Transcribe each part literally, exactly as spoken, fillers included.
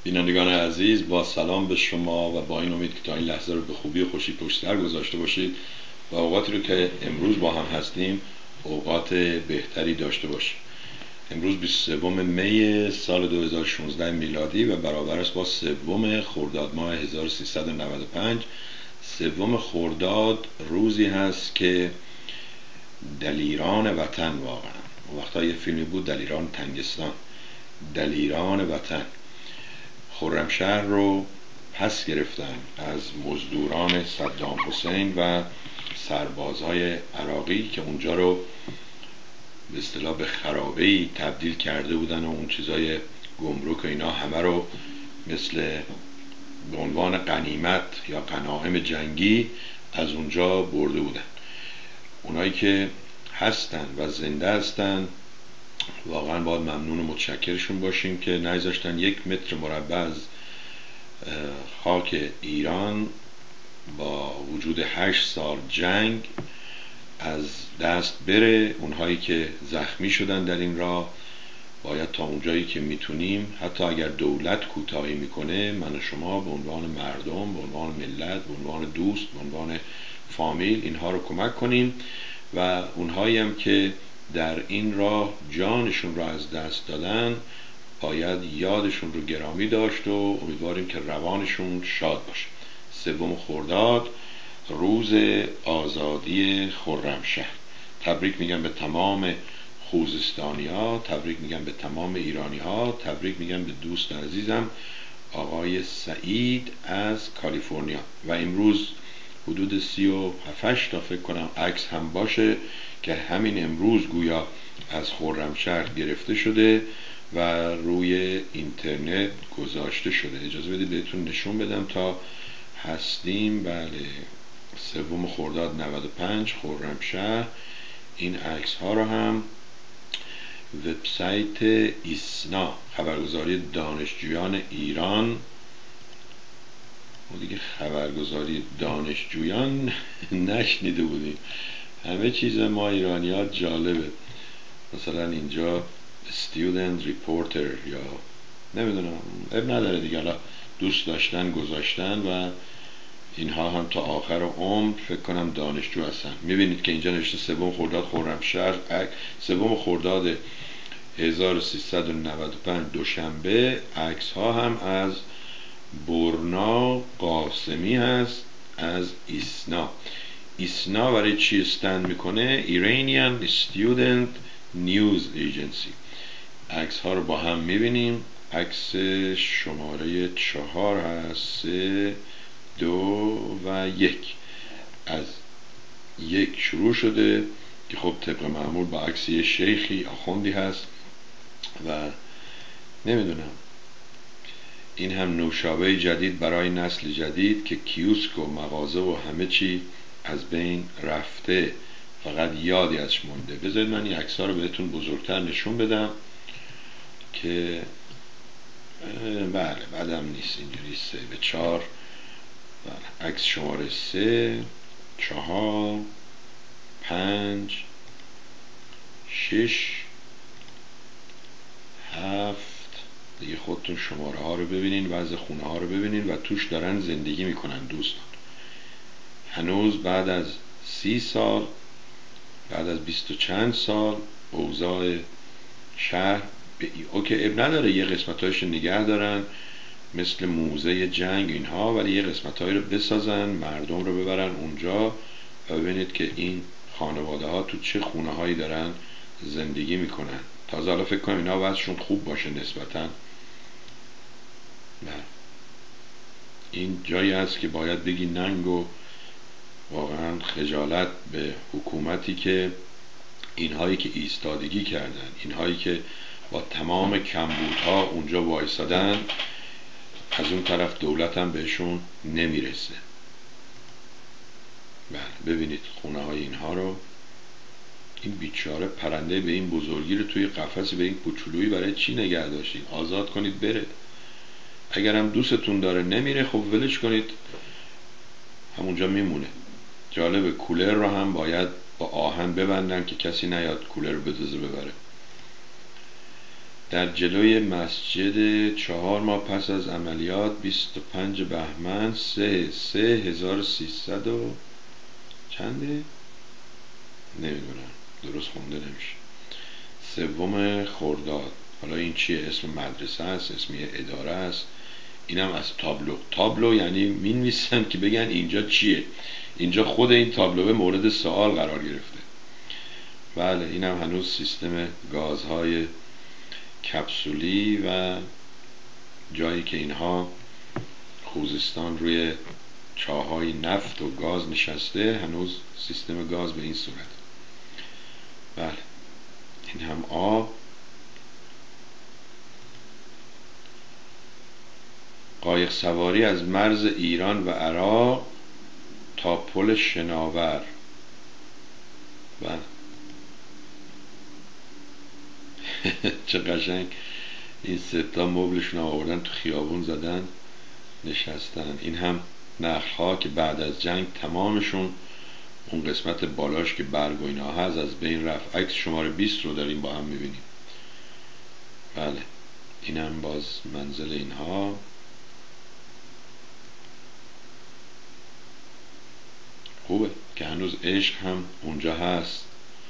بینندگان عزیز، با سلام به شما و با این امید که تا این لحظه رو به خوبی و خوشی پشت سر گذاشته باشید و اوقاتی رو که امروز با هم هستیم اوقات بهتری داشته باشید. امروز بیست و سوم می سال دو هزار و شانزده میلادی و برابر است با سوم خرداد ماه هزار و سیصد و نود و پنج. سوم خرداد روزی هست که دلیران وطن، واقعا وقتا یه فیلمی بود دلیران تنگستان، دلیران وطن خرمشهر رو پس گرفتن از مزدوران صدام حسین و سربازهای عراقی که اونجا رو به اصطلاح به خرابه‌ای تبدیل کرده بودن و اون چیزای گمرک و اینا همه رو مثل به عنوان غنیمت یا غنایم جنگی از اونجا برده بودن. اونایی که هستن و زنده هستن واقعا باید ممنون و متشکرشون باشیم که نگذاشتن یک متر مربع از خاک ایران با وجود هشت سال جنگ از دست بره. اونهایی که زخمی شدن در این راه باید تا اونجایی که میتونیم، حتی اگر دولت کوتاهی میکنه، من و شما به عنوان مردم، به عنوان ملت، به عنوان دوست، به عنوان فامیل اینها رو کمک کنیم و اونهایی هم که در این راه جانشون رو از دست دادن باید یادشون رو گرامی داشت و امیدواریم که روانشون شاد باشه. سوم خرداد روز آزادی خرمشهر. تبریک میگم به تمام خوزستانی ها، تبریک میگم به تمام ایرانی ها، تبریک میگم به دوست عزیزم آقای سعید از کالیفرنیا. و امروز حدود سی و هفت تا فکر کنم عکس هم باشه که همین امروز گویا از خرمشهر گرفته شده و روی اینترنت گذاشته شده. اجازه بدید بهتون نشون بدم تا هستیم. بله، سوم خرداد نود و پنج خرمشهر. این عکس ها رو هم وبسایت ایسنا، خبرگزاری دانشجویان ایران، ما دیگه خبرگزاری دانشجویان نشنیده بودیم. همه چیز ما ایرانی ها جالبه. مثلا اینجا student reporter یا نمیدونم، اب نداره دیگه، حالا دوست داشتن گذاشتن و اینها هم تا آخر عمر فکر کنم دانشجو هستن. میبینید که اینجا نوشته سوم خرداد خرمشهر، سوم خرداد هزار و سیصد و نود و پنج دوشنبه. عکس ها هم از برنا قاسمی هست از ایسنا. ایسنا برای چی استند میکنه؟ Iranian Student News Agency. عکس ها رو با هم میبینیم. عکس شماره چهار هست، سه، دو و یک. از یک شروع شده که خب طبق معمول با عکس یه شیخی آخوندی هست و نمیدونم، این هم نوشابه جدید برای نسل جدید که کیوسک و مغازه و همه چی از بین رفته، فقط یادی ازش مونده. بذارید من این عکس ها رو بهتون بزرگتر نشون بدم که بله بعدم نیست، اینجوری سه به چهار. بله، عکس شماره سه، چهار، پنج، شش، هفت. دیگه خودتون شماره ها رو ببینین، وضع خونه ها رو ببینین و توش دارن زندگی میکنن دوستان. هنوز بعد از سی سال، بعد از بیست و چند سال اوضاع شهر به اوکی اب نداره، یه قسمتایش نگه دارن مثل موزه جنگ اینها، ولی یه قسمتایی رو بسازن، مردم رو ببرن اونجا و ببینید که این خانواده ها تو چه خونه هایی دارن زندگی میکنن. تازه حالا فکر کنم اینا وضعشون خوب باشه نسبتاً. نه، این جایی هست که باید بگی ننگ و واقعا خجالت به حکومتی که اینهایی که ایستادگی کردن، اینهایی که با تمام کمبودها اونجا وایسادن، از اون طرف دولت هم بهشون نمیرسه. بله ببینید خونه های اینها رو. این بیچاره پرنده به این بزرگی رو توی قفس به این کوچولویی برای چی نگه داشتین؟ آزاد کنید بره. اگر هم دوستتون داره نمیره، خب ولش کنید، همونجا میمونه. جالبه کولر رو هم باید با آهن ببندن که کسی نیاد کولر رو بدوزه ببره. در جلوی مسجد چهار ماه پس از عملیات بیست و پنج بهمن سه سه هزار و سیصد و چنده؟ نمیدونم، درست خونده نمیشه. سوم خرداد. حالا این چیه؟ اسم مدرسه است، اسم یه اداره است. اینم از تابلو. تابلو یعنی مینویسن که بگن اینجا چیه. اینجا خود این تابلو مورد سوال قرار گرفته. بله، اینم هنوز سیستم گازهای کپسولی و جایی که اینها خوزستان روی چاهای نفت و گاز نشسته، هنوز سیستم گاز به این صورت. بله، این هم آب. قایق سواری از مرز ایران و عراق تا پل شناور. بله چه قشنگ این ستا مبلشون آوردن تو خیابون زدن نشستن. این هم نخل ها که بعد از جنگ تمامشون اون قسمت بالاش که برگ و اینا هست از بین رفت. عکس شماره بیست رو داریم با هم میبینیم. بله، این هم باز منزل اینها. خوبه که هنوز عشق هم اونجا هست.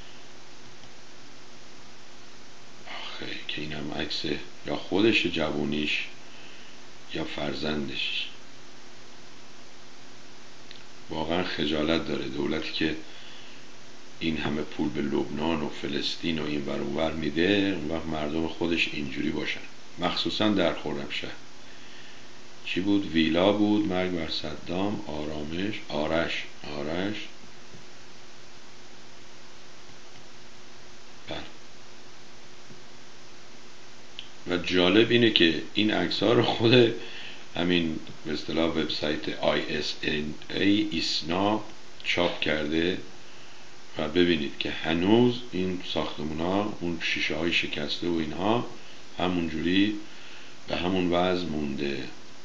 آخه که این هم عکس یا خودش جوونیش یا فرزندش. واقعا خجالت داره دولتی که این همه پول به لبنان و فلسطین و این ور اون ور میده، اون وقت مردم خودش اینجوری باشن. مخصوصا در خرمشهر. چی بود؟ ویلا بود، مرگ بر صدام، آرامش، آرش آرش بله. و جالب اینه که این عکس ها رو خود همین به اصطلاح وبسایت آی اس ای ایسنا چاپ کرده و ببینید که هنوز این ساختمون ها اون شیشه های شکسته و اینها همونجوری به همون وضع مونده.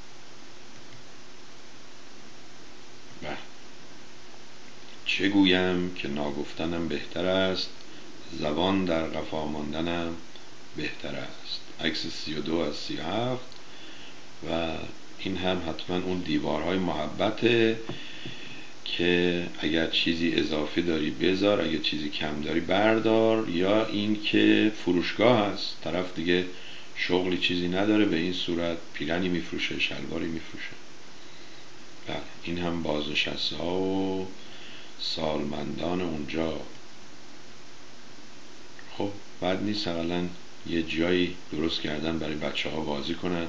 بله. چه گویم که ناگفتنم بهتر است، زبان در قفا ماندنم بهتر است. عکس سی و دو از سی و هفت. و این هم حتما اون دیوارهای محبته که اگر چیزی اضافی داری بذار، اگر چیزی کم داری بردار. یا این که فروشگاه هست، طرف دیگه شغلی چیزی نداره، به این صورت پیرنی میفروشه، شلواری میفروشه. بله، این هم بازنشسته ها و سالمندان اونجا. خب بد نیست اقلا یه جایی درست کردن برای بچه ها بازی کنن.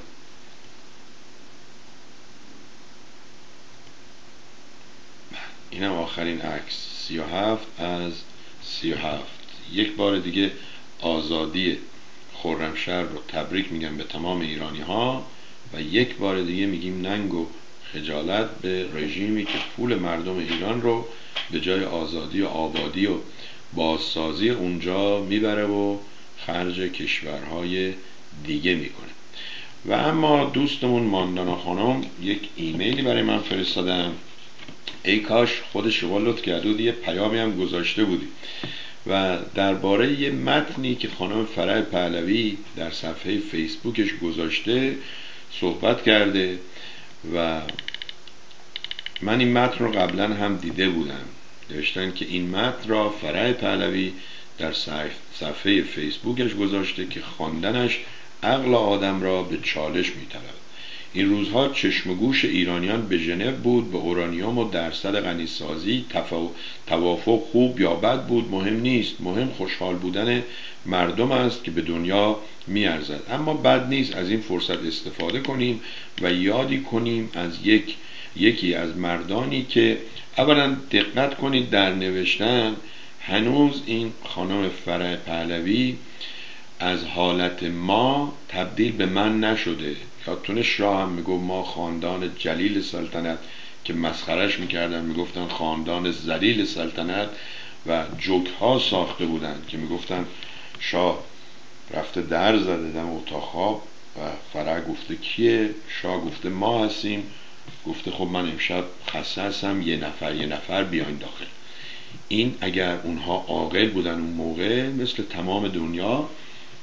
این هم آخرین عکس سی و هفت از سی و هفت. یک بار دیگه آزادی خرمشهر رو تبریک میگم به تمام ایرانی ها و یک بار دیگه میگیم ننگ و خجالت به رژیمی که پول مردم ایران رو به جای آزادی و آبادی و بازسازی اونجا میبره و خرج کشورهای دیگه میکنه. و اما دوستمون ماندانا خانم یک ایمیلی برای من فرستادن. ای کاش خود شما لطف کرده بودی، یه پیامی هم گذاشته بودی و درباره یه متنی که خانم فرح پهلوی در صفحه فیسبوکش گذاشته صحبت کرده و من این متن رو قبلا هم دیده بودم. نوشتن که این متن را فرح پهلوی در صفحه فیسبوکش گذاشته که خواندنش عقل آدم را به چالش می‌طلبد. این روزها چشم و گوش ایرانیان به ژنو بود، به اورانیوم و درصد غنیسازی توافق خوب یا بد بود مهم نیست، مهم خوشحال بودن مردم است که به دنیا میارزد. اما بد نیست از این فرصت استفاده کنیم و یادی کنیم از یک یکی از مردانی که اولا دقت کنید در نوشتن هنوز این خانم فرح پهلوی از حالت ما تبدیل به من نشده. یادتونه شاه هم میگفت ما خاندان جلیل سلطنت که مسخرش میکردن میگفتن خاندان ذلیل سلطنت و جوک ها ساخته بودن که میگفتن شاه رفته در زده دم اتاق خواب و فرح گفته کیه؟ شاه گفته ما هستیم. گفته خب من امشب خسته هستم، یه نفر یه نفر بیاین داخل. این اگر اونها عاقل بودن اون موقع مثل تمام دنیا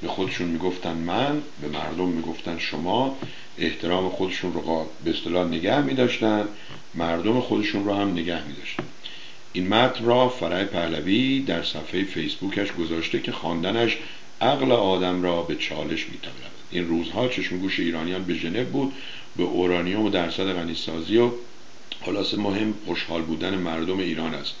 به خودشون میگفتن من، به مردم میگفتن شما. احترام خودشون رو به اصطلاح نگه میداشتن، مردم خودشون رو هم نگه میداشتن. این متن را فرح پهلوی در صفحه فیسبوکش گذاشته که خواندنش عقل آدم را به چالش می‌طلبد. این روزها چشم گوش ایرانیان به ژنو بود، به اورانیوم و درصد غنیسازی و خلاصه مهم خوشحال بودن مردم ایران است.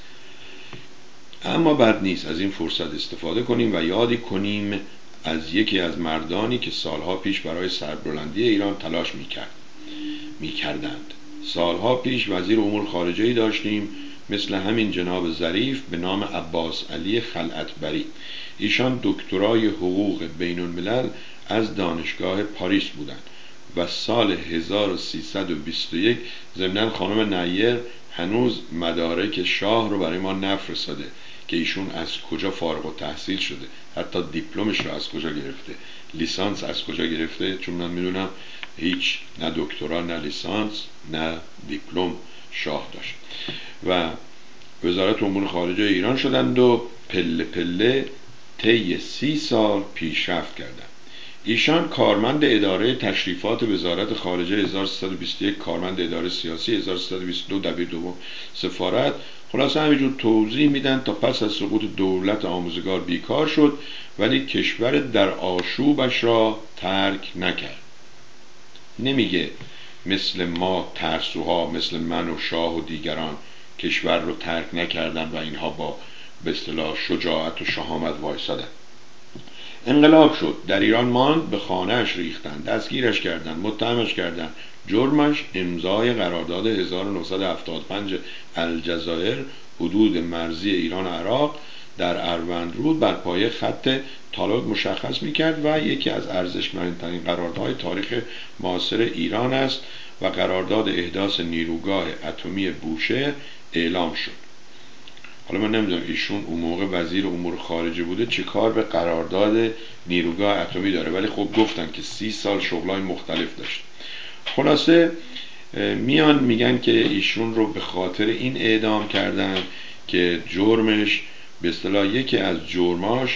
اما بد نیست از این فرصت استفاده کنیم و یادی کنیم از یکی از مردانی که سالها پیش برای سربلندی ایران تلاش میکرد میکردند. سالها پیش وزیر امور خارجه‌ای داشتیم مثل همین جناب ظریف به نام عباس علی خلعتبری. ایشان دکترای حقوق بین الملل از دانشگاه پاریس بودند و سال هزار و سیصد و بیست و یک ضمناً خانم نیر هنوز مدارک شاه رو برای ما نفرستاده که ایشون از کجا فارغ التحصیل شده، حتی دیپلمش رو از کجا گرفته، لیسانس از کجا گرفته، چون من میدونم هیچ نه دکترا نه لیسانس نه دیپلم شاه داشت. و وزارت امور خارجه ایران شدند و پله پله طی سی سال پیشرفت کردند. ایشان کارمند اداره تشریفات وزارت خارجه، هزار و سیصد و بیست و یک کارمند اداره سیاسی، هزار و سیصد و بیست و دو دبیر دوم سفارت. خلاصه همینجور توضیح میدن تا پس از سقوط دولت آموزگار بیکار شد ولی کشور در آشوبش را ترک نکرد. نمیگه مثل ما ترسوها، مثل من و شاه و دیگران کشور رو ترک نکردن و اینها با به اصطلاح شجاعت و شهامت وایسادن. انقلاب شد، در ایران ماند، به خانه‌اش ریختن، دستگیرش کردن، متهمش کردن. جرمش امضای قرارداد هزار و نهصد و هفتاد و پنج الجزایر، حدود مرزی ایران و عراق در اروندرود بر پایه خط تالوگ مشخص می‌کرد و یکی از ارزشمندترین قراردادهای تاریخ معاصر ایران است و قرارداد احداث نیروگاه اتمی بوشهر اعلام شد. حالا من نمیدونم ایشون اون موقع وزیر امور خارجه بوده چه کار به قرارداد نیروگاه اتمی داره، ولی خب گفتن که سی سال شغلای مختلف داشت. خلاصه میان میگن که ایشون رو به خاطر این اعدام کردن که جرمش به اصطلاح یکی از جرماش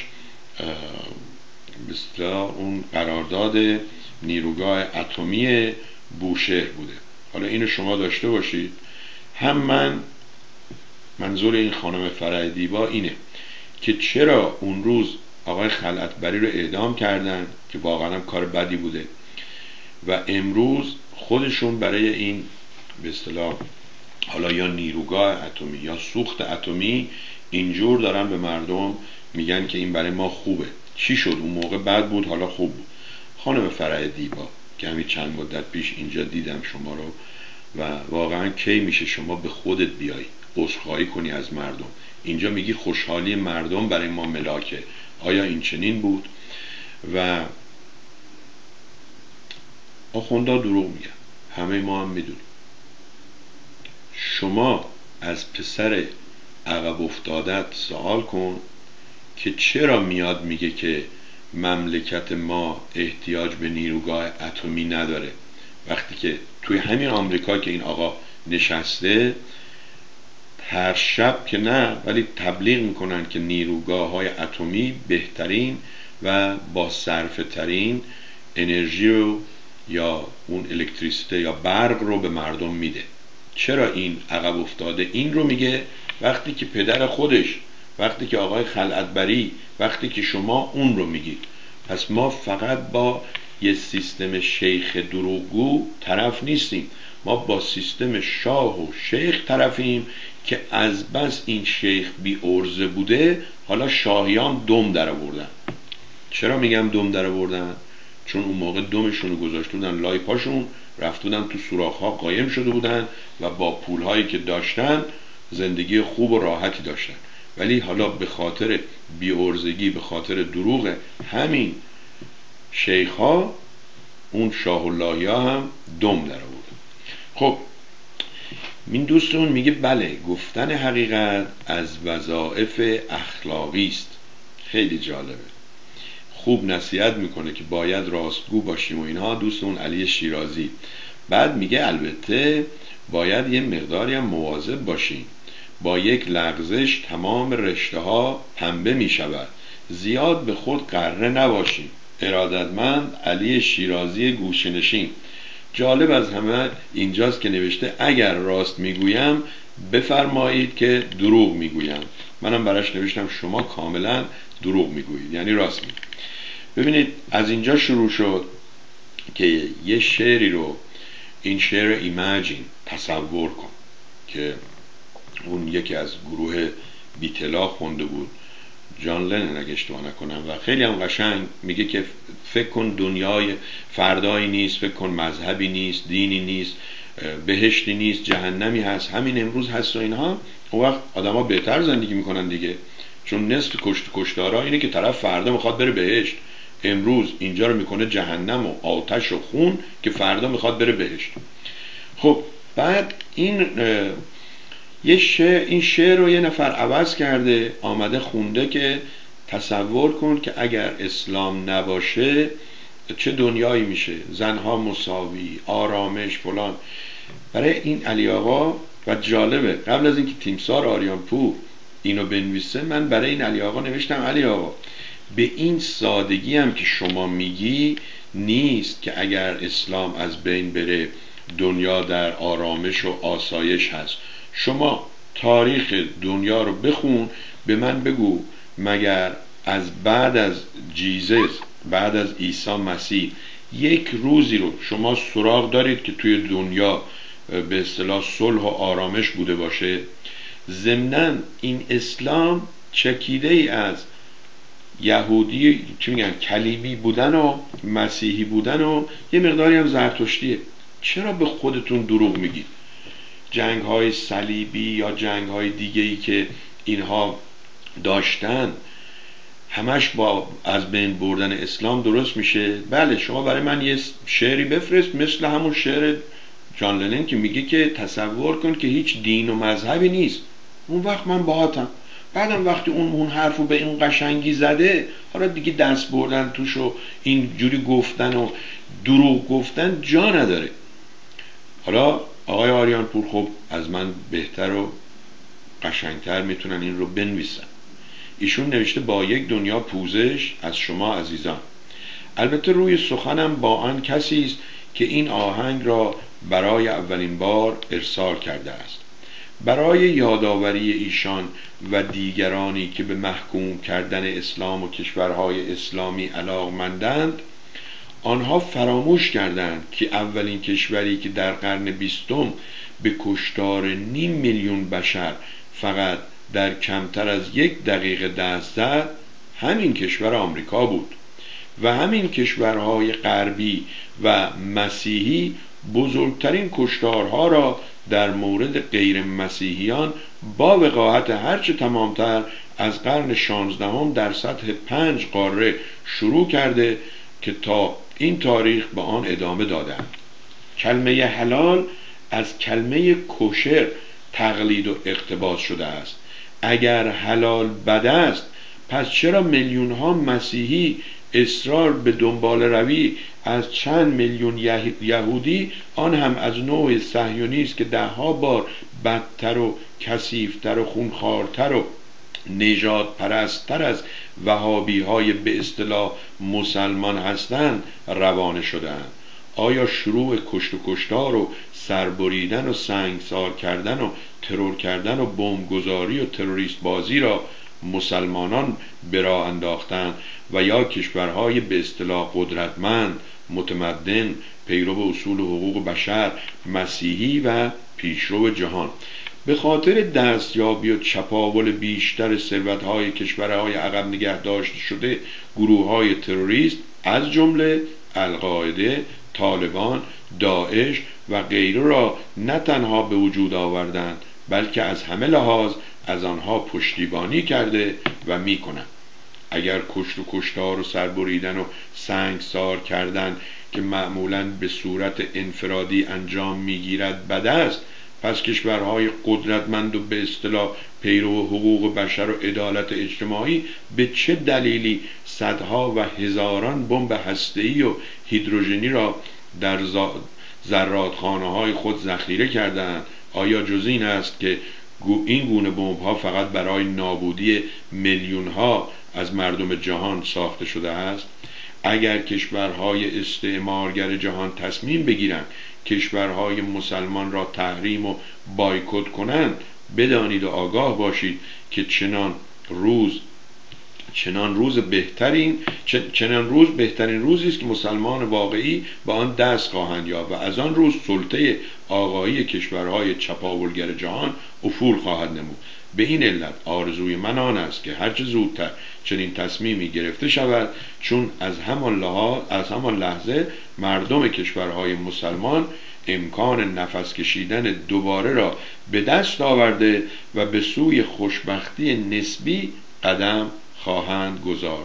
به اصطلاح اون قرارداد نیروگاه اتمی بوشهر بوده. حالا اینو شما داشته باشید. هم من منظور این خانم فرح دیبا اینه که چرا اون روز آقای خلعتبری رو اعدام کردن که واقعا هم کار بدی بوده و امروز خودشون برای این به اصطلاح حالا یا نیروگاه اتمی یا سوخت اتمی اینجور دارن به مردم میگن که این برای ما خوبه. چی شد اون موقع بد بود حالا خوب بود. خانم فرح دیبا که همین چند مدت پیش اینجا دیدم شما رو و واقعا کی میشه شما به خودت بیای عذرخواهی کنی از مردم؟ اینجا میگی خوشحالی مردم برای ما ملاکه. آیا این چنین بود؟ و آخوندا دروغ میگن، همه ما هم میدونیم. شما از پسر عقب افتادت سوال کن که چرا میاد میگه که مملکت ما احتیاج به نیروگاه اتمی نداره، وقتی که توی همین آمریکا که این آقا نشسته هر شب که نه ولی تبلیغ میکنن که نیروگاه های اتمی بهترین و با صرفه ترین انرژی رو یا اون الکتریسیته یا برق رو به مردم میده. چرا این عقب افتاده این رو میگه وقتی که پدر خودش، وقتی که آقای خلعتبری، وقتی که شما اون رو میگید؟ پس ما فقط با یه سیستم شیخ دروغگو طرف نیستیم، ما با سیستم شاه و شیخ طرفیم که از بس این شیخ بی ارزه بوده حالا شاهیان دم در آوردن. چرا میگم دم در آوردن؟ چون اون موقع دمشون رو گذاشته بودن لای پاشون، رفته بودن تو سوراخ‌ها قایم شده بودن و با پولهایی که داشتن زندگی خوب و راحتی داشتن. ولی حالا به خاطر بی ارزگی، به خاطر دروغ همین شیخ‌ها اون شاه اللهیا هم دم در آورد. خب این دوستون میگه بله گفتن حقیقت از وظایف اخلاقی است. خیلی جالبه، خوب نصیحت میکنه که باید راستگو باشیم و اینها دوستون علی شیرازی. بعد میگه البته باید یه مقداری هم مواظب باشیم، با یک لغزش تمام رشته ها پنبه میشود، زیاد به خود غره نباشیم. ارادتمند علی شیرازی گوشه‌نشین. جالب از همه اینجاست که نوشته اگر راست میگویم بفرمایید که دروغ میگویم. منم براش نوشتم شما کاملا دروغ میگویید، یعنی راست میگویید. ببینید از اینجا شروع شد که یه شعری رو، این شعر ایمجین، تصور کن، که اون یکی از گروه بیتلا خونده بود، جان لنن اگه اشتباه نکنم، و خیلی هم قشنگ میگه که فکر کن دنیای فردایی نیست، فکر کن مذهبی نیست، دینی نیست، بهشتی نیست، جهنمی هست، همین امروز هست و اینها. اون وقت آدم ها بهتر زندگی میکنن دیگه، چون نصف کشت کشتارا اینه که طرف فردا میخواد بره بهشت، امروز اینجا رو میکنه جهنم و آتش و خون که فردا میخواد بره بهشت. خب بعد این یه شعر، این شعر رو یه نفر عوض کرده آمده خونده که تصور کن که اگر اسلام نباشه چه دنیایی میشه، زنها مساوی، آرامش، فلان. برای این علی آقا، و جالبه قبل از اینکه تیمسار آریانپور اینو بنویسه من برای این علی آقا نوشتم علی آقا به این سادگی هم که شما میگی نیست که اگر اسلام از بین بره دنیا در آرامش و آسایش هست. شما تاریخ دنیا رو بخون، به من بگو مگر از بعد از جیزس، بعد از عیسی مسیح، یک روزی رو شما سراغ دارید که توی دنیا به اصطلاح صلح و آرامش بوده باشه؟ ضمناً این اسلام چکیده ای از یهودی، چی میگن، کلیمی بودن و مسیحی بودن و یه مقداری هم زرتشتیه. چرا به خودتون دروغ میگید؟ جنگ های صلیبی یا جنگ های دیگه ای که اینها داشتن همش با از بین بردن اسلام درست میشه. بله شما برای من یه شعری بفرست مثل همون شعر جان لنن که میگه که تصور کن که هیچ دین و مذهبی نیست، اون وقت من باهاتم. بعدم وقتی اون اون حرفو به این قشنگی زده، حالا دیگه دست بردن توش و اینجوری گفتن و دروغ گفتن جا نداره. حالا آقای آریانپور خب از من بهتر و قشنگتر میتونن این رو بنویسن. ایشون نوشته با یک دنیا پوزش از شما عزیزان. البته روی سخنم با آن کسی است که این آهنگ را برای اولین بار ارسال کرده است. برای یادآوری ایشان و دیگرانی که به محکوم کردن اسلام و کشورهای اسلامی علاقمندند، آنها فراموش کردند که اولین کشوری که در قرن بیستم به کشتار نیم میلیون بشر فقط در کمتر از یک دقیقه دست زد همین کشور آمریکا بود و همین کشورهای غربی و مسیحی بزرگترین کشتارها را در مورد غیر مسیحیان با وقاحت هرچه تمامتر از قرن شانزدهم در سطح پنج قاره شروع کرده که تا این تاریخ به آن ادامه دادند. کلمه حلال از کلمه کوشر تقلید و اقتباس شده است. اگر حلال بد است، پس چرا میلیون ها مسیحی اصرار به دنبال روی از چند میلیون یهودی، آن هم از نوع صهیونیست که ده ها بار بدتر و کثیف‌تر و خونخوارتر و نژاد پرست‌تر از وهابی های به اصطلاح مسلمان هستند روانه شدند؟ آیا شروع کشت و کشتار و سربریدن و سنگسار کردن و ترور کردن و بمبگذاری و تروریست بازی را مسلمانان به راه انداختند و یا کشورهای به اصطلاح قدرتمند، متمدن، پیرو اصول حقوق بشر، مسیحی و پیشرو جهان؟ به خاطر دستیابی و چپاول بیشتر ثروت‌های کشورهای عقب نگه داشته شده گروه‌های تروریست از جمله القاعده، طالبان، داعش و غیره را نه تنها به وجود آوردند بلکه از همه لحاظ از آنها پشتیبانی کرده و میکنند. اگر کشت و کشتار و سربریدن و سنگسار کردن که معمولاً به صورت انفرادی انجام میگیرد بد است، پس کشورهای قدرتمند و به اصطلاح پیرو حقوق بشر و عدالت اجتماعی به چه دلیلی صدها و هزاران بمب هسته‌ای و هیدروژنی را در زرادخانه های خود ذخیره کردند؟ آیا جز این است که این گونه بمب ها فقط برای نابودی میلیون ها از مردم جهان ساخته شده است. اگر کشورهای استعمارگر جهان تصمیم بگیرند کشورهای مسلمان را تحریم و بایکوت کنند، بدانید و آگاه باشید که چنان روز چنان روز بهترین چنان روز بهترین روزی است که مسلمان واقعی به آن دست خواهند یافت و از آن روز سلطه آقایی کشورهای چپاولگر جهان افول خواهد نمود. به این علت آرزوی من آن است که هرچه زودتر چنین تصمیمی گرفته شود، چون از همان لحاظ از همان لحظه مردم کشورهای مسلمان امکان نفس کشیدن دوباره را به دست آورده و به سوی خوشبختی نسبی قدم خواهند گذار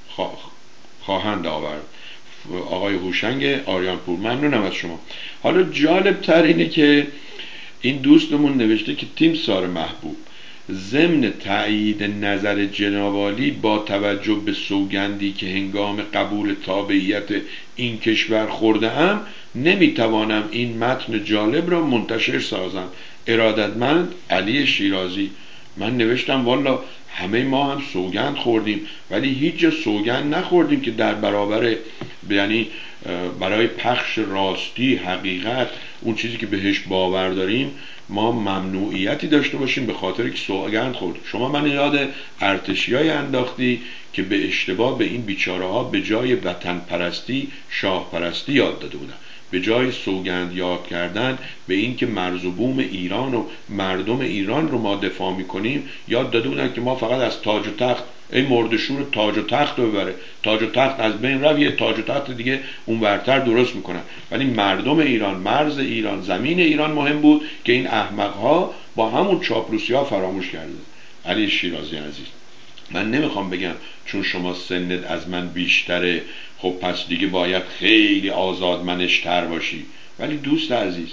خواهند آورد. آقای هوشنگ آریانپور، ممنونم از شما. حالا جالب تر اینه که این دوستمون نوشته که تیم سار محبوب، ضمن تأیید نظر جناب عالی با توجه به سوگندی که هنگام قبول تابعیت این کشور خورده ام، نمیتوانم این متن جالب را منتشر سازم. ارادتمند علی شیرازی. من نوشتم والا همه ما هم سوگند خوردیم، ولی هیچ جا سوگند نخوردیم که در برابر، یعنی برای پخش راستی، حقیقت، اون چیزی که بهش باور داریم، ما ممنوعیتی داشته باشیم به خاطر که سوگند خورد. شما من یاد ارتشیای انداختی که به اشتباه به این بیچاره ها به جای وطن پرستی شاه پرستی یاد داده بودن. به جای سوگند یاد کردن به این که مرز و بوم ایران و مردم ایران رو ما دفاع میکنیم، یاد داده بودن که ما فقط از تاج و تخت، ای مردشور تاج و تخت رو ببره، تاج و تخت از بین رفت، یه تاج و تخت دیگه اون ورتر درست میکنن. ولی مردم ایران، مرز ایران، زمین ایران مهم بود که این احمقها با همون چاپلوسی ها فراموش کرده. علی شیرازی عزیز، من نمیخوام بگم چون شما سنت از من بیشتره خب پس دیگه باید خیلی آزادمنش‌تر باشی، ولی دوست عزیز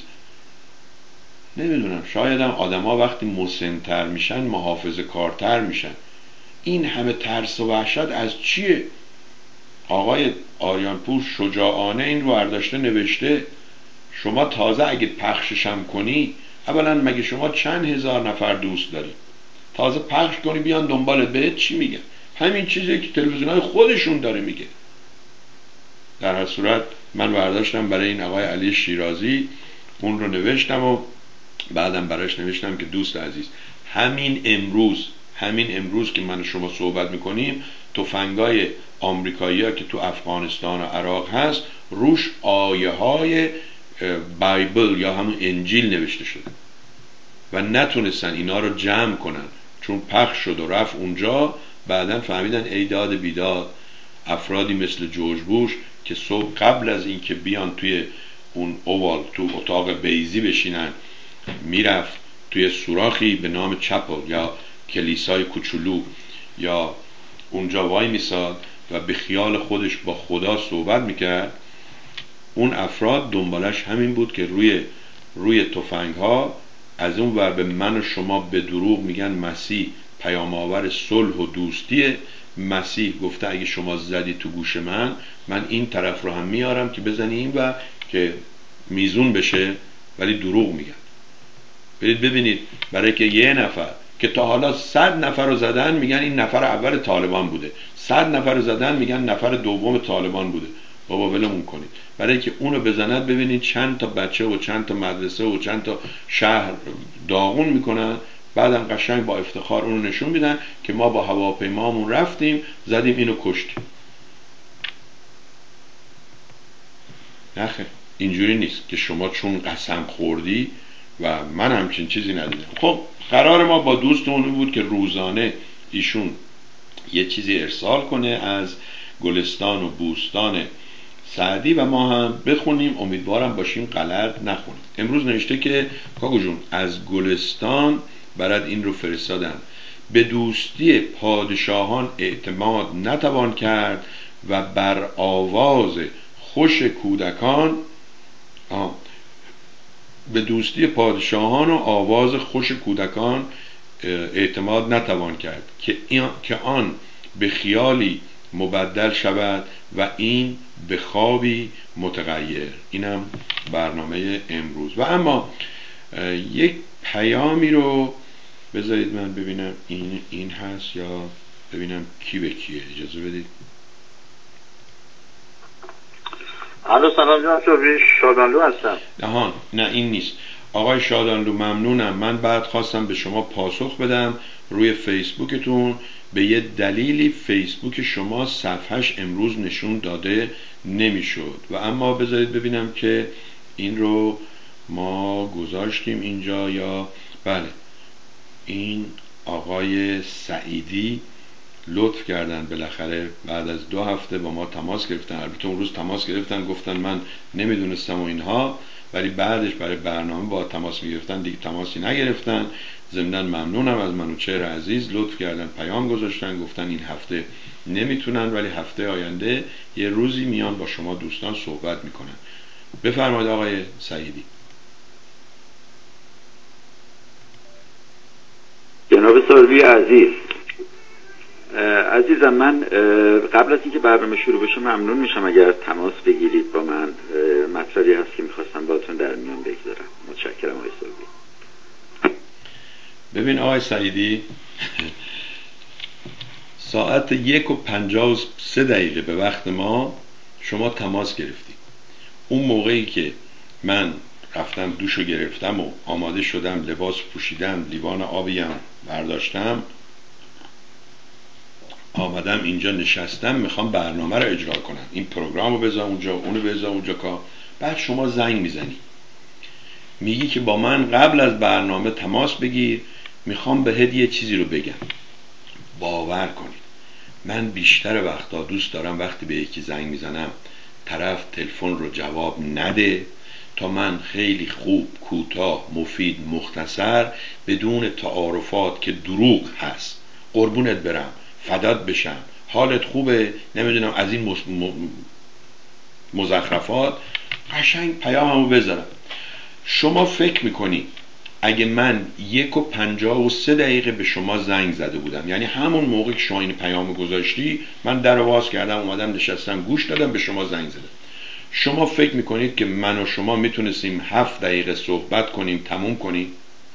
نمیدونم، شاید هم آدم ها وقتی مسن‌تر میشن محافظه کارتر میشن. این همه ترس و وحشت از چیه؟ آقای آریانپور شجاعانه این رو برداشته نوشته. شما تازه اگه پخششم کنی، اولا مگه شما چند هزار نفر دوست داری؟ تازه پخش کنی بیان دنبالت، بهت چی میگه؟ همین چیزی که تلویزیون‌های خودشون داره میگه. در هر صورت من برداشتم برای این آقای علی شیرازی اون رو نوشتم و بعدم برایش نوشتم که دوست عزیز، همین امروز همین امروز که من و شما صحبت میکنیم، تفنگای آمریکایی ها که تو افغانستان و عراق هست روش آیه های بایبل یا همون انجیل نوشته شده و نتونستن اینا رو جمع کنن، چون پخش شد و رفت اونجا. بعدن فهمیدن ای داد بیداد، افرادی مثل جورج بوش که صبح قبل از این که بیان توی اون اوال تو اتاق بیزی بشینن، میرفت توی سوراخی به نام چپل یا کلیسای کوچولو یا اونجا وای میساد و به خیال خودش با خدا صحبت میکرد. اون افراد دنبالش همین بود که روی روی تفنگ ها از اون ور به من و شما به دروغ میگن مسیح پیام آور صلح و دوستیه. مسیح گفته اگه شما زدی تو گوش من، من این طرف رو هم میارم که بزنی این و که میزون بشه، ولی دروغ میگن. برید ببینید، برای که یه نفر که تا حالا صد نفر رو زدن میگن این نفر اول طالبان بوده، صد نفر رو زدن میگن نفر دوم طالبان بوده. بابا ولمون کنید. برای که اونو بزند ببینید چند تا بچه و چند تا مدرسه و چند تا شهر داغون میکنن، بعدم قشنگ با افتخار اونو نشون میدن که ما با هواپیمامون رفتیم زدیم اینو کشتیم. نخیر، اینجوری نیست که شما چون قسم خوردی و من همچین چیزی ندیدم. خب قرار ما با دوستمون بود که روزانه ایشون یه چیزی ارسال کنه از گلستان و بوستان سعدی و ما هم بخونیم، امیدوارم باشیم غلط نخونیم. امروز نوشته که کاکو جون از گلستان برات این رو فرستادم. به دوستی پادشاهان اعتماد نتوان کرد و بر آواز خوش کودکان آه. به دوستی پادشاهان و آواز خوش کودکان اعتماد نتوان کرد که که آن به خیالی مبدل شود و این به خوابی متغیر. اینم برنامه امروز. و اما یک پیامی رو بذارید من ببینم این این هست یا ببینم کی به کیه. اجازه بدید. الو سلام جناب صبحی، شادانلو هستم. آها نه این نیست. آقای شادانلو ممنونم. من بعد خواستم به شما پاسخ بدم روی فیسبوکتون به یه دلیلی فیسبوک شما صفحش امروز نشون داده نمیشد و اما بذارید ببینم که این رو ما گذاشتیم اینجا یا بله. این آقای سعیدی لطف کردن بالاخره بعد از دو هفته با ما تماس گرفتن. البته اون روز تماس گرفتن گفتن من نمیدونستم و اینها، ولی بعدش برای برنامه با تماس میگرفتن دیگه تماسی نگرفتن. ضمناً ممنونم از منوچهر عزیز، لطف کردن پیام گذاشتن گفتن این هفته نمیتونن ولی هفته آینده یه روزی میان با شما دوستان صحبت میکنن. بفرمایید آقای سعیدی. جناب سالوی عزیز، عزیزم من قبل از اینکه برنامه شروع بشه ممنون میشم اگر تماس بگیرید با من. مطلبی هست که میخواستم باهاتون در میان بگذارم. متشکرم آقای سالوی. ببین آقای سعیدی، ساعت یک و پنجاه و سه دقیقه به وقت ما شما تماس گرفتی. اون موقعی که من رفتم دوشو گرفتم و آماده شدم، لباس پوشیدم، لیوان آبیم برداشتم، آمدم اینجا نشستم میخوام برنامه رو اجرا کنم، این پروگرام رو بذار اونجا، اونو بذار اونجا کا. بعد شما زنگ میزنی میگی که با من قبل از برنامه تماس بگیر، میخوام بهت یه چیزی رو بگم. باور کنید من بیشتر وقتا دوست دارم وقتی به یکی زنگ میزنم طرف تلفن رو جواب نده تا من خیلی خوب، کوتاه، مفید، مختصر، بدون تعارفات که دروغ هست، قربونت برم، فدات بشم، حالت خوبه، نمیدونم از این مزخرفات، قشنگ پیاممو بذارم. شما فکر میکنی اگه من یک و پنجاه و سه دقیقه به شما زنگ زده بودم، یعنی همون موقع که شما این پیامو گذاشتی من در رو باز کردم اومدم نشستم گوش دادم به شما زنگ زدم، شما فکر میکنید که من و شما میتونستیم هفت دقیقه صحبت کنیم تموم کنیم؟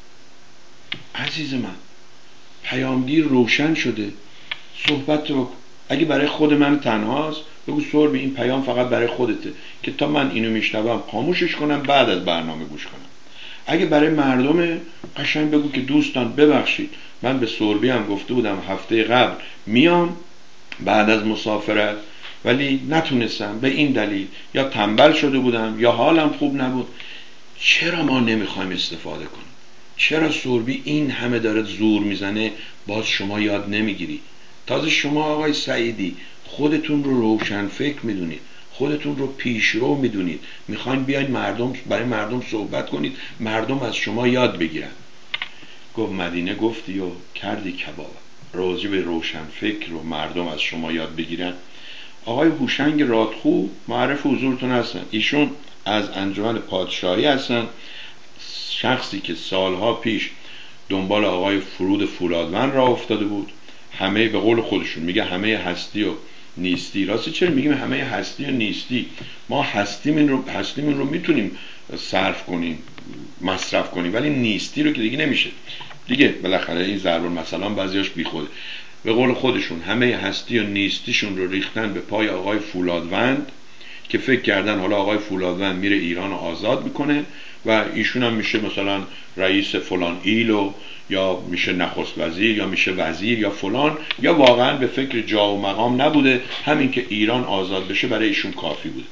عزیز من پیامگیر روشن شده، صحبت رو اگه برای خود من تنهاست بگو سربی این پیام فقط برای خودته که تا من اینو میشنوم خاموشش کنم بعد از برنامه گوش کنم. اگه برای مردمه قشنگ بگو که دوستان ببخشید من به سربی هم گفته بودم هفته قبل میام بعد از مسافرت ولی نتونستم به این دلیل، یا تنبل شده بودم یا حالم خوب نبود. چرا ما نمیخوایم استفاده کنیم؟ چرا سربی این همه داره زور میزنه باز شما یاد نمیگیری؟ تازه شما آقای سعیدی خودتون رو روشن فکر میدونید، خودتون رو پیشرو میدونید، میخواین بیاین مردم برای مردم صحبت کنید، مردم از شما یاد بگیرن. گفت مدینه گفتی و کردی کباب، راجع به روشن فکر و مردم از شما یاد بگیرن. آقای هوشنگ رادخو معرف حضورتون هستن، ایشون از انجمن پادشاهی هستن، شخصی که سالها پیش دنبال آقای فرود فولادوند را افتاده بود. همه به قول خودشون میگه همه هستی و نیستی. راستی چرا میگیم همه هستی و نیستی؟ ما هستیمون رو هستیمون رو میتونیم صرف کنیم، مصرف کنیم، ولی نیستی رو که دیگه نمیشه دیگه. بالاخره این ضرب المثل بعضیاش بیخوده. به قول خودشون همه هستی و نیستیشون رو ریختن به پای آقای فولادوند که فکر کردن حالا آقای فولادوند میره ایران رو آزاد میکنه و ایشون هم میشه مثلا رئیس فلان ایلو یا میشه نخست وزیر یا میشه وزیر یا فلان، یا واقعا به فکر جا و مقام نبوده، همین که ایران آزاد بشه برای ایشون کافی بوده.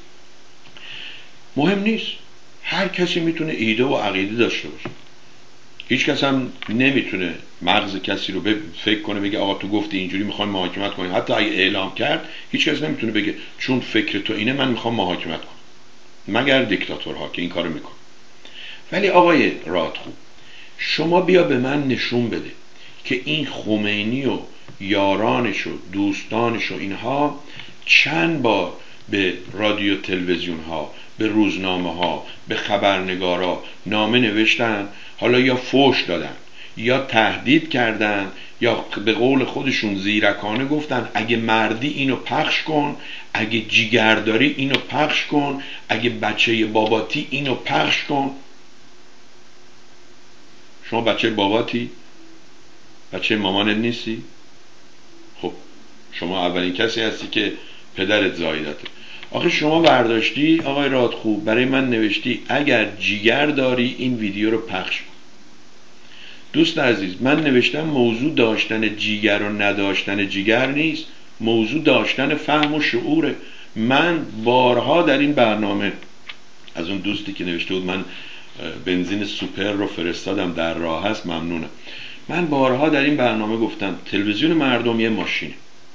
مهم نیست، هر کسی میتونه ایده و عقیده داشته باشه، هیچ کس هم نمیتونه مغز کسی رو فکر کنه بگه آقا تو گفتی اینجوری میخوام محاکمت کنی. حتی اگه اعلام کرد هیچ کس نمیتونه بگه چون فکر تو اینه من میخوام محاکمت کنم، مگر دیکتاتورها که این کارو میکنه. ولی آقای رادخو شما بیا به من نشون بده که این خمینی و یارانش و دوستانش و اینها چند بار به رادیو تلویزیون ها، به روزنامه ها، به خبرنگارا نامه نوشتن، حالا یا فوش دادن یا تهدید کردن یا به قول خودشون زیرکانه گفتن اگه مردی اینو پخش کن، اگه جیگر داری اینو پخش کن، اگه بچه باباتی اینو پخش کن. شما بچه باباتی؟ بچه مامانت نیستی؟ خب شما اولین کسی هستی که پدرت زاییدته. آخه شما برداشتی آقای رادخو برای من نوشتی اگر جیگر داری این ویدیو رو پخش کن. دوست عزیز، من نوشتم موضوع داشتن جیگر و نداشتن جیگر نیست، موضوع داشتن فهم و شعوره. من بارها در این برنامه از اون دوستی که نوشته بود من بنزین سوپر رو فرستادم در راه هست، ممنونم. من بارها در این برنامه گفتم تلویزیون مردم یه ماشینه،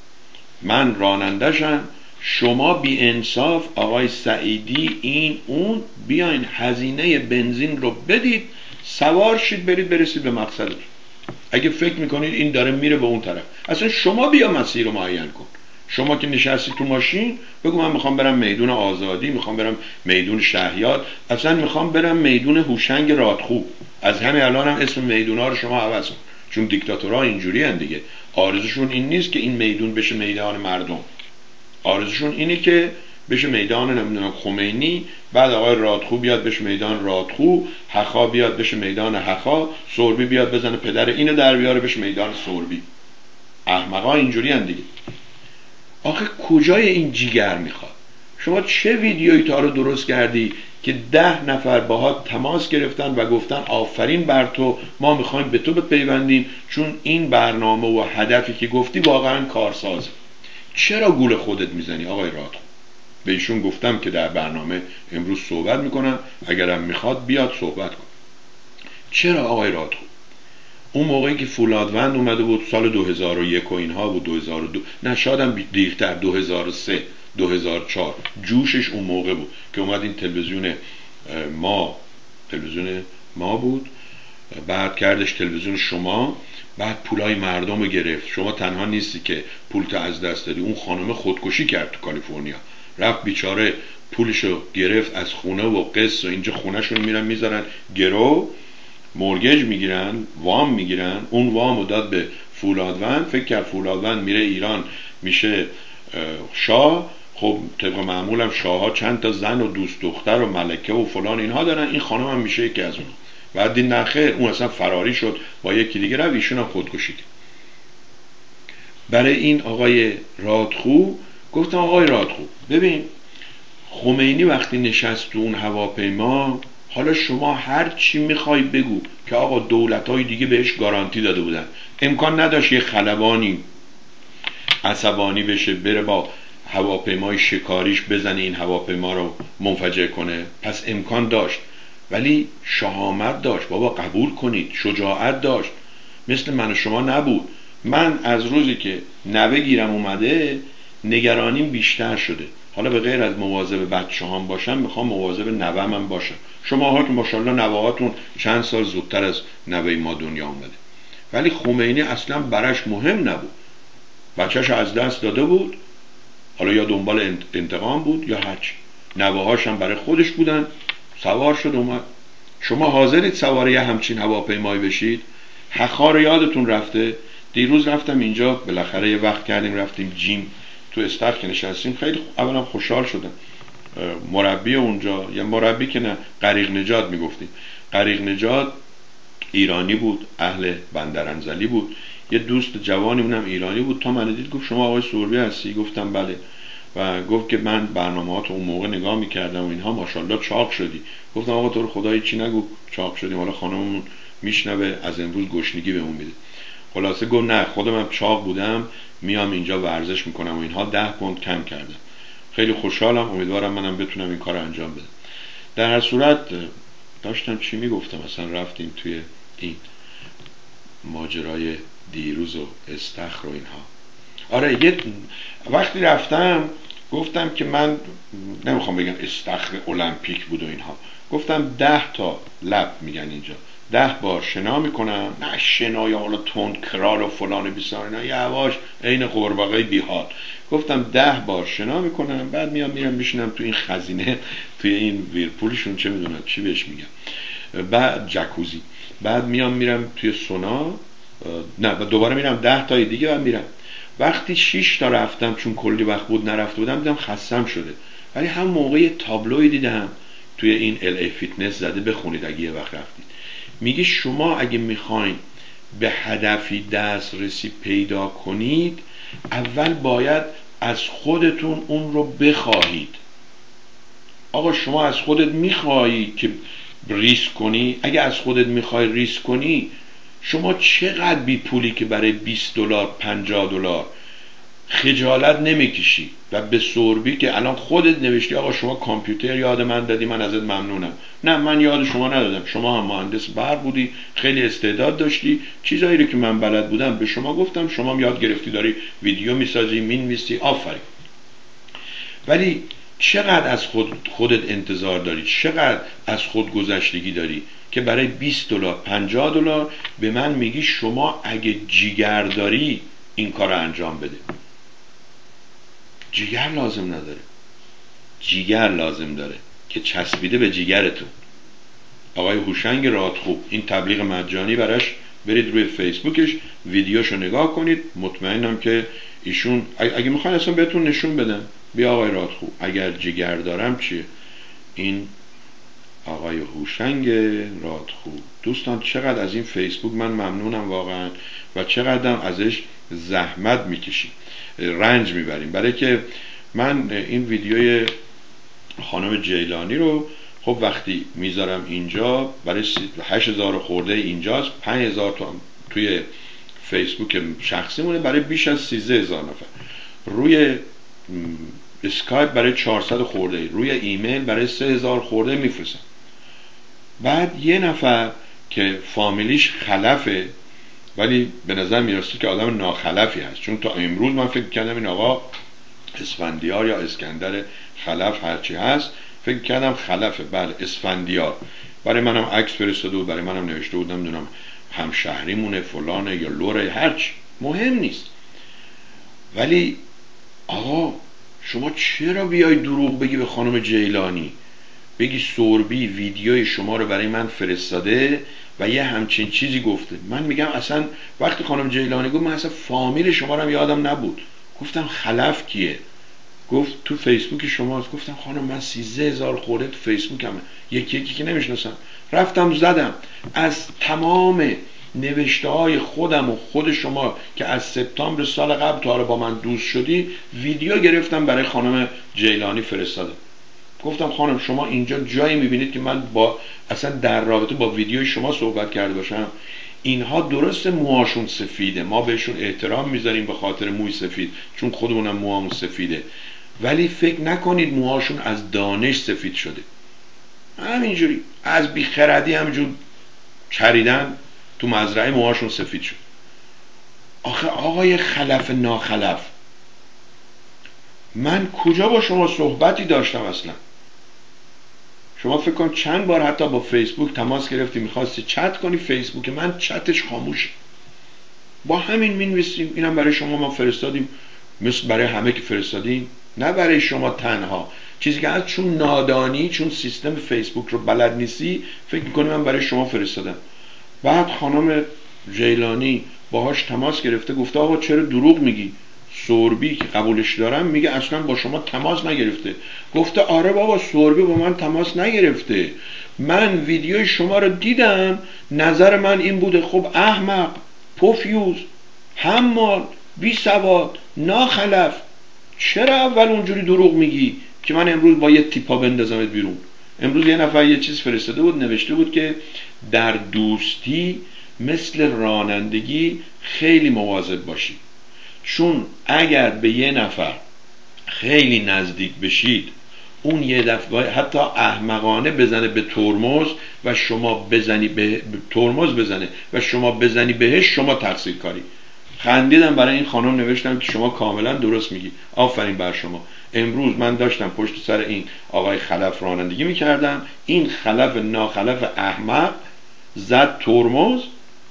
من راننده‌شم، شما بی انصاف آقای سعیدی این اون بیاین هزینه بنزین رو بدید، سوار شید برید برسید به مقصدتون. اگه فکر میکنید این داره میره به اون طرف، اصلا شما بیا مسیر رو معین کن. شما که نشستی تو ماشین بگو من میخوام برم میدون آزادی، میخوام برم میدون شهیار، اصلا میخوام برم میدون هوشنگ رادخو. از همین الان هم اسم میدونا رو شما عوض کن، چون دیکتاتورها اینجوری هن دیگه. آرزوشون این نیست که این میدون بشه میدان مردم، آرزوشون اینه که بشه میدان نمیدونم خمینی، بعد آقای رادخو بیاد بشه میدان رادخو، حخا بیاد بشه میدان حخا، سوربی بیاد بزنه پدر اینو در بیاره بشه میدان سوربی. احمقا اینجوری هن دیگه. آخه کجای این جیگر میخواد؟ شما چه ویدیویی تا رو درست کردی که ده نفر باهات تماس گرفتن و گفتن آفرین بر تو، ما میخوایم به تو بپیوندیم چون این برنامه و هدفی که گفتی واقعا کارسازه. چرا گول خودت میزنی آقای رادخو؟ به ایشون گفتم که در برنامه امروز صحبت میکنم، اگرم میخواد بیاد صحبت کن. چرا آقای رادخو؟ اون موقعی که فولادوند اومده بود سال دو هزار و یک و اینها بود، دو هزار و دو، نه شادم دیرتر، دو هزار و سه دو هزار و چهار، جوشش اون موقع بود که اومد این تلویزیون ما، تلویزیون ما بود، بعد کردش تلویزیون شما، بعد پولای مردم رو گرفت. شما تنها نیستی که پولت از دست دادی، اون خانم خودکشی کرد تو کالیفرنیا، رفت بیچاره پولشو گرفت از خونه و قسط و اینجا خونهشون میرن میذارن گرو، مورگیج میگیرن، وام میگیرن، اون وام رو داد به فولادوند، فکر کرد فولادوند میره ایران میشه شاه. خب طبق معمولم شاه ها چند تا زن و دوست دختر و ملکه و فلان اینها دارن، این خانم هم میشه یکی از اون. بعد دین نخیر اون اصلا فراری شد با یکی دیگه رفت، ایشون هم خودکشی کرد. برای این آقای رادخو گفتم آقای رادخو ببین، خمینی وقتی نشست تو اون هواپیما، حالا شما هر چی میخوای بگو که آقا دولت‌های دیگه بهش گارانتی داده بودن، امکان نداشت یه خلبانی عصبانی بشه بره با هواپیمای شکاریش بزنه این هواپیما رو منفجر کنه؟ پس امکان داشت، ولی شهامت داشت. بابا قبول کنید، شجاعت داشت، مثل من و شما نبود. من از روزی که نوه گیرم اومده نگرانیم بیشتر شده. حالا به غیر از مواظب بچه هم باشم، میخوام مواظب نوه من باشم. شما ها که ماشاءالله نوه هاتون چند سال زودتر از نوه ما دنیا اومده، ولی خمینی اصلا برش مهم نبود، بچهش از دست داده بود، حالا یا دنبال انتقام بود یا هرچی. نوه هاش هم برای خودش بودن، سوار شد اومد. شما حاضرید سوار یه همچین هواپیمایی بشید؟ حخا رو یادتون رفته؟ دیروز رفتم اینجا، بالاخره یه وقت کردیم رفتیم جیم تو استخ که نشستیم، خیلی اولا خوشحال شدم. مربی اونجا، یا مربی که نه، غریق نجات میگفتیم، غریق نجات ایرانی بود، اهل بندرانزلی بود. یه دوست جوانی اونم ایرانی بود، تا من دید گفت شما آقای سوربی هستی؟ گفتم بله. و گفت که من برنامه‌هات اون موقع نگاه میکردم و اینها، ماشاءالله چاق شدی. گفتم آقا تو رو خدای چی نگو چاق شدیم، حالا خانممون میشنوه از امروز گشنگی بهمون میده. خلاصه گفت نه خودم هم چاق بودم، میام اینجا ورزش میکنم و اینها، ده پوند کم کردم. خیلی خوشحالم، امیدوارم منم بتونم این کار انجام بدم. در هر صورت داشتم چی میگفتم، اصلا رفتیم توی این ماجرای دیروز و استخر و اینها. آره، یه وقتی رفتم گفتم که من نمیخوام بگم استخر المپیک بود و اینها، گفتم ده تا لب میگن اینجا، ده بار شنا میکنم، نه شنا یا حالا تند کرال و فلان بیسار اینا، یواش عین قورباغه بیحال. گفتم ده بار شنا میکنم، بعد میام میرم میشینم تو این خزینه، توی این ویرپولشون، چه میدونم چی بهش میگم، بعد جکوزی، بعد میام میرم توی سونا، نه دوباره میرم ده تای دیگه و میرم. وقتی شش تا رفتم، چون کلی وقت بود نرفته بودم، دیدم خستم شده. ولی هم موقع تابلوی دیدم توی این ال ای فیتنس زده، بخونید اگه یه وقت رفتید. میگه شما اگه میخواین به هدفی دسترسی پیدا کنید، اول باید از خودتون اون رو بخواهید. آقا شما از خودت میخوایی که ریسک کنی؟ اگه از خودت میخوای ریسک کنی، شما چقدر بی پولی که برای بیست دلار پنجاه دلار خجالت نمیکشی و به سوربی که الان خودت نوشتی آقا شما کامپیوتر یاد من دادی، من ازت ممنونم. نه، من یاد شما ندادم، شما هم مهندس برق بودی، خیلی استعداد داشتی، چیزایی رو که من بلد بودم به شما گفتم، شما هم یاد گرفتی، داری ویدیو میسازی، مینویسی، آفرین. ولی چقدر از خود خودت انتظار داری، چقدر از خود گذشتگی داری که برای بیست دلار پنجاه دلار به من میگی شما اگه جیگر داری این کار رو انجام بده؟ جیگر لازم نداره، جیگر لازم داره که چسبیده به جیگرتون. آقای هوشنگ رادخو، این تبلیغ مجانی براش، برید روی فیسبوکش ویدیوشو نگاه کنید، مطمئنم که ایشون اگه میخواین اصلا بهتون نشون بدن. بیا آقای رادخو، اگر جیگر دارم چیه؟ این آقای هوشنگ رادخو. دوستان چقدر از این فیسبوک من ممنونم واقعا و چقدرم ازش زحمت میکشیم، رنج میبریم، برای که من این ویدیوی خانم جیلانی رو خب وقتی میذارم اینجا برای هشت هزار خورده اینجاست، پنج هزار تا توی فیسبوک شخصی مونه برای بیش از سیزده هزار نفر، روی اسکایپ برای چهارصد خورده، روی ایمیل برای سه هزار خورده میفرستم. بعد یه نفر که فامیلیش خلفه ولی به نظر میرسه که آدم ناخلفی هست، چون تا امروز من فکر کردم این آقا اسفندیار یا اسکندر خلف هرچی هست فکر کردم خلفه. بله اسفندیار. برای منم عکس فرستاده بود، برای منم نوشته بود نمیدونم همشهریمونه فلانه یا لوره، هرچی مهم نیست. ولی آقا شما چرا بیای دروغ بگی به خانم جیلانی، بگی سوربی ویدیوی شما رو برای من فرستاده و یه همچین چیزی گفته؟ من میگم اصلا وقتی خانم جیلانی گفت من اصلا فامیل شما رو هم یادم نبود. گفتم خلف کیه؟ گفت تو فیسبوک شماست. گفتم خانم من سیزده هزار خورده تو فیسبوکم، یکی یکی که نمیشناسم. رفتم زدم از تمام نوشته های خودم و خود شما که از سپتامبر سال قبل تا حالا با من دوست شدی، ویدیو گرفتم برای خانم جیلانی فرستادم. گفتم خانم شما اینجا جایی میبینید که من با اصلا در رابطه با ویدیوی شما صحبت کرده باشم؟ اینها درست موهاشون سفیده، ما بهشون احترام میذاریم به خاطر موی سفید، چون خودمونم موهامون سفیده، ولی فکر نکنید موهاشون از دانش سفید شده. همینجوری از بیخردی همینجور چریدن تو مزرعه موهاشون سفید شد. آخه آقای خلف ناخلف، من کجا با شما صحبتی داشتم اصلا؟ شما فکر کن چند بار حتی با فیسبوک تماس گرفتی میخواستی چت کنی، فیسبوک من چتش خاموش، با همین مینویسیم. اینم برای شما ما فرستادیم مثل برای همه که فرستادیم، نه برای شما تنها. چیزی که از چون نادانی، چون سیستم فیسبوک رو بلد نیستی فکر میکنی من برای شما فرستادم. بعد خانم جیلانی باهاش تماس گرفته گفته آقا چرا دروغ میگی؟ سوربی که قبولش دارم میگه اصلا با شما تماس نگرفته. گفته آره بابا سوربی با من تماس نگرفته، من ویدیوی شما رو دیدم، نظر من این بوده. خب احمق، پوفیوز، حمال، بی سواد، ناخلف، چرا اول اونجوری دروغ میگی که من امروز با یه تیپا بندازمت بیرون؟ امروز یه نفر یه چیز فرستاده بود، نوشته بود که در دوستی مثل رانندگی خیلی مواظب باشی، چون اگر به یه نفر خیلی نزدیک بشید اون یه دفعه حتی احمقانه بزنه به ترمز و شما بزنی به ترمز بزنه و شما بزنی بهش، شما تقصیر کاری. خندیدم برای این خانم، نوشتم که شما کاملا درست میگی، آفرین بر شما. امروز من داشتم پشت سر این آقای خلف رانندگی میکردم، این خلف ناخلف احمق زد ترمز،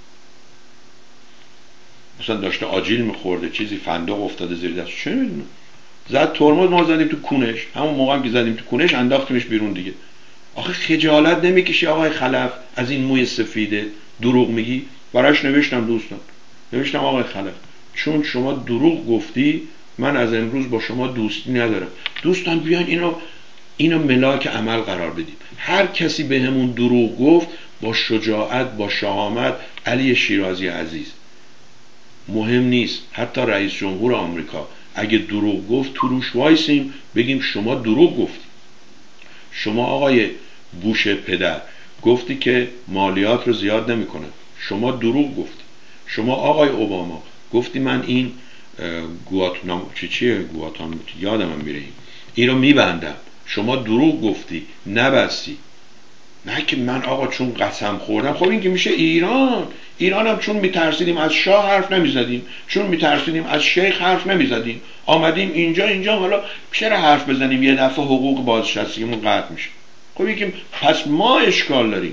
مثلا داشته آجیل میخورده، چیزی فندق افتاده زیر دست، چه میدونم، زد ترمز، ما زدیم تو کونش. همون موقع هم که زدیم تو کونش انداختیمش بیرون دیگه. آخه خجالت نمیکشی آقای خلف از این موی سفیده دروغ میگی؟ براش نوشتم دوستان، نوشتم آقای خلف چون شما دروغ گفتی من از امروز با شما دوستی ندارم. دوستان بیان اینو اینو ملاک عمل قرار بدیم. هر کسی به همون دروغ گفت با شجاعت، با شهامت علی شیرازی عزیز، مهم نیست. حتی رئیس جمهور آمریکا اگه دروغ گفت تو روش وایسیم بگیم شما دروغ گفتی. شما آقای بوش پدر گفتی که مالیات رو زیاد نمیکنه، شما دروغ گفتی. شما آقای اوباما گفتی من این گواتنام چی چیه گواتنام یادم هم میره این رو میبندم، شما دروغ گفتی نبستی. نه که من آقا چون قسم خوردم. خب این که میشه ایران. ایران هم چون میترسیدیم از شاه حرف نمیزدیم، چون میترسیدیم از شیخ حرف نمیزدیم، آمدیم اینجا اینجا حالا چرا حرف بزنیم یه دفعه حقوق بازنشستگیمون قطع میشه. خب این پس ما اشکال داریم.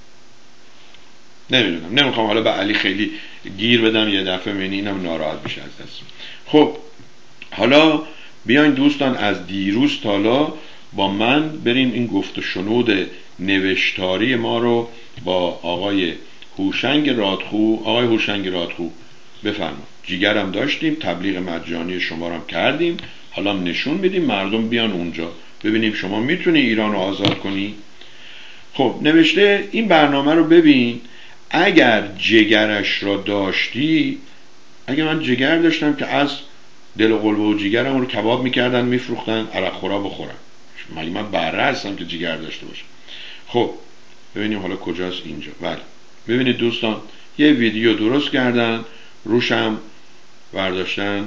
نمیدونم، نمیخوام حالا به علی خیلی گیر بدم یه دفعه منی اینم ناراحت بشه از دست. خب حالا بیاین دوستان از دیروز تا حالا با من بریم این گفت و شنود نوشتاری ما رو با آقای هوشنگ رادخو. آقای هوشنگ رادخو بفرما. جیگرم داشتیم، تبلیغ مجانی شما رو هم کردیم، حالا نشون میدیم مردم بیان اونجا ببینیم شما میتونی ایران رو آزاد کنی. خب نوشته این برنامه رو ببین، اگر جگرش را داشتی. اگر من جگر داشتم که از دل و قلب و جگرم رو کباب میکردن میفروختن عرق خورا بخورن، مگه من بره هستم که جگر داشته باشم؟ خب ببینیم حالا کجاست اینجا. بله ببینید دوستان یه ویدیو درست کردن، روشم برداشتن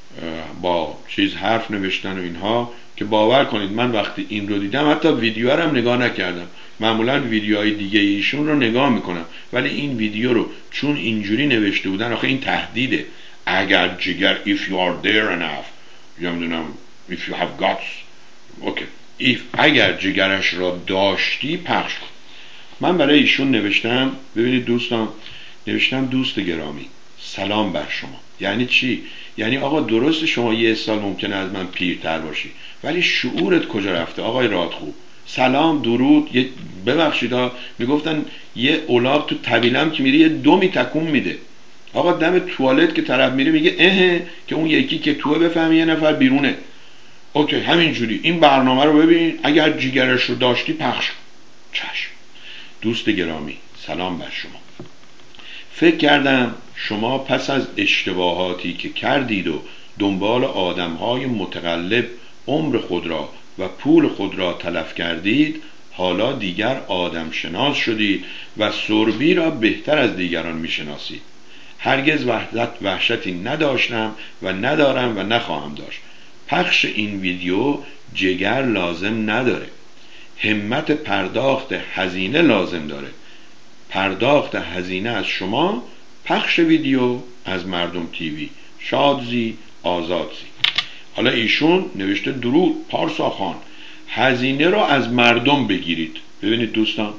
با چیز حرف نوشتن و اینها که باور کنید من وقتی این رو دیدم حتی ویدیو رو هم نگاه نکردم. معمولا ویدیوهای دیگه ایشون رو نگاه میکنم، ولی این ویدیو رو چون اینجوری نوشته بودن، آخه این تهدیده، اگر جگر if you are there enough یا میدونم if you have guts اوکی if اگر جگرش را داشتی پخش کن. من برای ایشون نوشتم، ببینید دوستان نوشتم دوست گرامی سلام بر شما. یعنی چی؟ یعنی آقا درست شما یه سال ممکنه از من پیرتر باشی ولی شعورت کجا رفته آقای رادخو؟ سلام درود. یه ببخشید ها میگفتن یه اولاب تو طویلم که میری یه دومی تکون میده. آقا دم توالت که طرف میره میگه اه که اون یکی که توه بفهمی یه نفر بیرونه. اوکی همینجوری این برنامه رو ببین، اگر جیگرش رو داشتی پخش کن. چشم. دوست گرامی سلام بر شما. فکر کردم شما پس از اشتباهاتی که کردید و دنبال آدمهای متقلب عمر خود را و پول خود را تلف کردید، حالا دیگر آدم شناس شدید و سربی را بهتر از دیگران میشناسید. هرگز وحدت وحشتی نداشتم و ندارم و نخواهم داشت. پخش این ویدیو جگر لازم نداره، همت پرداخت هزینه لازم داره. پرداخت هزینه از شما، پخش ویدیو از مردم تیوی. شادزی آزادزی. حالا ایشون نوشته درود پارسا خان، هزینه رو از مردم بگیرید. ببینید دوستان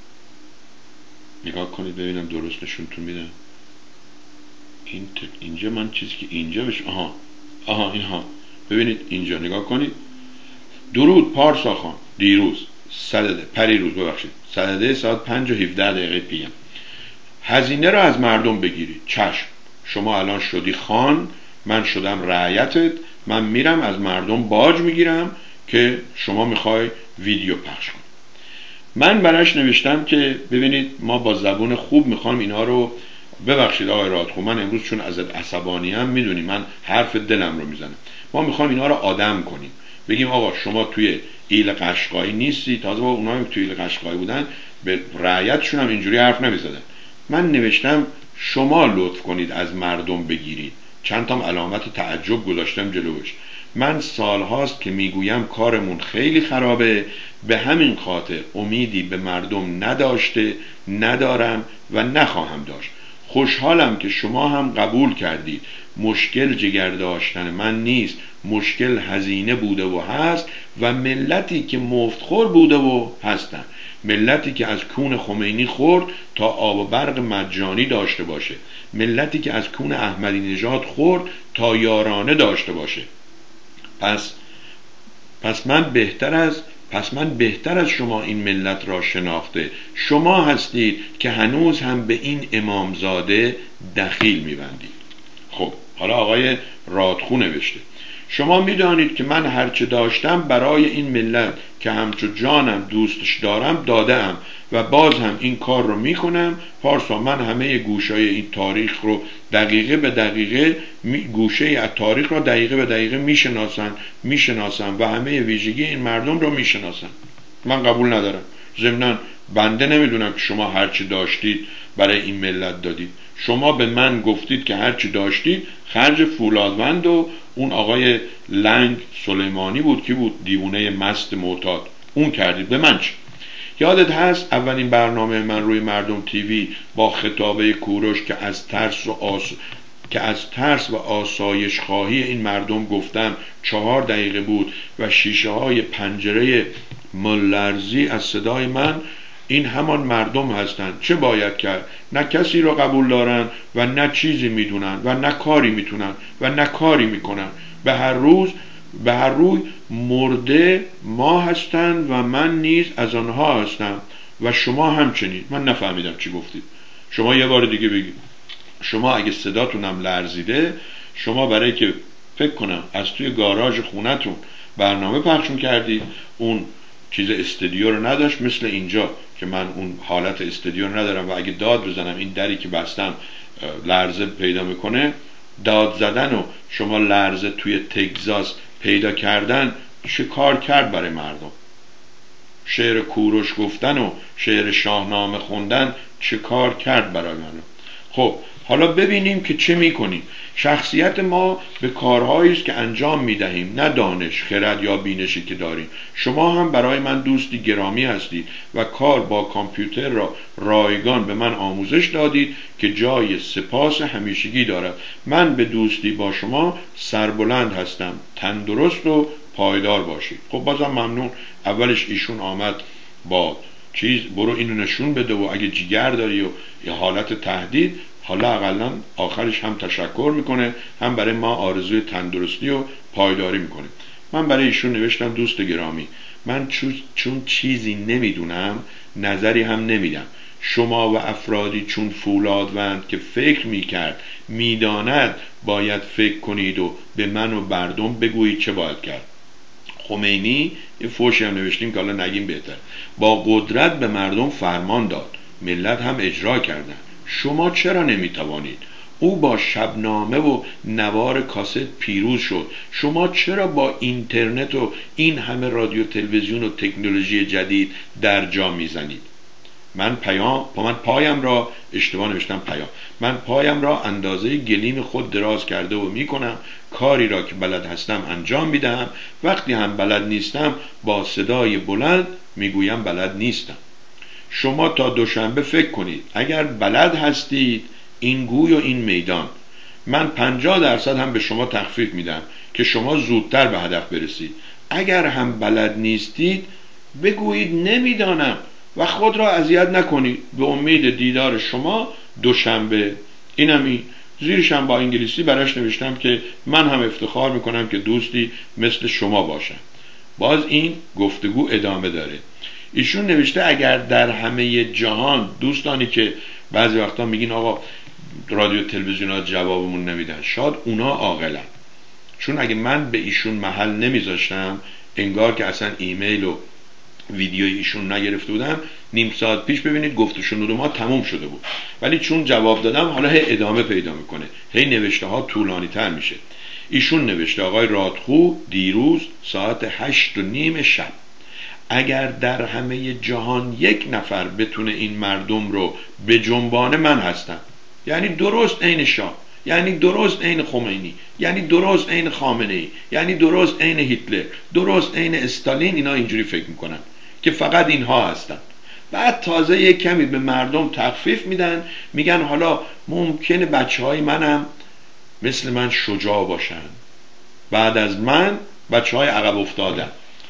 نگاه کنید ببینم درست نشونتون میدم. این اینجا من چیزی که اینجا بشه آها آها اینها ببینید اینجا نگاه کنید. درود پارسا خان، دیروز صدده پریروز ببخشید صدده ساعت پنج و هفده دقیقه پی ام هزینه رو از مردم بگیرید. چشم. شما الان شدی خان، من شدم رعیتت، من میرم از مردم باج میگیرم که شما میخوای ویدیو پخش کن. من براش نوشتم که ببینید ما با زبون خوب میخوام اینا رو، ببخشید آقای رادخو من امروز چون ازت عصبانی هم میدونی من حرف دلم رو میزنم، ما میخوام اینا رو آدم کنیم. بگیم آقا شما توی ایل قشقایی نیستی. تازه با اونایی که توی ایل قشقایی بودن به رعیتشون هم اینجوری حرف نمیزدن. من نوشتم شما لطف کنید از مردم بگیرید. چند تا علامت تعجب گذاشتم جلوش. من سالهاست که میگویم کارمون خیلی خرابه، به همین خاطر امیدی به مردم نداشته، ندارم و نخواهم داشت. خوشحالم که شما هم قبول کردید. مشکل جگر داشتن من نیست، مشکل هزینه بوده و هست و ملتی که مفتخور بوده و هستن. ملتی که از کون خمینی خورد تا آب و برق مجانی داشته باشه، ملتی که از کون احمدی نژاد خورد تا یارانه داشته باشه. پس پس من بهتر از پس من بهتر از شما این ملت را شناخته. شما هستید که هنوز هم به این امامزاده دخیل میبندید. خب حالا آقای رادخو نوشته شما میدانید که من هرچه داشتم برای این ملت که همچو جانم دوستش دارم دادم و باز هم این کار رو میکنم. پارسا من همه گوشای این تاریخ رو دقیقه به دقیقه گوشه از تاریخ رو دقیقه به دقیقه میشناسن میشناسم و همه ویژگی این مردم رو میشناسم. من قبول ندارم. ضمناً بنده نمیدونم که شما هرچی داشتید برای این ملت دادید. شما به من گفتید که هرچی داشتید خرج فولادوند و اون آقای لنگ سلیمانی بود که بود دیوونه مست معتاد، اون کردید. به من چه؟ یادت هست اولین برنامه من روی مردم تیوی با خطابه کوروش که از ترس و آس... که از ترس و آسایش خواهی این مردم گفتم چهار دقیقه بود و شیشه های پنجره ملرزی از صدای من. این همان مردم هستند. چه باید کرد؟ نه کسی رو قبول دارن و نه چیزی میدونن و نه کاری میتونن و نه کاری میکنن. به هر روز به هر روی مرده ما هستند و من نیز از آنها هستم و شما همچنین. من نفهمیدم چی گفتید. شما یه بار دیگه بگید. شما اگه صداتونم لرزیده، شما برای که فکر کنم از توی گاراژ خونتون برنامه پخشون کردید، اون چیز استودیو رو نداشت مثل اینجا که من اون حالت استودیو رو ندارم و اگه داد بزنم این دری که بستم لرزه پیدا میکنه. داد زدن و شما لرزه توی تگزاس پیدا کردن چه کار کرد برای مردم؟ شعر کوروش گفتن و شعر شاهنامه خوندن چه کار کرد برای مردم؟ خب حالا ببینیم که چه میکنیم. شخصیت ما به کارهایی است که انجام میدهیم، نه دانش، خرد یا بینشی که داریم. شما هم برای من دوستی گرامی هستید و کار با کامپیوتر را رایگان به من آموزش دادید که جای سپاس همیشگی دارد. من به دوستی با شما سربلند هستم. تندرست و پایدار باشید. خب بازم ممنون. اولش ایشون آمد با چیز برو اینو نشون بده و اگه جیگر داری و یه حالت تهدید، حالا اقلا آخرش هم تشکر میکنه، هم برای ما آرزوی تندرستی و پایداری میکنه. من برای ایشون نوشتم دوست گرامی، من چون چیزی نمیدونم نظری هم نمیدم. شما و افرادی چون فولادوند که فکر میکرد میداند باید فکر کنید و به من و مردم بگویید چه باید کرد. خمینی یه فوشی هم نوشتیم که حالا نگیم بهتر، با قدرت به مردم فرمان داد، ملت هم اجرا کردن. شما چرا نمیتوانید؟ او با شبنامه و نوار کاست پیروز شد. شما چرا با اینترنت و این همه رادیو تلویزیون و تکنولوژی جدید در جا میزنید؟ من پیام من پایم را اشتباه نوشتم پیام من پایم را اندازه گلیم خود دراز کرده و میکنم. کاری را که بلد هستم انجام میدهم. وقتی هم بلد نیستم با صدای بلند میگویم بلد نیستم. شما تا دوشنبه فکر کنید. اگر بلد هستید این گوی و این میدان، من پنجاه درصد هم به شما تخفیف میدم که شما زودتر به هدف برسید. اگر هم بلد نیستید بگویید نمیدانم و خود را اذیت نکنید. به امید دیدار شما دوشنبه. اینمی زیرشم با انگلیسی براش نوشتم که من هم افتخار میکنم که دوستی مثل شما باشم. باز این گفتگو ادامه داره. ایشون نوشته اگر در همه جهان، دوستانی که بعضی وقتا میگین آقا رادیو تلویزیونات جوابمون نمیدن، شاید اونا عاقلن. چون اگه من به ایشون محل نمیذاشتم انگار که اصلا ایمیل و ویدیوی ایشون نگرفته بودم، نیم ساعت پیش ببینید گفتشون رو ما تموم شده بود. ولی چون جواب دادم حالا هی ادامه پیدا میکنه، هی نوشته ها طولانی تر میشه. ایشون نوشته آقای رادخو دیروز ساعت هشت و نیم شب، اگر در همه جهان یک نفر بتونه این مردم رو به جنبانه من هستم. یعنی درست عین شاه، یعنی درست عین خمینی، یعنی درست عین خامنه ای، یعنی درست عین هیتلر، درست عین استالین. اینا اینجوری فکر میکنن که فقط اینها هستن. بعد تازه یک کمی به مردم تخفیف میدن، میگن حالا ممکنه بچه های منم مثل من شجاع باشن، بعد از من بچه های عقب افتادن.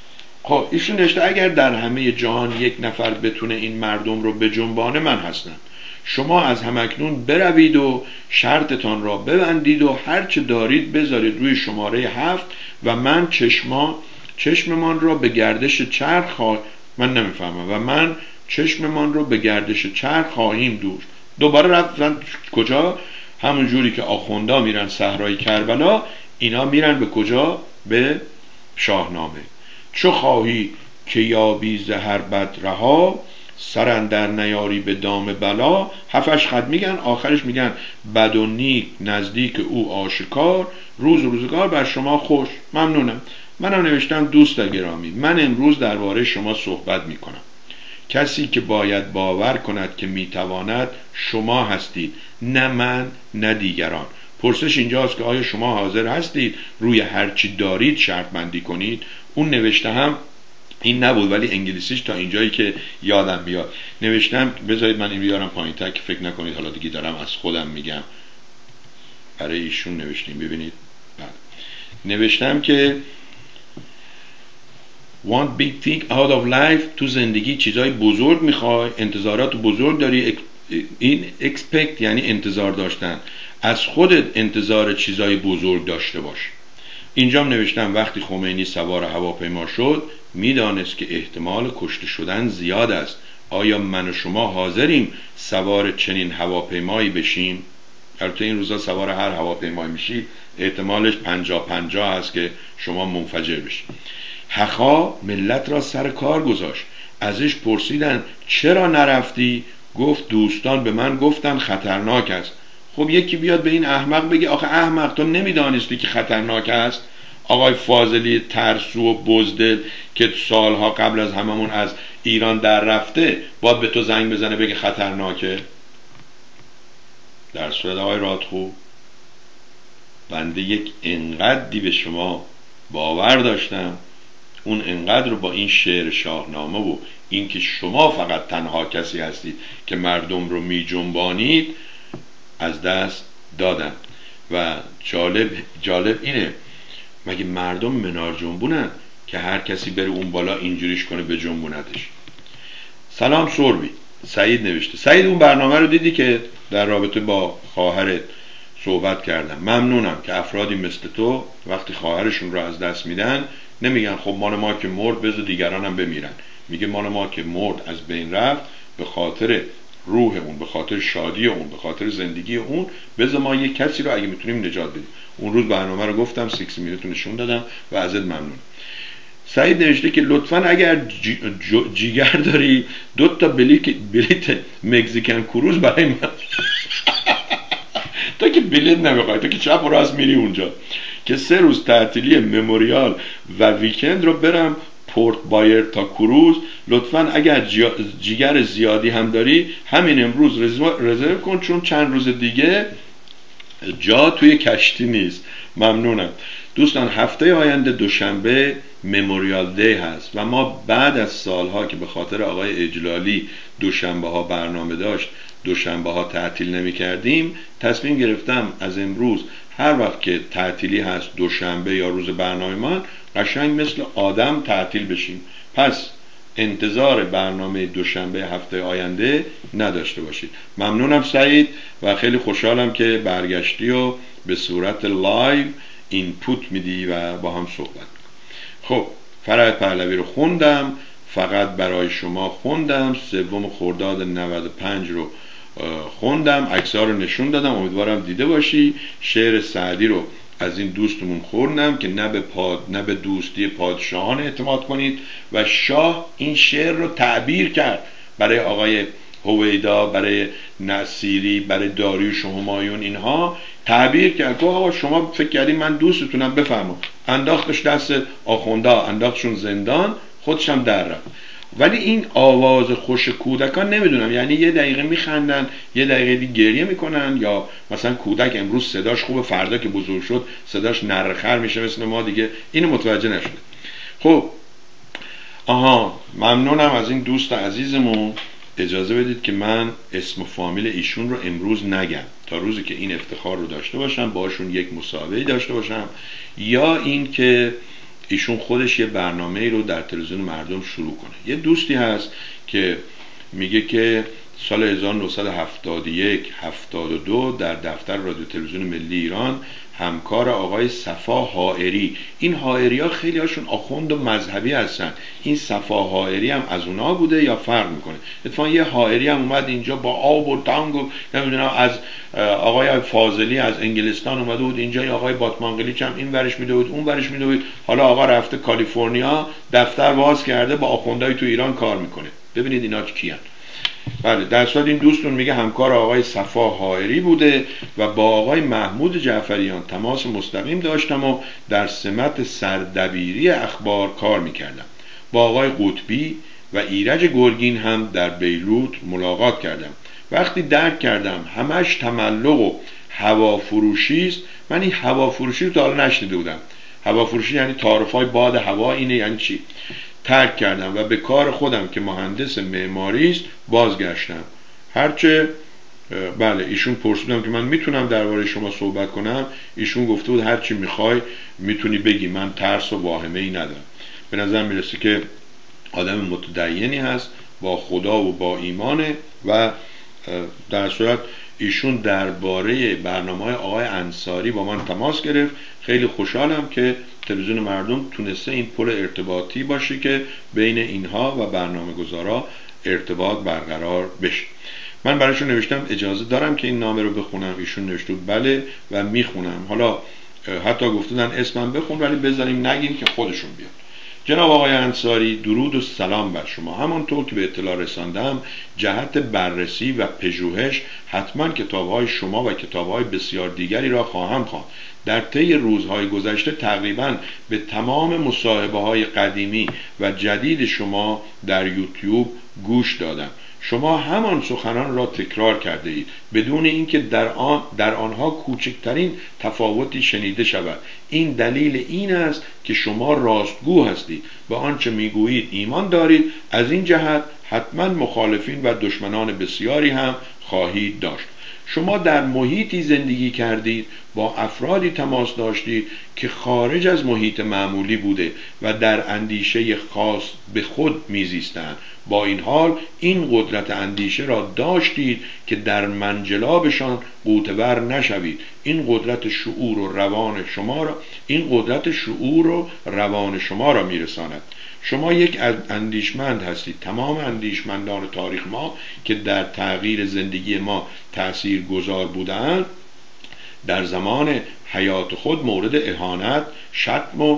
خب ایشون نوشته اگر در همه جهان یک نفر بتونه این مردم رو به جنبانه من هستم. شما از همکنون بروید و شرطتان را ببندید و هرچه دارید بذارید روی شماره هفت و من چشما چشممان را به گردش چرخ خواهیم من نمیفهمم و من چشممان رو به گردش چرخ خواهیم دور. دوباره رفتن کجا؟ همون جوری که آخوندا میرن صحرای کربلا، اینا میرن به کجا؟ به شاهنامه. چو خواهی که یابی زهر بد رها، سر اندر نیاری به دام بلا. هفتش خط میگن، آخرش میگن بد و نیک نزدیک او آشکار، روز و روزگار بر شما خوش. ممنونم. منم نوشتم دوست گرامی، من امروز درباره شما صحبت میکنم. کسی که باید باور کند که میتواند شما هستید، نه من نه دیگران. پرسش اینجاست که آیا شما حاضر هستید روی هرچی دارید شرط بندی کنید؟ اون نوشته هم این نبود، ولی انگلیسیش تا اینجایی که یادم بیاد نوشتم. بذارید من این بیارم پایین تر که فکر نکنید حالا دیگه دارم از خودم میگم. برای ایشون نوشتیم، ببینید. بعد نوشتم که want big thing out of life، تو زندگی چیزای بزرگ میخوای، انتظارات بزرگ داری. این expect یعنی انتظار داشتن، از خودت انتظار چیزای بزرگ داشته باش. اینجام نوشتم وقتی خمینی سوار هواپیما شد میدانست که احتمال کشته شدن زیاد است. آیا من و شما حاضریم سوار چنین هواپیمایی بشیم؟ البته این روزا سوار هر هواپیمایی میشی احتمالش پنجا پنجا هست که شما منفجر بشی. حقا ملت را سر کار گذاشت. ازش پرسیدن چرا نرفتی؟ گفت دوستان به من گفتن خطرناک است. خب یکی بیاد به این احمق بگه آخه احمق تو نمیدانستی که خطرناک است؟ آقای فاضلی ترسو و بزدل که سالها قبل از هممون از ایران در رفته باید به تو زنگ بزنه بگه خطرناکه؟ در صورت آقای رادخو بنده یک انقدری به شما باور داشتم، اون انقدر رو با این شعر شاهنامه و این که شما فقط تنها کسی هستید که مردم رو می جنبانید از دست دادم. و جالب جالب اینه، مگه مردم منار جنبونن که هر کسی بره اون بالا اینجوریش کنه به جنبونتش؟ سلام سربی. سعید نوشته سعید اون برنامه رو دیدی که در رابطه با خواهرت صحبت کردم؟ ممنونم که افرادی مثل تو وقتی خواهرشون رو از دست میدن نمیگن خب مال ما که مرد بذار دیگران هم بمیرن. میگه مال ما که مرد از بین رفت به خاطر روح اون، به خاطر شادی اون، به خاطر زندگی اون، بذار ما یک کسی رو اگه میتونیم نجات بدیم. اون روز برنامه رو گفتم، سیکس مینوت نشون دادم و ازت ممنون. سعید نوشته که لطفاً اگر جی جیگر داری دو تا بلیت بلیت مکزیکن کروز برای من تو که بلیت نمیخوای، تو که چپ و راست میری اونجا که سه روز تعطیلی مموریال و ویکند رو برم پورت بایرتا کروز. لطفاً اگر جیگر زیادی هم داری همین امروز رزرو کن، چون چند روز دیگه جا توی کشتی نیست. ممنونم دوستان. هفته آینده دوشنبه مموریال دی هست و ما بعد از سالها که به خاطر آقای اجلالی دوشنبه ها برنامه داشت دوشنبه ها تعطیل نمی کردیم، تصمیم گرفتم از امروز هر وقت که تعطیلی هست دوشنبه یا روز برنامه من قشنگ مثل آدم تعطیل بشیم. پس انتظار برنامه دوشنبه هفته آینده نداشته باشید. ممنونم سعید و خیلی خوشحالم که برگشتی و به صورت لایو اینپوت میدی و با هم صحبت. خب فرح پهلوی رو خوندم، فقط برای شما خوندم. سوم خرداد نود و پنج رو خوندم، عکس‌ها رو نشون دادم، امیدوارم دیده باشی. شعر سعدی رو از این دوستمون خوندم که نه به پاد نه به دوستی پادشاهان اعتماد کنید و شاه این شعر رو تعبیر کرد برای آقای هویدا، برای نصیری، برای داریوش و همایون. اینها تعبیر کرد که آقا شما فکر کردین من دوستتونم، بفرما. انداختش دست آخوندا، انداختشون زندان، خودش هم در رفت. ولی این آواز خوش کودکان نمیدونم، یعنی یه دقیقه میخندن یه دقیقه دیگه گریه میکنن، یا مثلا کودک امروز صداش خوبه فردا که بزرگ شد صداش نرخر میشه مثل ما دیگه. اینو متوجه نشده. خب آها ممنونم از این دوست عزیزمون. اجازه بدید که من اسم و فامیل ایشون رو امروز نگم تا روزی که این افتخار رو داشته باشم باشون یک مصاحبه داشته باشم، یا این که ایشون خودش یه برنامه رو در تلویزیون مردم شروع کنه. یه دوستی هست که میگه که سال هزار و نهصد و هفتاد و یک هفتاد و دو در دفتر رادیو تلویزیون ملی ایران همکار آقای صفا حائری. این حائری ها خیلی هاشون آخوند و مذهبی هستن. این صفا حائری هم از اونا بوده یا فرق میکنه؟ اتفاقا یه حائری هم اومد اینجا با آب و تانگ و نمیدونم، از آقای فاضلی از انگلستان اومده بود اینجا، یا آقای باتمانقلیچ هم این ورش میده بود اون ورش میده بود. حالا آقا رفته کالیفرنیا دفتر باز کرده با آخوندهای تو ایران کار میکنه. ببینید اینا کیان. بله، در صورت این دوستون میگه همکار آقای صفا حائری بوده و با آقای محمود جعفریان تماس مستقیم داشتم و در سمت سردبیری اخبار کار میکردم. با آقای قطبی و ایرج گرگین هم در بیروت ملاقات کردم. وقتی درک کردم همش تملق و هوافروشی است، من این هوافروشی رو تا حالا نشنیده بودم. هوافروشی یعنی تعارف‌های باد هوا، اینه یعنی چی؟ ترک کردم و به کار خودم که مهندس معماری است بازگشتم. هرچه بله ایشون پرسیدم که من میتونم درباره شما صحبت کنم، ایشون گفته بود هر چی میخوای میتونی بگی، من ترس و واهمه ای ندارم. به نظر میرسه که آدم متدینی هست، با خدا و با ایمانه. و در صورت ایشون درباره برنامه‌های آقای انصاری با من تماس گرفت. خیلی خوشحالم که تلویزیون مردم تونسته این پل ارتباطی باشه که بین اینها و برنامه‌گذارا ارتباط برقرار بشه. من برایشون نوشتم اجازه دارم که این نامه رو بخونم؟ ایشون نوشته بله و میخونم. حالا حتی گفتن اسمم بخون ولی بذاریم نگیم که خودشون بیاد. جناب آقای انصاری، درود و سلام بر شما. همانطور که به اطلاع رساندم جهت بررسی و پژوهش حتما کتاب‌های شما و کتاب‌های بسیار دیگری را خواهم خواند. در طی روزهای گذشته تقریبا به تمام مصاحبه‌های قدیمی و جدید شما در یوتیوب گوش دادم. شما همان سخنان را تکرار کرده اید بدون اینکه در آن در آنها کوچکترین تفاوتی شنیده شود. این دلیل این است که شما راستگو هستید و آنچه میگویید ایمان دارید. از این جهت حتما مخالفین و دشمنان بسیاری هم خواهید داشت. شما در محیطی زندگی کردید، با افرادی تماس داشتید که خارج از محیط معمولی بوده و در اندیشه خاص به خود میزیستند. با این حال این قدرت اندیشه را داشتید که در منجلابشان غوطه‌ور نشوید. این قدرت شعور و روان شما را این قدرت شعور و روان شما را میرساند. شما یک اندیشمند هستید. تمام اندیشمندان تاریخ ما که در تغییر زندگی ما تأثیر گذار بودند در زمان حیات خود مورد اهانت، شتم و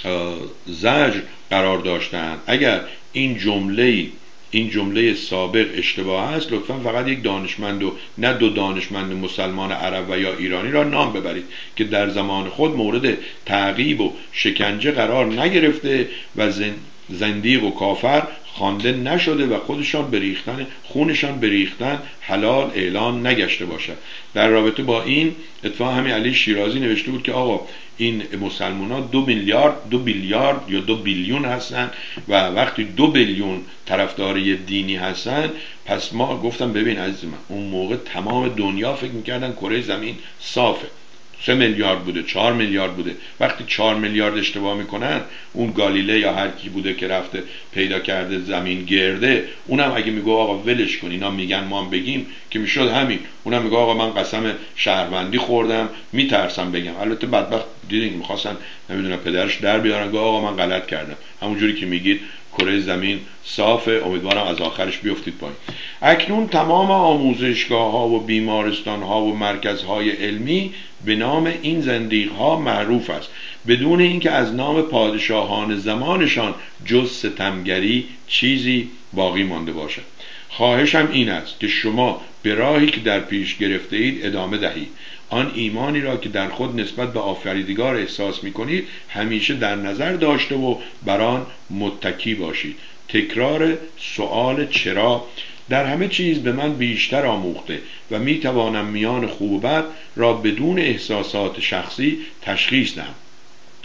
زجر قرار داشتند. اگر این جمله این جمله سابق اشتباه است لطفا فقط یک دانشمند و نه دو دانشمند مسلمان عرب و یا ایرانی را نام ببرید که در زمان خود مورد تعقیب و شکنجه قرار نگرفته و زندیق و کافر خوانده نشده و خودشان بریختن خونشان بریختن حلال اعلان نگشته باشد. در رابطه با این اتفاق همین علی شیرازی نوشته بود که آقا این مسلمان ها دو میلیارد دو بیلیارد یا دو بیلیون هستن و وقتی دو بیلیون طرفدار یه دینی هستن، پس ما گفتم ببین عزیز من، اون موقع تمام دنیا فکر میکردن کره زمین صافه، سه میلیارد بوده، چهار میلیارد بوده. وقتی چهار میلیارد اشتباه میکنن، اون گالیله یا هر کی بوده که رفته پیدا کرده زمین گرده، اونم اگه میگه آقا ولش کن اینا میگن ما هم بگیم که میشد همین. اونم میگه آقا من قسم شهروندی خوردم میترسم بگم. البته بدبخت دیدین میخواستن نمیدونم پدرش در بیارن، گفت آقا من غلط کردم. همونجوری که میگید کره زمین صافه، امیدوارم از آخرش بیفتید پایین. اکنون تمام آموزشگاه ها و بیمارستان ها و مرکزهای علمی به نام این زندیق ها معروف است، بدون اینکه از نام پادشاهان زمانشان جز ستمگری چیزی باقی مانده باشد. خواهشم این است که شما به راهی که در پیش گرفته اید ادامه دهید. آن ایمانی را که در خود نسبت به آفریدگار احساس می کنید همیشه در نظر داشته و بر آن متکی باشید. تکرار سؤال چرا در همه چیز به من بیشتر آموخته و می توانم میان خوب و بد را بدون احساسات شخصی تشخیص دهم.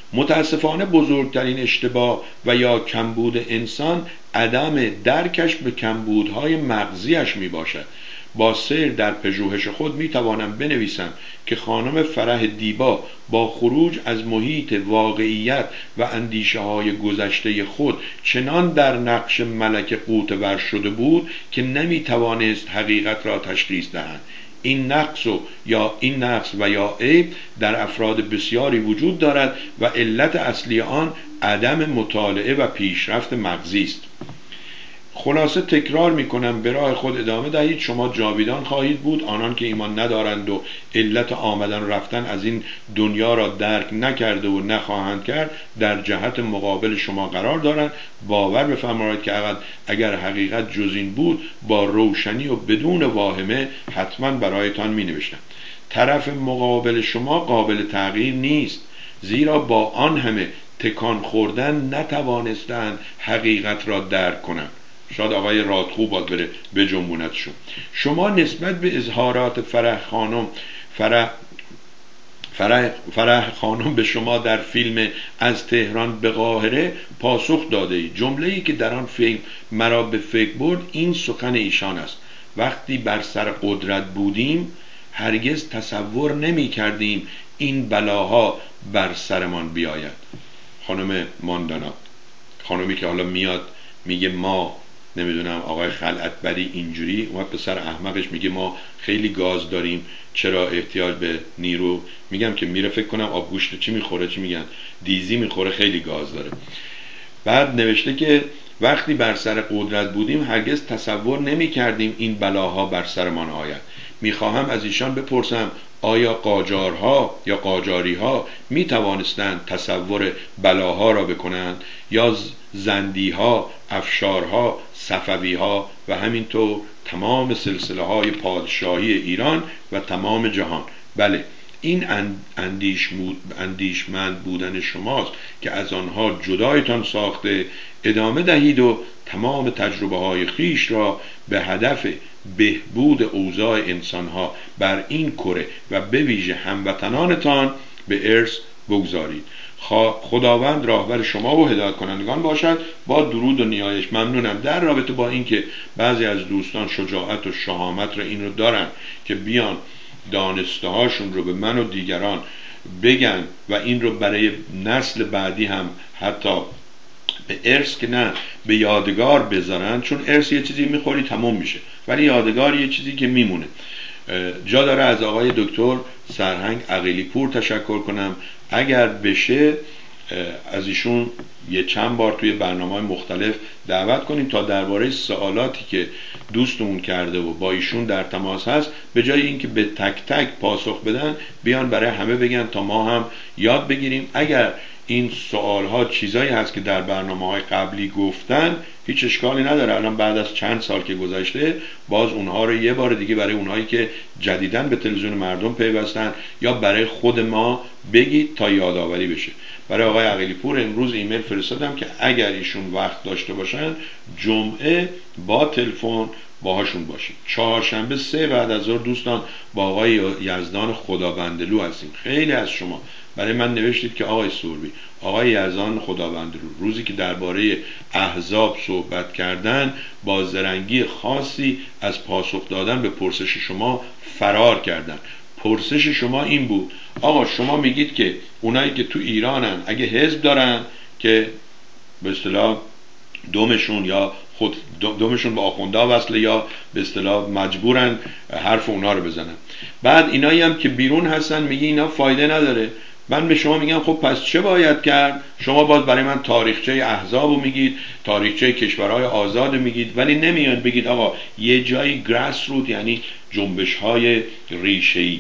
متاسفانه بزرگترین اشتباه و یا کمبود انسان عدم درکش به کمبودهای مغزیش می باشد. با سیر در پژوهش خود می توانم بنویسم که خانم فرح دیبا با خروج از محیط واقعیت و اندیشه های گذشته خود چنان در نقش ملک قوتور شده بود که نمی توانست حقیقت را تشخیص دهد. این نقص و یا این نقص و یا عیب در افراد بسیاری وجود دارد و علت اصلی آن عدم مطالعه و پیشرفت مغزی است. خلاصه تکرار می کنم، به راه خود ادامه دهید، شما جاویدان خواهید بود. آنان که ایمان ندارند و علت آمدن رفتن از این دنیا را درک نکرده و نخواهند کرد در جهت مقابل شما قرار دارند. باور بفرمایید که اگر حقیقت جز این بود با روشنی و بدون واهمه حتما برایتان می نوشتم. طرف مقابل شما قابل تغییر نیست، زیرا با آن همه تکان خوردن نتوانستند حقیقت را درک کنند. شاید آقای رادخو باید بره به جنبونتشون. شما نسبت به اظهارات فرح خانم فرح فرح, فرح خانم به شما در فیلم از تهران به قاهره پاسخ داده اید. جمله‌ای که در آن فیلم مرا به فکر برد این سخن ایشان است: وقتی بر سر قدرت بودیم هرگز تصور نمی کردیم این بلاها بر سرمان بیاید. خانم ماندانا، خانمی که حالا میاد میگه ما نمیدونم آقای خلعتبری اینجوری اومد به سر احمقش میگه ما خیلی گاز داریم، چرا احتیاج به نیرو؟ میگم که میره فکر کنم آبگوشت چی میخوره، چی میگن، دیزی میخوره، خیلی گاز داره. بعد نوشته که وقتی بر سر قدرت بودیم هرگز تصور نمی کردیم این بلاها بر سرمان آید. میخواهم از ایشان بپرسم آیا قاجارها یا قاجاریها می توانستند تصور بلاها را بکنند یا زندیها، افشارها، صفویها و همینطور تمام سلسله های پادشاهی ایران و تمام جهان؟ بله، این اندیشمند بودن شماست که از آنها جدایتان ساخته. ادامه دهید و تمام تجربه های خیش را به هدف بهبود اوضاع انسانها بر این کره و به ویژه هموطنانتان به ارث بگذارید. خداوند راهبر شما و هدایت کنندگان باشد. با درود و نیایش. ممنونم. در رابطه با اینکه بعضی از دوستان شجاعت و شهامت را این رو دارن که بیان دانسته هاشون رو به من و دیگران بگن و این رو برای نسل بعدی هم حتی به ارث که نه به یادگار بذارن، چون ارث یه چیزی میخوری تموم میشه ولی یادگار یه چیزی که میمونه. جا داره از آقای دکتر سرهنگ عقیلی پور تشکر کنم. اگر بشه از ایشون یه چند بار توی برنامه‌های مختلف دعوت کنیم تا درباره سوالاتی که دوستمون کرده و با ایشون در تماس هست، به جای اینکه به تک تک پاسخ بدن بیان برای همه بگن تا ما هم یاد بگیریم. اگر این سوالها چیزایی هست که در برنامه‌های قبلی گفتن هیچ اشکالی نداره. الان بعد از چند سال که گذشته باز اونها رو یه بار دیگه برای اونهایی که جدیداً به تلویزیون مردم پیوستن یا برای خود ما بگید تا یادآوری بشه. برای آقای عقیلی پور امروز ایمیل فرستادم که اگر ایشون وقت داشته باشن جمعه با تلفن باهاشون باشید. چهارشنبه سه بعد از ظهر دوستان با آقای یزدان خدابندلو هستیم. خیلی از شما برای من نوشتید که آقای سوربی، آقای یزدان خدابندلو روزی که درباره احزاب صحبت کردن با زرنگی خاصی از پاسخ دادن به پرسش شما فرار کردن. پرسش شما این بود آقا شما میگید که اونایی که تو ایرانن اگه حزب دارن که به اصطلاح دومشون یا خود دومشون با آخونده وصله یا به اصطلاح مجبورن حرف اونا رو بزنن، بعد اینایی هم که بیرون هستن میگی اینا فایده نداره. من به شما میگم خب پس چه باید کرد؟ شما باز برای من تاریخچه احزابو میگید، تاریخچه کشورهای آزاد میگید، ولی نمیان بگید آقا یه جایی گراس روت یعنی جنبش های ریشه‌ای.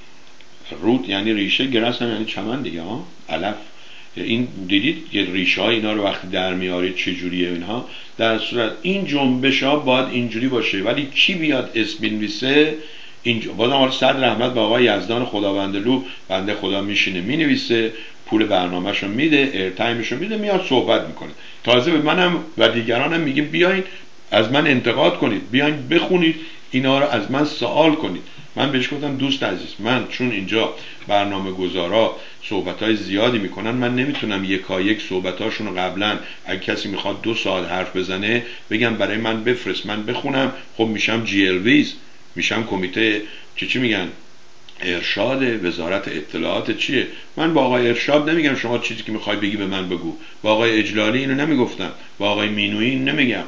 روت یعنی ریشه، گراس هم یعنی چمن دیگه ها، علف. این دیدید که ریشه های اینا رو وقتی در میارید چجوریه اینها. در صورت این جنبش ها باید اینجوری باشه، ولی کی بیاد اسم بنویسه؟ اینجا بازم حالا صد رحمت به آقای یزدان خدابندلو، بنده خدا میشینه مینویسه، پول برنامه‌شو میده، ایرتایمشو میده، میاد صحبت میکنه. تازه به منم و دیگرانم میگیم بیاین از من انتقاد کنید، بیاین بخونید اینا رو از من سوال کنید. من بهش گفتم دوست عزیز، من چون اینجا برنامه گذارا صحبت‌های زیادی میکنن. من نمیتونم یکایک صحبت‌هاشون رو قبلا اگه کسی میخواد دو ساعت حرف بزنه بگم برای من بفرست من بخونم، خب میشم جی ال ویز، میشم کمیته چی چی میگن ارشاد وزارت اطلاعات چیه. من با آقای ارشاد نمیگم شما چیزی که میخوای بگی به من بگو، با آقای اجلالی اینو نمیگفتم، با آقای مینویی نمیگم،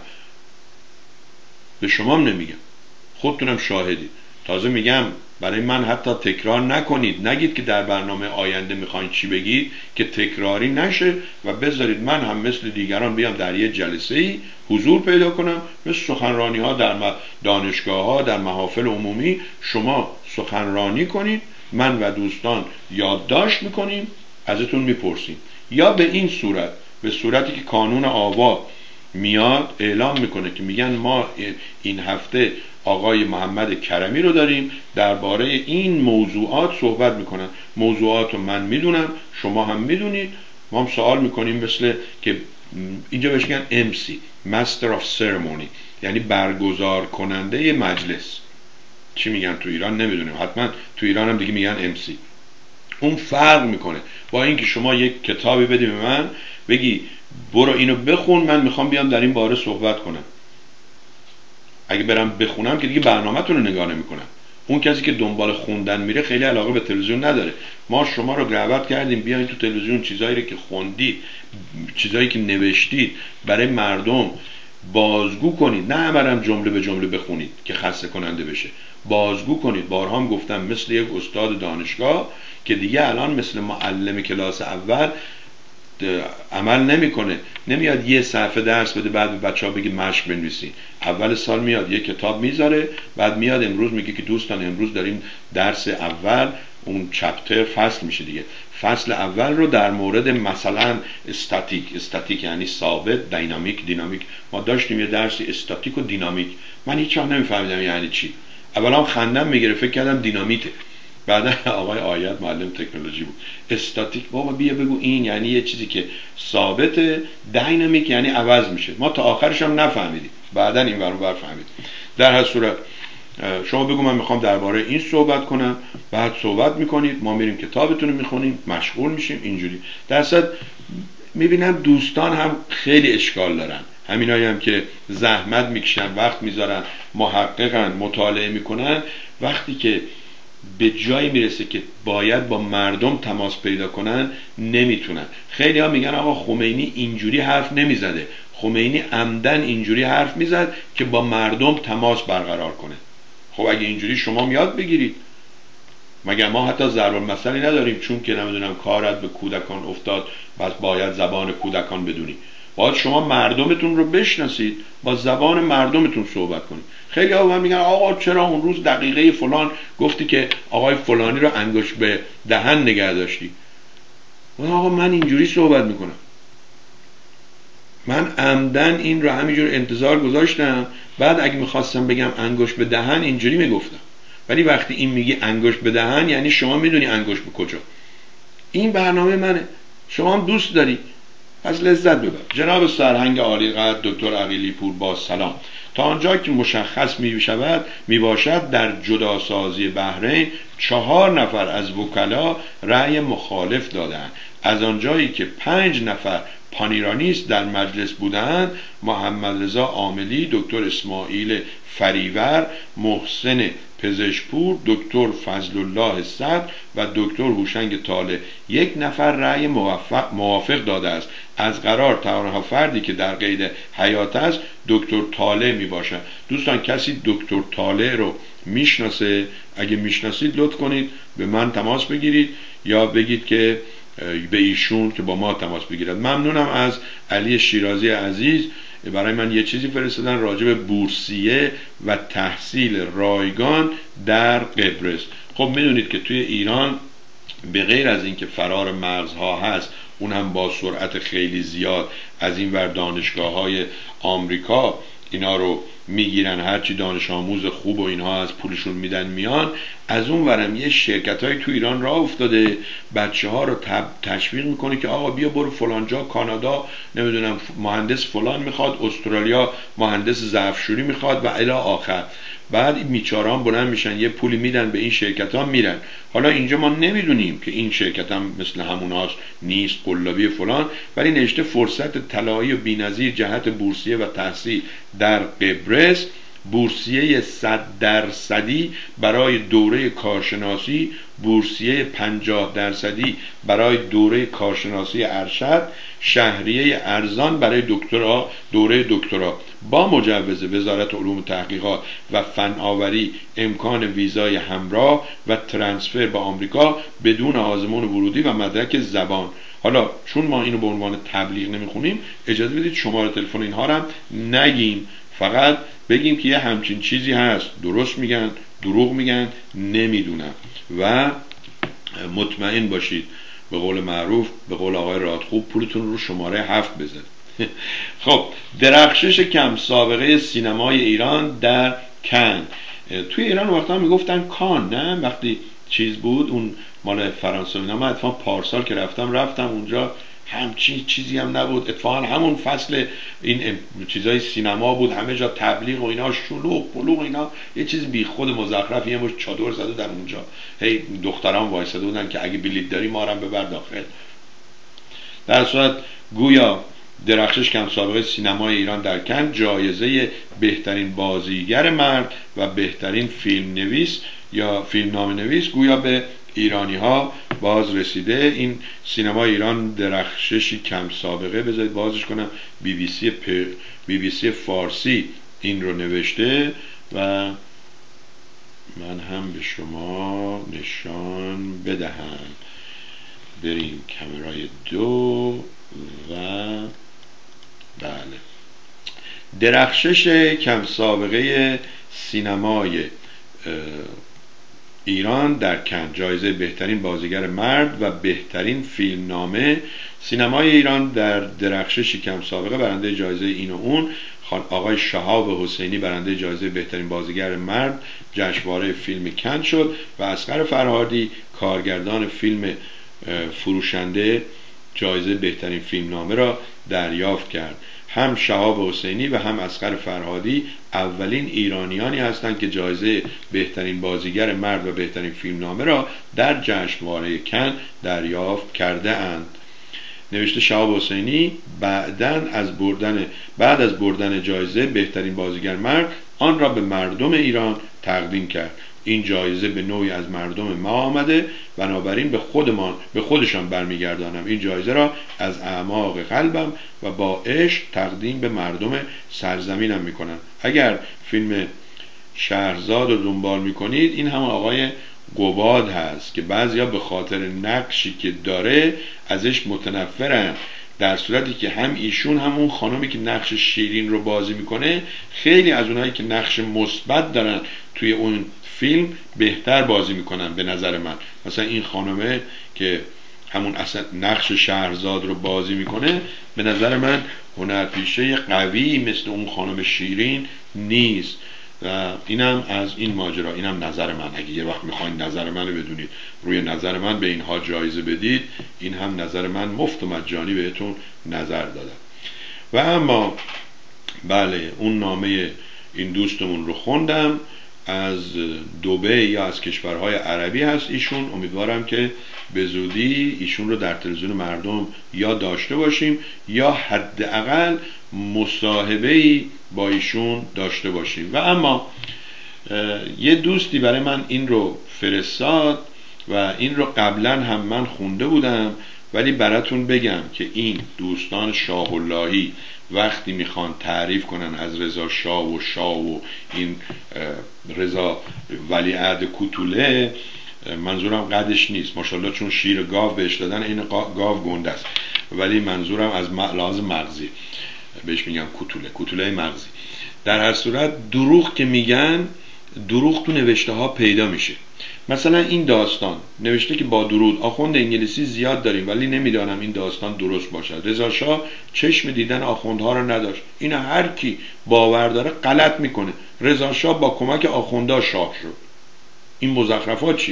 به شما نمیگم، خودتونم شاهدی. تازه میگم برای من حتی تکرار نکنید، نگید که در برنامه آینده میخواین چی بگید که تکراری نشه و بذارید من هم مثل دیگران بیام در یه جلسه ای حضور پیدا کنم، مثل سخنرانی ها در دانشگاه ها، در محافل عمومی شما سخنرانی کنید، من و دوستان یادداشت میکنیم، ازتون میپرسیم. یا به این صورت، به صورتی که کانون آوا میاد اعلام میکنه که میگن ما این هفته آقای محمد کرمی رو داریم درباره این موضوعات صحبت میکنن، موضوعات رو من میدونم شما هم میدونید، ما هم سوال میکنیم مثل که اینجا بهش میگن ام سی Master of Ceremony، یعنی برگزار کننده مجلس. چی میگن تو ایران نمیدونیم، حتما تو ایران هم دیگه میگن ام سی. اون فرق میکنه با اینکه شما یک کتابی بدی به من بگی برو اینو بخون من میخوام بیام در این باره صحبت کنم. اگه برم بخونم که دیگه برنامه‌تون رو نگاه نمی‌کنم. اون کسی که دنبال خوندن میره خیلی علاقه به تلویزیون نداره. ما شما رو دعوت کردیم بیاین تو تلویزیون چیزایی رو که خوندید، چیزایی که نوشتید برای مردم بازگو کنید، نه برام جمله به جمله بخونید که خسته کننده بشه. بازگو کنید. بارها هم گفتم مثل یک استاد دانشگاه که دیگه الان مثل معلم کلاس اول عمل نمیکنه، نمیاد یه صفحه درس بده بعد به بچه‌ها بگه مشق بنویسین. اول سال میاد یه کتاب میذاره، بعد میاد امروز میگه که دوستان امروز داریم درس اول، اون چپتر فصل میشه دیگه، فصل اول رو در مورد مثلا استاتیک، استاتیک یعنی ثابت، دینامیک، دینامیک. ما داشتیم یه درسی استاتیک و دینامیک، من هیچ وقت نمیفهمیدم یعنی چی. اولا خندم میگیره فکر کردم دینامیته، بعدا آقای آیت معلم تکنولوژی بود، استاتیک بابا بیا بگو این یعنی یه چیزی که ثابته، دینامیک یعنی عوض میشه. ما تا آخرش هم نفهمیدیم، بعدا این ور اون ور فهمیدیم. در هر صورت شما بگو من میخوام درباره این صحبت کنم، بعد صحبت میکنید، ما میریم کتابتون رو میخونیم، مشغول میشیم اینجوری. در اصل میبینم دوستان هم خیلی اشکال دارن، همینایی هم که زحمت میکشن، وقت میذارن، محققن، مطالعه میکنن، وقتی که به جایی میرسه که باید با مردم تماس پیدا کنن نمیتونن. خیلی ها میگن آقا خمینی اینجوری حرف نمیزده، خمینی عمدن اینجوری حرف میزد که با مردم تماس برقرار کنه. خب اگه اینجوری شما یاد بگیرید، مگر ما حتی ضرب المثلی نداریم چون که نمیدونم کارت به کودکان افتاد بس باید زبان کودکان بدونی. باید شما مردمتون رو بشناسید، با زبان مردمتون صحبت کنید. خیلی ها من میگن آقا چرا اون روز دقیقه فلان گفتی که آقای فلانی رو انگشت به دهن نگه داشتی؟ آقا من اینجوری صحبت میکنم، من عمدن این رو همینجور انتظار گذاشتم، بعد اگه میخواستم بگم انگشت به دهن اینجوری میگفتم، ولی وقتی این میگی انگشت به دهن یعنی شما میدونی انگشت به کجا. این برنامه منه، شما هم دوست داری از لذت ببر. جناب سرهنگ عالی قدر دکتر عقیلی پور با سلام. تا آنجا که مشخص می شود می باشد در جداسازی بحرین چهار نفر از وکلا رأی مخالف دادند. از آنجایی که پنج نفر پانیرانیست در مجلس بودند، محمد رضا عاملی، دکتر اسماعیل فریور، محسن پزشکپور، دکتر فضل الله صدر و دکتر هوشنگ طالع یک نفر رأی موافق, موافق داده است. از قرار تنها فردی که در قید حیات است دکتر طالع می باشد. دوستان کسی دکتر طالع رو میشناسه؟ اگه میشناسید لطف کنید به من تماس بگیرید یا بگید که به ایشون که با ما تماس بگیرد. ممنونم از علی شیرازی عزیز، برای من یه چیزی فرستادن راجع به بورسیه و تحصیل رایگان در قبرس. خب میدونید که توی ایران به غیر از اینکه فرار مرزها هست، اون هم با سرعت خیلی زیاد از این ور دانشگاه های آمریکا اینا رو میگیرن، هرچی دانش آموز خوب و اینها از پولشون میدن میان. از اون ورم یه شرکت های تو ایران راه افتاده بچه ها رو تشویق میکنه که آقا بیا برو فلانجا، کانادا نمیدونم مهندس فلان میخواد، استرالیا مهندس ظرفشویی میخواد و الی آخر. بعد این میچاران بلند میشن یه پولی میدن به این شرکت ها میرن. حالا اینجا ما نمیدونیم که این شرکت هم مثل همون هاست نیست، قلابی فلان، ولی نوشته فرصت طلایی و بی‌نظیر جهت بورسیه و تحصیل در قبرس، بورسیه صد درصدی برای دوره کارشناسی، بورسیه پنجاه درصدی برای دوره کارشناسی ارشد، شهریه ارزان برای دکترا، دوره دکترا با مجوز وزارت علوم و تحقیقات و فناوری، امکان ویزای همراه و ترانسفر به آمریکا بدون آزمون ورودی و مدرک زبان. حالا چون ما اینو به عنوان تبلیغ نمیخونیم، اجازه بدید شماره تلفن اینها رو هم نگیم، فقط بگیم که یه همچین چیزی هست، درست میگن، دروغ میگن، نمیدونم. و مطمئن باشید به قول معروف، به قول آقای رادخوب، پولتون رو شماره هفت بذارید. خب، درخشش کم سابقه سینمای ایران در کن. توی ایران وقتا میگفتن کان، نه وقتی چیز بود اون مال فرانسوی. من اتفاقا پارسال که رفتم رفتم اونجا همچین چیزی هم نبود، اتفاقا همون فصل این چیزای سینما بود، همه جا تبلیغ و اینا، شلوغ پلوغ اینا، یه چیز بی خود مزخرف، یه مش چادر زده در اونجا، هی دختران وایساده بودن که اگه بلیط داری ما هم ببر داخل. در صورت گویا درخشش کم سابقه سینمای ایران در کن جایزه بهترین بازیگر مرد و بهترین فیلم نویس یا فیلم نام نویس گویا به ایرانی ها باز رسیده. این سینما ایران درخششی کم سابقه، بذارید بازش کنم، بی بی سی پ... بی بی سی فارسی این رو نوشته و من هم به شما نشان بدهم. بریم کامرای دو و بله، درخشش کم سابقه سینمای ایران در کن، جایزه بهترین بازیگر مرد و بهترین فیلمنامه. سینمای ایران در درخششی کم سابقه برنده جایزه این و اون، آقای شهاب حسینی برنده جایزه بهترین بازیگر مرد جشنواره فیلم کن شد و اصغر فرهادی کارگردان فیلم فروشنده جایزه بهترین فیلمنامه را دریافت کرد. هم شهاب حسینی و هم اصغر فرهادی اولین ایرانیانی هستند که جایزه بهترین بازیگر مرد و بهترین فیلمنامه را در جشنواره کن دریافت کرده اند. نوشته شهاب حسینی بعداً از بردن بعد از بردن جایزه بهترین بازیگر مرد آن را به مردم ایران تقدیم کرد. این جایزه به نوعی از مردم ما آمده، بنابراین به خودمان به خودشان برمیگردانم. این جایزه را از اعماق قلبم و با عشق تقدیم به مردم سرزمینم میکنم. اگر فیلم شهرزاد رو دنبال میکنید، این هم آقای قباد هست که بعضیا به خاطر نقشی که داره ازش متنفرن، در صورتی که هم ایشون هم اون خانمی که نقش شیرین رو بازی میکنه، خیلی از اونایی که نقش مثبت دارن توی اون فیلم بهتر بازی میکنن به نظر من. مثلا این خانمه که همون اصلا نقش شهرزاد رو بازی میکنه، به نظر من هنرپیشه قوی مثل اون خانم شیرین نیست. و اینم از این ماجرا، اینم نظر من. اگه یه وقت میخواین نظر منو بدونید، روی نظر من به اینها جایزه بدید، این هم نظر من مفت و مجانی بهتون نظر دادم. و اما بله، اون نامه این دوستمون رو خوندم، از دبی یا از کشورهای عربی هست ایشون. امیدوارم که به زودی ایشون رو در تلویزیون مردم یا داشته باشیم یا حداقل مصاحبه‌ای با ایشون داشته باشیم. و اما یه دوستی برای من این رو فرستاد و این رو قبلا هم من خونده بودم، ولی براتون بگم که این دوستان شاه اللهی وقتی میخوان تعریف کنن از رضا شاه و شاه و این رضا ولیعهد کوتوله، منظورم قدش نیست، ماشاءالله چون شیر گاو بهش دادن این گاو گنده است، ولی منظورم از لحاظ مغزی بهش میگم کوتوله، کوتوله مغزی. در هر صورت دروغ که میگن، دروغ تو نوشته ها پیدا میشه مثلا این داستان نوشته که با درود. آخوند انگلیسی زیاد داریم ولی نمیدانم این داستان درست باشد. رضا شاه چشم دیدن آخوندها را نداشت. این هر کی باور داره غلط میکنه. رضا شاه با کمک آخوندها شاه شد. این مزخرفات چیه؟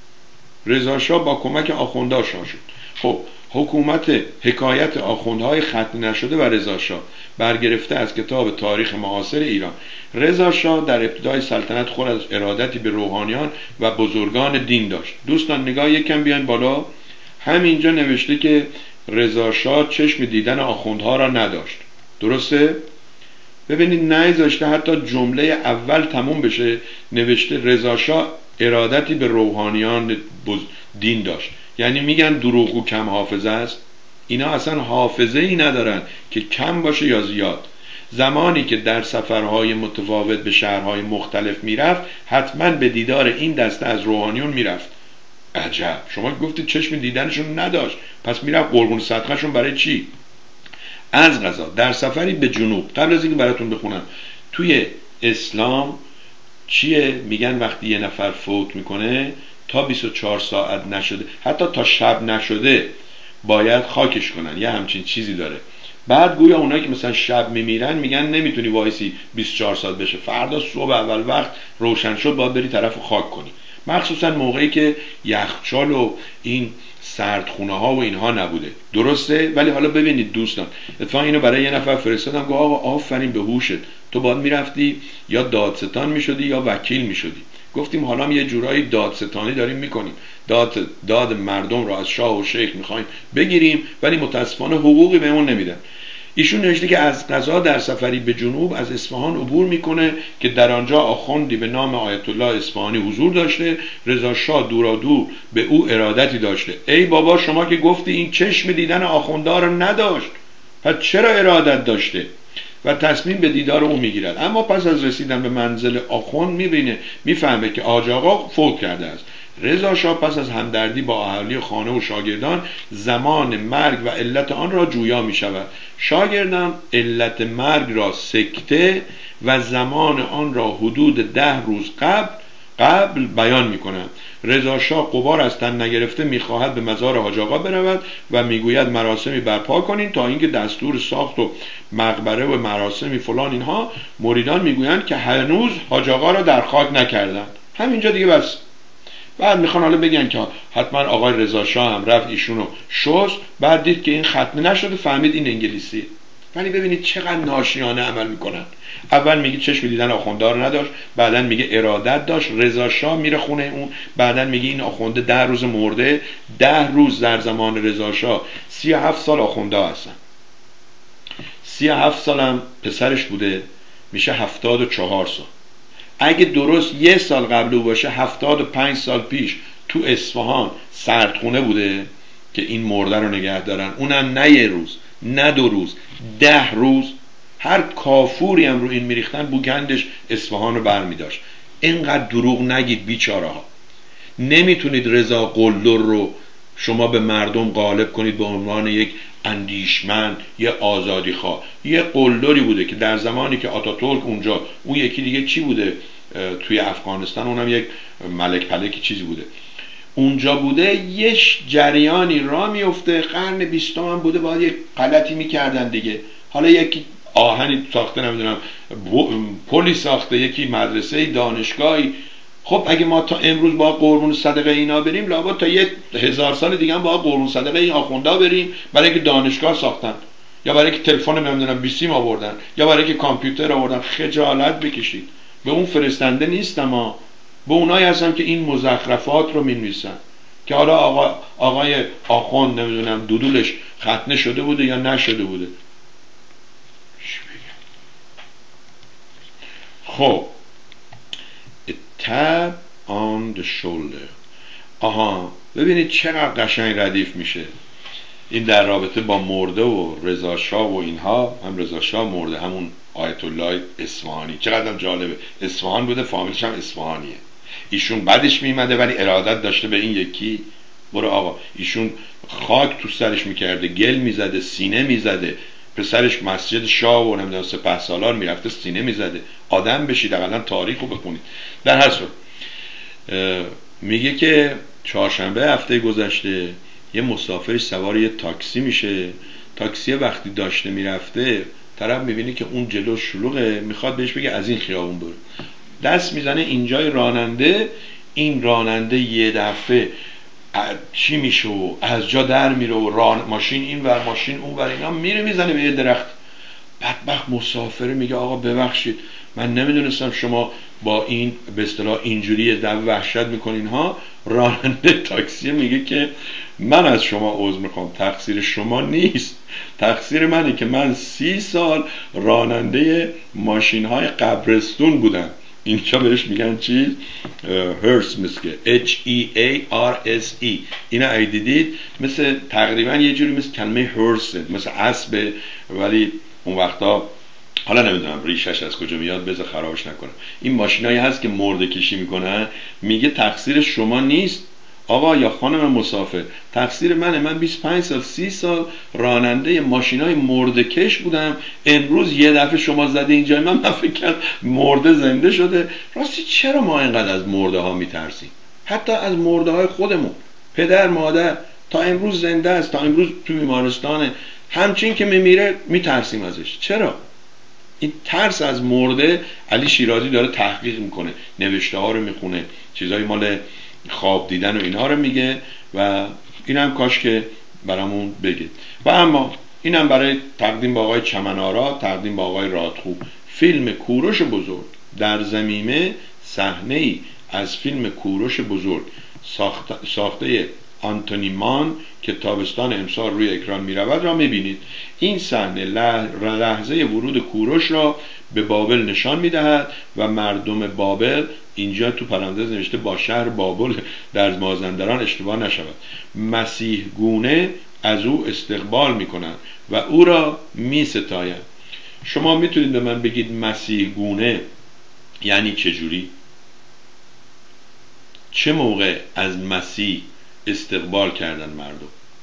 رضا شاه با کمک آخوندها شاه شد. خب حکومت حکایت آخوندهای ختم نشده و رضا شاه برگرفته از کتاب تاریخ معاصر ایران. رضا شاه در ابتدای سلطنت خود از ارادتی به روحانیان و بزرگان دین داشت. دوستان نگاه یکم بیان بالا. همینجا نوشته که رضا شاه چشم دیدن آخوندها را نداشت. درسته؟ ببینید نذاشته حتی جمله اول تموم بشه، نوشته رضا شاه ارادتی به روحانیان دین داشت. یعنی میگن دروغگو کم حافظه است. اینا اصلا حافظه ای ندارن که کم باشه یا زیاد. زمانی که در سفرهای متفاوت به شهرهای مختلف میرفت حتما به دیدار این دسته از روحانیون میرفت. عجب، شما گفتید چشم دیدنشون نداشت، پس میرفت قربون صدقهشون برای چی؟ از قضا در سفری به جنوب، قبل از اینکه براتون بخونم، توی اسلام چیه؟ میگن وقتی یه نفر فوت میکنه تا بیست و چهار ساعت نشده، حتی تا شب نشده باید خاکش کنن، یه همچین چیزی داره. بعد گویا اونایی که مثلا شب میمیرن میگن نمیتونی وایسی بیست و چهار ساعت بشه، فردا صبح اول وقت روشن شد باید بری طرف خاک کنی، مخصوصا موقعی که یخچال و این سردخونه ها و اینها نبوده. درسته؟ ولی حالا ببینید دوستان، اتفاقا اینو برای یه نفر فرستادم، گفت آقا آفرین به هوشت، تو باید میرفتی یا دادستان میشدی یا وکیل میشدی. گفتیم حالا هم یه جورایی دادستانی داریم میکنیم، داد داد مردم رو از شاه و شیخ میخوایم بگیریم ولی متاسفانه حقوقی بهمون نمیدن. ایشون نوشته که از قضا در سفری به جنوب از اصفهان عبور میکنه که در آنجا آخوندی به نام آیت الله اصفهانی حضور داشته. رضا شاه دورادور به او ارادتی داشته. ای بابا شما که گفتی این چشم دیدن آخوندها رو نداشت، پس چرا ارادت داشته؟ و تصمیم به دیدار او میگیرد. اما پس از رسیدن به منزل آخوند میبینه میفهمه که حاج آقا فوت کرده است. رضا شاه پس از همدردی با اهالی خانه و شاگردان زمان مرگ و علت آن را جویا می شود. شاگردان علت مرگ را سکته و زمان آن را حدود ده روز قبل قبل بیان می کنند. رضا شاه غبار از تن نگرفته میخواهد به مزار حاج آقا برود و میگوید مراسمی برپا کنین تا اینکه دستور ساخت و مقبره و مراسمی فلان اینها. مریدان میگویند که هنوز حاج آقا را در خاک نکردند. همینجا دیگه بس. بعد میخوان حالا بگن که حتما آقای رضا شاه هم رفت ایشونو شست، بعد دید که این ختنه نشده فهمید این انگلیسیه. ولی ببینید چقدر ناشیانه عمل میکنن. اول میگه چشم دیدن آخوندار نداشت، بعدن میگه ارادت داشت. رضا شاه میره خونه اون، بعدن میگه این آخونده ده روز مرده. ده روز در زمان رضا شاه سی و هفت سال آخونده هستن. سی و هفت سالم پسرش بوده، میشه هفتاد و چهار سال. اگه درست یه سال قبل او باشه هفتاد و پنج سال پیش تو اصفهان سردخونه بوده که این مرده رو نگه دارن، اونم نه یه روز نه دو روز، ده روز. هر کافوری هم رو این میریختن بوگندش اصفهان رو بر میداشت. اینقدر دروغ نگید بیچاره ها. نمیتونید رضا قلدر رو شما به مردم غالب کنید به عنوان یک اندیشمند، یه آزادی خواه. یه قلدری بوده که در زمانی که آتاتورک اونجا، اون یکی دیگه چی بوده توی افغانستان، اونم یک ملک پلکی چیزی بوده، اونجا بوده، یه جریانی را میفته. قرن بیستم هم بوده، باید یک غلطی میکردن دیگه. حالا یکی آهنی ساخته، نمیدونم پلی ساخته، یکی مدرسه دانشگاهی. خب اگه ما تا امروز با قربون صدقه اینا بریم، لابد تا یه هزار سال دیگه هم با قربون صدقه این آخونده بریم، برای اینکه دانشگاه ساختن یا برای اینکه تلفن نمیدونم بیسیم آوردن یا برای اینکه کامپیوتر آوردن. خجالت بکشید. به اون فرستنده نیستم ها، به اونایی هستم که این مزخرفات رو می‌نویسن که حالا آقا آقای آخوند نمیدونم دودولش ختنه شده بوده یا نشده بوده. چی بگم؟ خب tap on the shoulder. آها ببینید چقدر قشنگ ردیف میشه این در رابطه با مرده و رضا شاه و اینها. هم رضا شاه مرده، همون آیت الله اصفهانی. چقدر جالبه، اصفهان بوده، فامیلش هم اصفهانیه. ایشون بعدش میمده ولی ارادت داشته به این یکی. برو آقا، ایشون خاک تو سرش میکرده، گل میزده، سینه میزده. پسرش مسجد شاه و نمیدونم سپه سالار میرفته سینه میزده. آدم بشید، اقلا تاریخ رو بخونید. در هر صورت میگه که چهارشنبه هفته گذشته یه مسافری سوار یه تاکسی میشه، تاکسی وقتی داشته میرفته طرف میبینی که اون جلو شلوغه، میخواد بهش بگه از این خیابون برو، دست میزنه اینجای راننده، این راننده یه دفعه چی میشه و از جا در میره و ران... ماشین این ور ماشین اون ور اینا میره میزنه به یه درخت. بدبخت مسافره میگه آقا ببخشید من نمیدونستم شما با این به اصطلاح اینجوری در وحشت میکنین ها. راننده تاکسی میگه که من از شما عذر میخوام، تقصیر شما نیست، تقصیر منه که من سی سال راننده ماشین های قبرستون بودم. اینجا بهش میگن چیز هرس مسکه H E A R S E. اینا اگه دیدید مثل تقریبا یه جوری مثل کلمه هرسه، مثل اسب، ولی اون وقتا حالا نمیدونم ریشش از کجا میاد، بذار خرابش نکنم. این ماشینایی هست که مرده کشی میکنن، میگه تقصیر شما نیست آقا یا خانم مسافر، تقصیر منه، من بیست و پنج سال سی سال راننده ماشینای مرده کش بودم، امروز یه دفعه شما زده اینجا من من فکر کرد مرده زنده شده. راستی چرا ما اینقدر از مرده ها میترسیم؟ حتی از مرده های خودمون، پدر مادر تا امروز زنده است، تا امروز تو بیمارستانه، همچین که میمیره میترسیم ازش. چرا؟ این ترس از مرده علی شیرازی داره تحقیق میکنه، نوشته ها رو میخونه، چیزای مال خواب دیدن و اینها رو میگه و اینم کاش که برامون بگه. و اما اینم برای تقدیم با آقای چمنارا، تقدیم با آقای رادخو. فیلم کوروش بزرگ در ضمیمه صحنه‌ای از فیلم کوروش بزرگ ساخته, ساخته آنتونی مان که تابستان امسال روی اکران میرود را میبینید. این صحنه لحظه ورود کوروش را به بابل نشان میدهد و مردم بابل، اینجا تو پرانتز نوشته با شهر بابل در مازندران اشتباه نشود، مسیح گونه از او استقبال میکنند و او را میستایند. شما میتونید به من بگید مسیح گونه یعنی چجوری؟ چه موقع از مسیح استقبال کردن مردم؟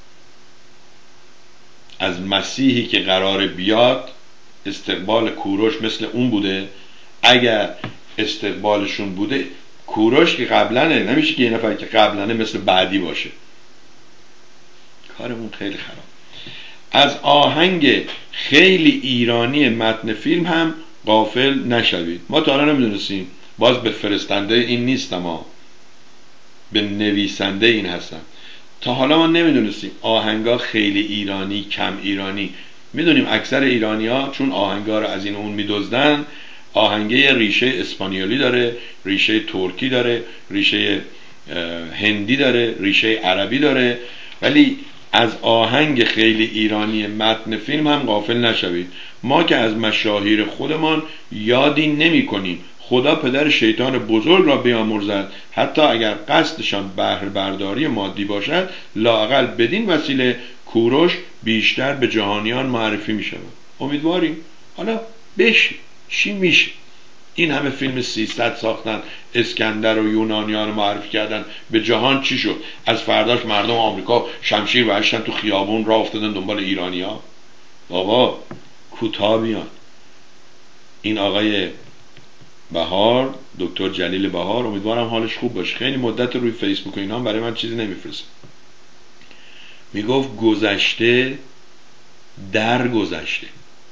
از مسیحی که قرار بیاد استقبال کوروش مثل اون بوده؟ اگر استقبالشون بوده، کوروش که قبلنه، نمیشه که یه نفر که قبلنه مثل بعدی باشه. کارمون خیلی خراب. از آهنگ خیلی ایرانی متن فیلم هم غافل نشوید. ما تا حالا نمیدونستیم، باز به فرستنده این نیستم ها، به نویسنده این هستم. تا حالا ما نمیدونستیم آهنگا خیلی ایرانی کم ایرانی. میدونیم اکثر ایرانی ها چون آهنگا رو از این اون میدزدن، آهنگه ریشه اسپانیولی داره، ریشه ترکی داره، ریشه هندی داره، ریشه عربی داره، ولی از آهنگ خیلی ایرانی متن فیلم هم غافل نشوید. ما که از مشاهیر خودمان یادی نمی کنیم. خدا پدر شیطان بزرگ را بیامرزد، حتی اگر قصدشان بهره برداری مادی باشد، لااقل بدین وسیله کوروش بیشتر به جهانیان معرفی می شود. امیدواریم. حالا بشه چی میشه؟ این همه فیلم سیصد ساختن، اسکندر و یونانیان رو معرفی کردن، به جهان چی شد؟ از فرداش مردم آمریکا شمشیر برداشتن تو خیابون راه افتادن دنبال ایرانیا. بابا کوتاه بیان. این آقای بهار، دکتر جلیل بهار، امیدوارم حالش خوب باشه. خیلی مدت روی فیسبوک و اینا برای من چیزی نمیفرسته. میگفت گذشته در گذشته.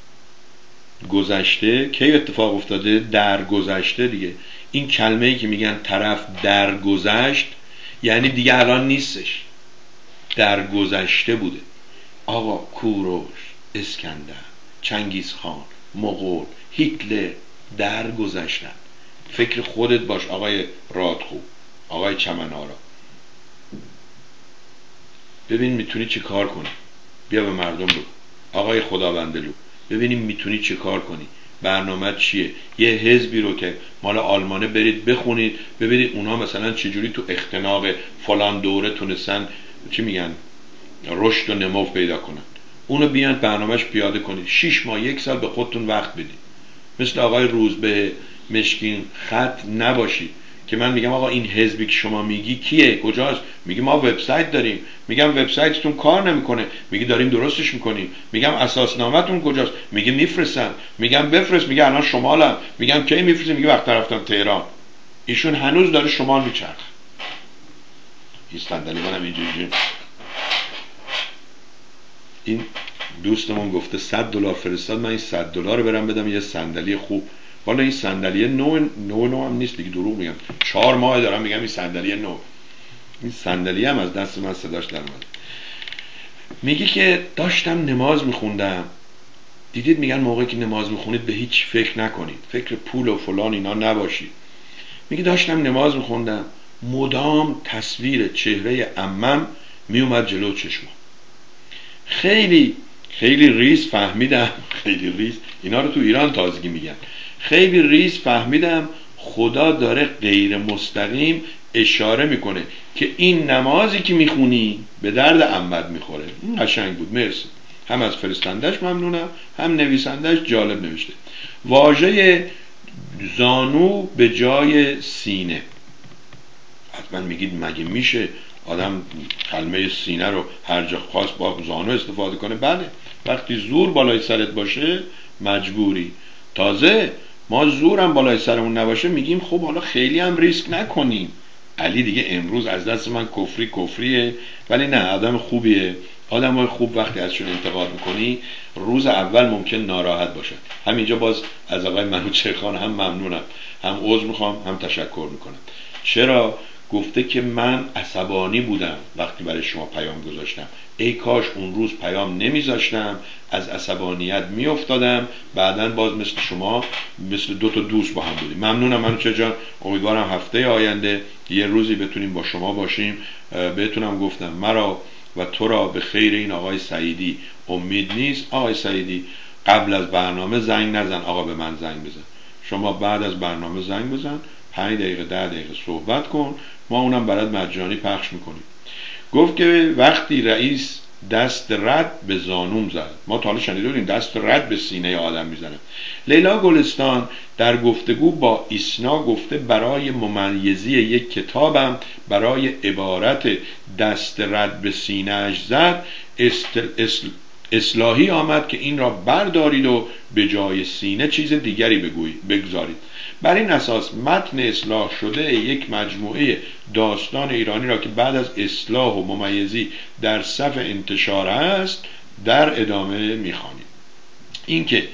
گذشته کی اتفاق افتاده؟ در گذشته دیگه. این کلمه‌ای که میگن طرف در گذشت یعنی دیگه الان نیستش، در گذشته بوده. آقا کوروش، اسکندر، چنگیزخان، مغول، هیتلر در گذشتن. فکر خودت باش آقای رادخو، آقای چمنارا، ببین میتونی چی کار کنی، بیا به مردم بگو. آقای خداوندلو ببینیم میتونی چه کار کنی، برنامه چیه؟ یه حزبی رو که مال آلمانه برید بخونید ببینید اونا مثلا چجوری تو اختناق فلان دوره تونستن چی میگن رشد و نمو پیدا کنن، اونو بیان برنامهش پیاده کنید. شش ماه یک سال به خودتون وقت بدید. مثل آقای روزبه مشکین خط نباشید که من میگم آقا این حزبی که شما میگی کیه، کجاست؟ میگی ما وبسایت داریم. میگم وبسایتتون کار نمیکنه. میگی داریم درستش میکنیم. میگم اساسنامه‌تون کجاست؟ میگه میفرستن. میگم بفرست. میگه الان شمالم. میگم کی میفرستی؟ میگه وقت رفتم تهران. ایشون هنوز داره شمال میچرخه. این صندلی منم اینجوری. این دوستمون گفته صد دلار فرستاد، من این صد دلار رو برم بدم یه صندلی خوب. والا این صندلی نو نو نو هم نیست، دیگه دروغ میگم، چهار ماه دارم میگم این صندلی نو. این صندلی هم از دست من صداش در اومد. میگه که داشتم نماز میخوندم. دیدید میگن موقعی که نماز میخونید به هیچ فکر نکنید، فکر پول و فلان اینا نباشید. میگه داشتم نماز میخوندم، مدام تصویر چهره عمم میومد جلو چشمم. خیلی خیلی ریز فهمیدم، خیلی ریز، اینا رو تو ایران تازگی میگن، خیلی ریز فهمیدم خدا داره غیر مستقیم اشاره میکنه که این نمازی که میخونی به درد عمت میخوره. این قشنگ بود، مرسی. هم از فرستندش ممنونم، هم نویسندش جالب نوشته. واژه زانو به جای سینه. حتما میگید مگه میشه آدم کلمه سینه رو هر جا خواست با زانو استفاده کنه؟ بله، وقتی زور بالای سرت باشه مجبوری. تازه ما زورم بالای سرمون نباشه میگیم خب حالا خیلی هم ریسک نکنیم. علی دیگه امروز از دست من کفری کفریه، ولی نه، آدم خوبیه. آدم های خوب وقتی ازشون انتقاد میکنی روز اول ممکن ناراحت باشن. همینجا باز از آقای منوچهر هم ممنونم، هم عذر میخوام، هم تشکر میکنم. چرا؟ گفته که من عصبانی بودم وقتی برای شما پیام گذاشتم، ای کاش اون روز پیام نمیذاشتم، از عصبانیت میافتادم، بعداً باز مثل شما مثل دو تا دوست با هم بودیم. ممنونم منوچهر جان، امیدوارم هفته آینده یه روزی بتونیم با شما باشیم. بهتونم گفتم مرا و تو را به خیر این آقای سعیدی امید نیست. آقای سعیدی قبل از برنامه زنگ نزن، آقا به من زنگ بزن. شما بعد از برنامه زنگ بزن، پنج دقیقه ده دقیقه صحبت کن، ما اونم برات مجانی پخش میکنیم. گفت که وقتی رئیس دست رد به زانوم زد، ما تا حالا شنیده بودیم دست رد به سینه آدم میزنه. لیلا گلستان در گفتگو با ایسنا گفته برای ممیزی یک کتابم برای عبارت دست رد به سینه‌اش زد استل اسل اصلاحی آمد که این را بردارید و به جای سینه چیز دیگری بگویید بگذارید. بر این اساس متن اصلاح شده یک مجموعه داستان ایرانی را که بعد از اصلاح و ممیزی در صف انتشار است در ادامه می‌خوانیم. اینکه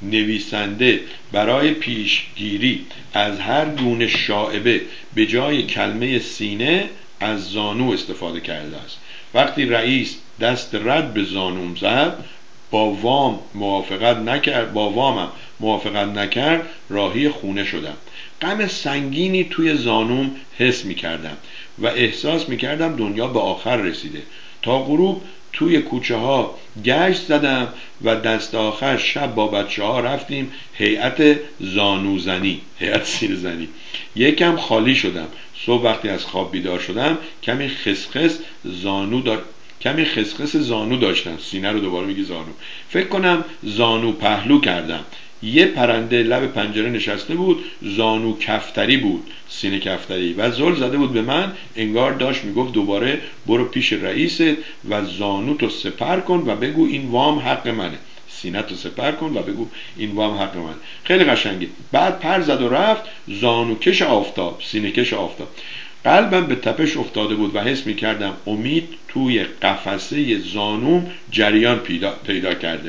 نویسنده برای پیشگیری از هر گونه شائبه به جای کلمه سینه از زانو استفاده کرده است. وقتی رئیس دست رد به زانوم زد، با وام موافقت نکرد با وامم موافقت نکرد راهی خونه شدم. غم سنگینی توی زانوم حس می‌کردم و احساس می‌کردم دنیا به آخر رسیده. تا غروب توی کوچه ها گشت زدم و دست آخر شب با بچه ها رفتیم هیئت زانوزنی، هیئت سینه زنی. یکم خالی شدم. صبح وقتی از خواب بیدار شدم کمی خسخس زانو داشت کمی خسخس زانو داشتم. سینه رو دوباره میگی زانو. فکر کنم زانو پهلو کردم. یه پرنده لب پنجره نشسته بود، زانو کفتری بود، سینه کفتری، و زل زده بود به من، انگار داشت میگفت دوباره برو پیش رئیست و زانو تو سپر کن و بگو این وام حق منه. سینه تو سپر کن و بگو این وام حق من. خیلی قشنگه. بعد پر زد و رفت. زانو کش آفتاب، سینه کش آفتاب. قلبم به تپش افتاده بود و حس میکردم امید توی قفسه زانوم جریان پیدا, پیدا کرده.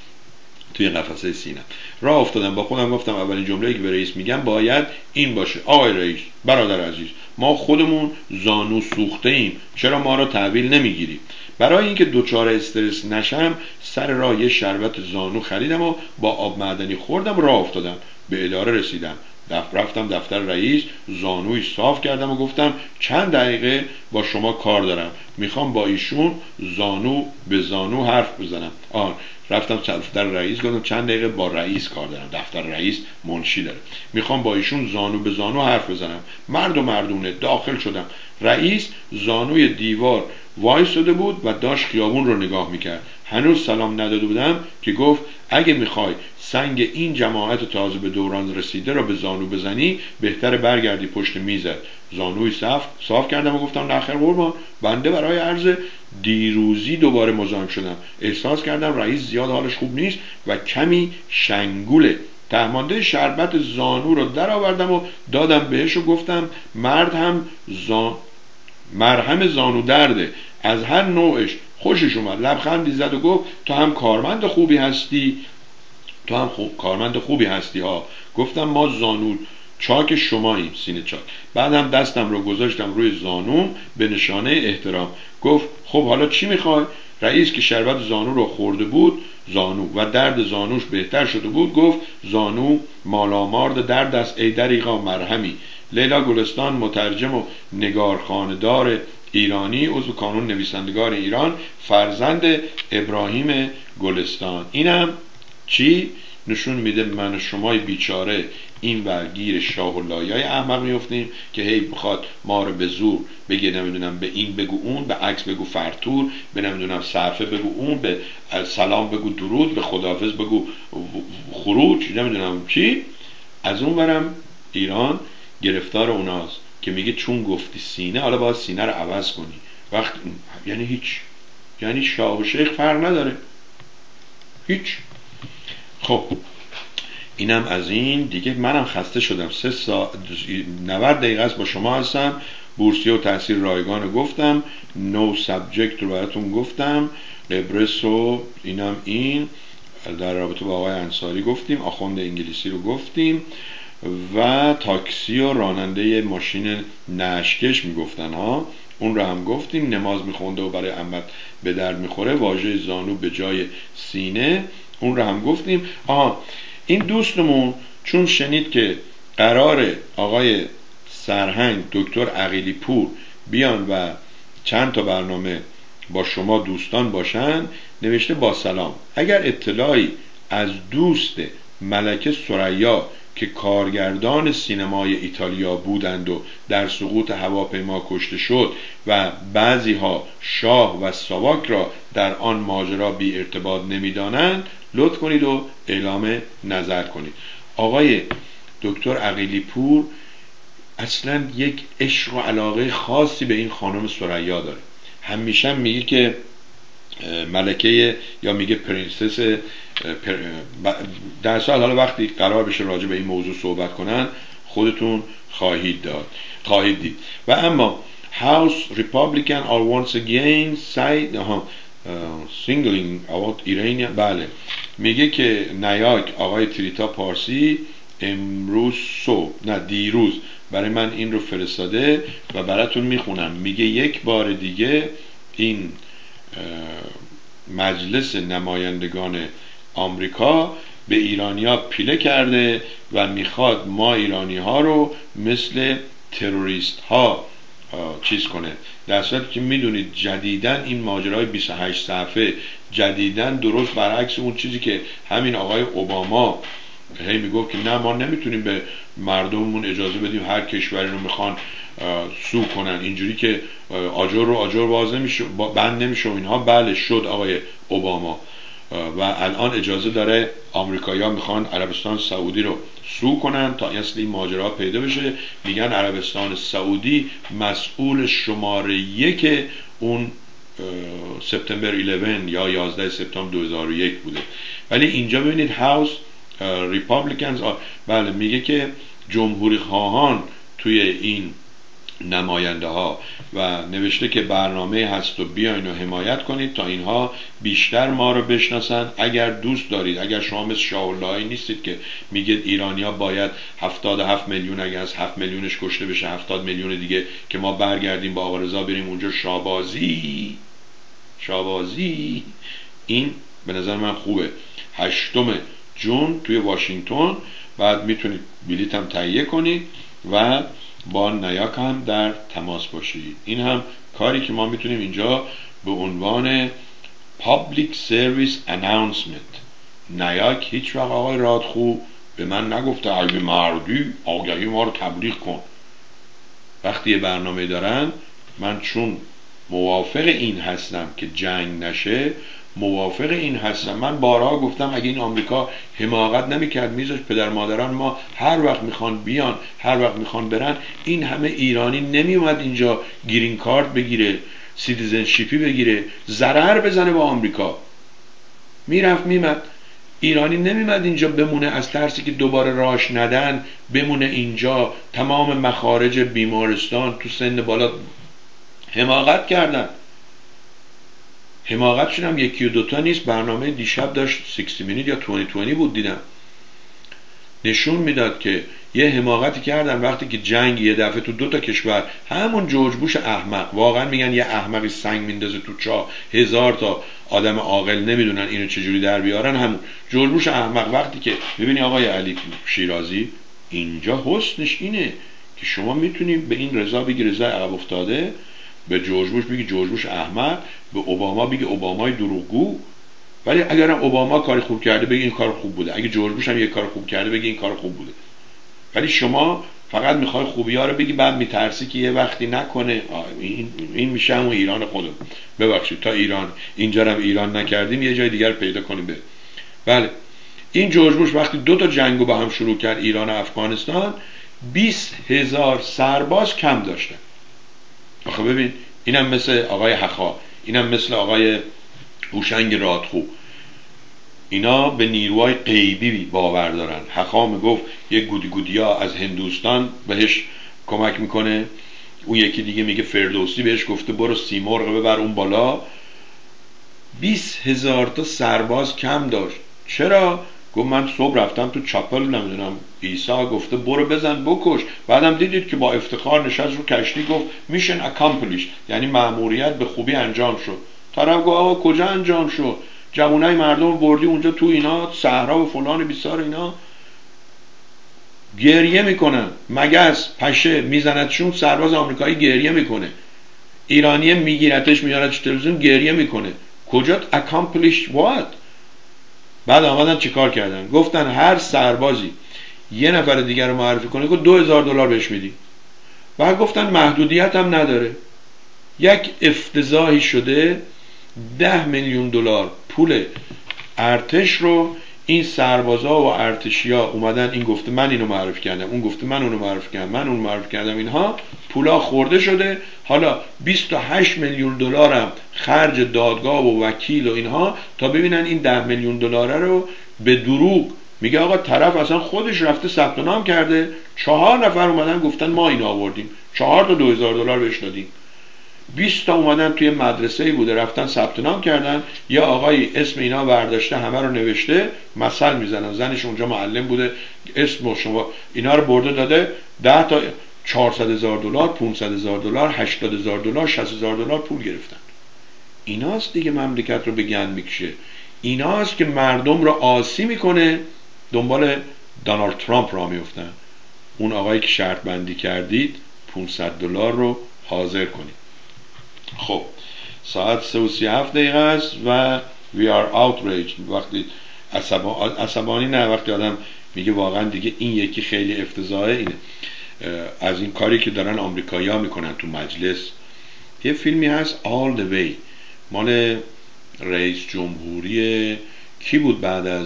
توی قفسه سینه راه افتادم. با خودم گفتم اولین جمله‌ای که به رئیس میگم باید این باشه: آقای رئیس، برادر عزیز، ما خودمون زانو سوخته ایم، چرا ما را تحویل نمیگیری؟ برای اینکه دوچار استرس نشم سر راه یه شربت زانو خریدم و با آب معدنی خوردم، راه افتادم. به اداره رسیدم. دفتر رفتم دفتر رئیس، زانوی صاف کردم و گفتم چند دقیقه با شما کار دارم، میخوام با ایشون زانو به زانو حرف بزنم. آه رفتم دفتر رئیس، گفتم چند دقیقه با رئیس کار دارم. دفتر رئیس منشی داره، میخوام با ایشون زانو به زانو حرف بزنم. مرد و مردونه. داخل شدم. رئیس زانوی دیوار وایساده بود و داشت خیابون رو نگاه میکرد. هنوز سلام نداده بودم که گفت اگه میخوای سنگ این جماعت تازه به دوران رسیده را به زانو بزنی بهتره برگردی پشت میزت. زانوی صاف صاف کردم و گفتم نخیر قربان، بنده برای عرض دیروزی دوباره مزاحم شدم. احساس کردم رئیس زیاد حالش خوب نیست و کمی شنگوله. تهمانده شربت زانو رو در آوردم و دادم بهش و گفتم مرد هم زان مرهم زانو درده، از هر نوعش خوشش اومد، لبخندی زد و گفت تو هم کارمند خوبی هستی، تو هم خوب کارمند خوبی هستی ها. گفتم ما زانو چاک شماییم، سینه چاک. بعدم دستم رو گذاشتم روی زانوم به نشانه احترام. گفت خب حالا چی میخوای؟ رئیس که شربت زانو رو خورده بود، زانو و درد زانوش بهتر شده بود، گفت زانو مالامارد درد است ای دریغا مرهمی. لیلا گلستان، مترجم و نگارخانه‌دار ایرانی، عضو کانون نویسندگان ایران، فرزند ابراهیم گلستان. اینم چی؟ نشون میده من و شمای بیچاره این ورگیر شاه و لایای احمق میفتیم که هی بخواد ما رو به زور بگه نمیدونم به این بگو اون، به عکس بگو فرتور، به نمیدونم صرفه بگو اون، به سلام بگو درود، به خداحافظ بگو خروج، نمیدونم چی. از اون برم ایران گرفتار اوناست که میگه چون گفتی سینه حالا باید سینه رو عوض کنی. وقت یعنی هیچ، یعنی شاه و شیخ فرق نداره، هیچ. خب اینم از این دیگه. منم خسته شدم، سه ساعت نود دقیقه است با شما هستم. بورسیه و تاثیر رایگان گفتم، نو سابجکت رو براتون گفتم، قبرس و اینم این در رابطه با آقای انصاری گفتیم، آخوند انگلیسی رو گفتیم و تاکسی و راننده ماشین نشکش میگفتن ها، اون رو هم گفتیم. نماز میخونده و برای عمت به درد میخوره، واژه زانو به جای سینه، اون رو هم گفتیم. آها این دوستمون چون شنید که قرار آقای سرهنگ دکتر عقیلی پور بیان و چند تا برنامه با شما دوستان باشن، نوشته با سلام، اگر اطلاعی از دوست ملکه ثریا که کارگردان سینمای ایتالیا بودند و در سقوط هواپیما کشته شد و بعضی ها شاه و ساواک را در آن ماجرا بی ارتباط نمیدانند، لطف کنید و اعلام نظر کنید. آقای دکتر عقیلی پور اصلا یک عشق و علاقه خاصی به این خانم ثریا داره. همیشه میگه که ملکه یا میگه پرنسس پر... در سال حالا وقتی قرار بشه راجع به این موضوع صحبت کنن خودتون خواهید داد خواهید دید. و اما House Republican are once again side uh, singling about Iranian. بله میگه که نیاک آقای تریتا پارسی امروز صبح نه دیروز برای من این رو فرستاده و براتون میخونم. میگه یک بار دیگه این مجلس نمایندگان آمریکا به ایرانیا پیله کرده و میخواد ما ایرانی ها رو مثل تروریست ها چیز کنه، در صورتی که میدونید جدیدن این ماجرای بیست و هشت صفحه جدیدن درست برعکس اون چیزی که همین آقای اوباما هی میگفت که نه ما نمیتونیم به مردممون اجازه بدیم هر کشوری رو میخوان سو کنن، اینجوری که آجر رو آجر باز نمیشه بند نمیشه اینها. بله شد آقای اوباما و الان اجازه داره آمریکایی‌ها میخوان عربستان سعودی رو سو کنن تا اصل این ماجرا پیدا بشه. میگن عربستان سعودی مسئول شماره یک اون سپتامبر یازده یا یازده سپتامبر دو هزار و یک بوده. ولی اینجا ببینید هاوس ریپابلیکنز بله میگه که جمهوری خواهان توی این نماینده ها و نوشته که برنامه هست و بیاین و حمایت کنید تا اینها بیشتر ما رو بشناسن. اگر دوست دارید، اگر شما مثل شاولایی نیستید که میگید ایرانیا باید هفتاد و هفت میلیون اگر از هفت میلیونش کشته بشه هفتاد میلیون دیگه که ما برگردیم با آقا رضا بریم اونجا شابازی شابازی این به نظر من خوبه. هشتم جون توی واشنگتن، بعد میتونید بلیط هم تهیه کنید و با نیاک هم در تماس باشید. این هم کاری که ما میتونیم اینجا به عنوان Public Service Announcement. نیاک هیچ وقت آقای رادخو به من نگفته اگه مردی آگهی ما رو تبلیغ کن. وقتی یه برنامه دارن، من چون موافق این هستم که جنگ نشه، موافق این هستم. من بارها گفتم اگه این آمریکا حماقت نمیکرد میذاش پدر مادران ما هر وقت میخوان بیان هر وقت میخوان برن، این همه ایرانی نمیومد اینجا گرین کارت بگیره، سیتیزنشیپی بگیره، ضرر بزنه با آمریکا. میرفت میمد. ایرانی نمیمد اینجا بمونه از ترسی که دوباره راش ندن، بمونه اینجا تمام مخارج بیمارستان تو سن بالا حماقت کردن. حماقتشون هم یکی و دوتا نیست. برنامه دیشب داشت شصت مینیت یا بیست بیست بود دیدم، نشون میداد که یه حماقتی کردن وقتی که جنگ یه دفعه تو دو تا کشور، همون جورج بوش احمق، واقعا میگن یه احمقی سنگ میندازه تو چاه، هزار تا آدم عاقل نمیدونن اینو چجوری در بیارن. همون جورج بوش احمق وقتی که ببینی آقای علی شیرازی، اینجا حسنش اینه که شما میتونید به این رضا بگی رضا عقب افتاده، به جورج بوش بگی جورج بوش احمق، به اوباما بگی اوبامای دروغگو. ولی اگرم اوباما کار خوب کرده بگی این کار خوب بوده، اگه جورج بوش هم یه کار خوب کرده بگی این کار خوب بوده. ولی شما فقط میخوای خوبی‌ها رو بگی، بعد میترسی که یه وقتی نکنه. این این میشه همون ایران خودم. ببخشید تا ایران اینجا رو ایران نکردیم یه جای دیگر پیدا کنیم. به بله این جورج بوش وقتی دو تا جنگو با هم شروع کرد، ایران و افغانستان، بیست هزار سرباز کم داشتن. آخه ببین اینم مثل آقای حخا، اینم مثل آقای هوشنگ رادخو، اینا به نیروهای غیبی باور دارن. حخا میگفت یک گودی گودیا از هندوستان بهش کمک میکنه، اون یکی دیگه میگه فردوسی بهش گفته برو سیمرغ ببر اون بالا. بیست هزار تا سرباز کم داشت. چرا؟ گفت من صبح رفتم تو چاپل، نمیدونم عیسی گفته برو بزن بکش. بعدم دیدید که با افتخار نشست رو کشتی گفت میشن اکامپلیش، یعنی مأموریت به خوبی انجام شد. طرف گفت آقا کجا انجام شد؟ جوانای مردم بردی اونجا تو اینا صحرا و فلان بیسار، اینا گریه میکنن، مگس پشه میزندشون، سرباز آمریکایی گریه میکنه، ایرانی میگیرتش میارتش تلویزیون گریه میکنه. کجا accomplish what؟ بعد آمدن چیکار کردن؟ گفتن هر سربازی یه نفر دیگر رو معرفی کنه که دو هزار دلار بهش میدی. بعد گفتن محدودیت هم نداره. یک افتضاحی شده، ده میلیون دلار پول ارتش رو این سربازا و ارتشیا اومدن، این گفته من اینو معرفی کردم، اون گفته من اونو معرفی کردم، من اونو معرفی کردم، اینها پولا خورده شده. حالا بیست و هشت میلیون دلار هم خرج دادگاه و وکیل و اینها تا ببینن این ده میلیون دلار رو به دروغ. میگه آقا طرف اصلا خودش رفته ثبت نام کرده، چهار نفر اومدن گفتن ما اینو آوردیم، چهار تا دو هزار دلار بهش دادیم. بیست تا اومدن توی مدرسه‌ای بوده رفتن ثبت نام کردن، یا آقای اسم اینا برداشته همه رو نوشته مثل میزنن، زنش اونجا معلم بوده، اسم شما اینا رو برده داده، ده تا چهارصد هزار دلار، پانصد هزار دلار، هشتاد هزار دلار، شصت هزار دلار پول گرفتن. ایناست دیگه مملکت رو به گند میکشه. ایناست که مردم رو آسی میکنه، دنبال دونالد ترامپ را میفتن. اون آقایی که شرط بندی کردید پانصد دلار رو حاضر کنید. خب ساعت سه و سی و هفت دقیقه است و we are outraged. وقتی عصبا... عصبانی نه، وقتی آدم میگه واقعا دیگه این یکی خیلی افتضاحه، اینه از این کاری که دارن آمریکایی ها میکنن تو مجلس. یه فیلمی هست All the Way، مال رئیس جمهوری کی بود بعد از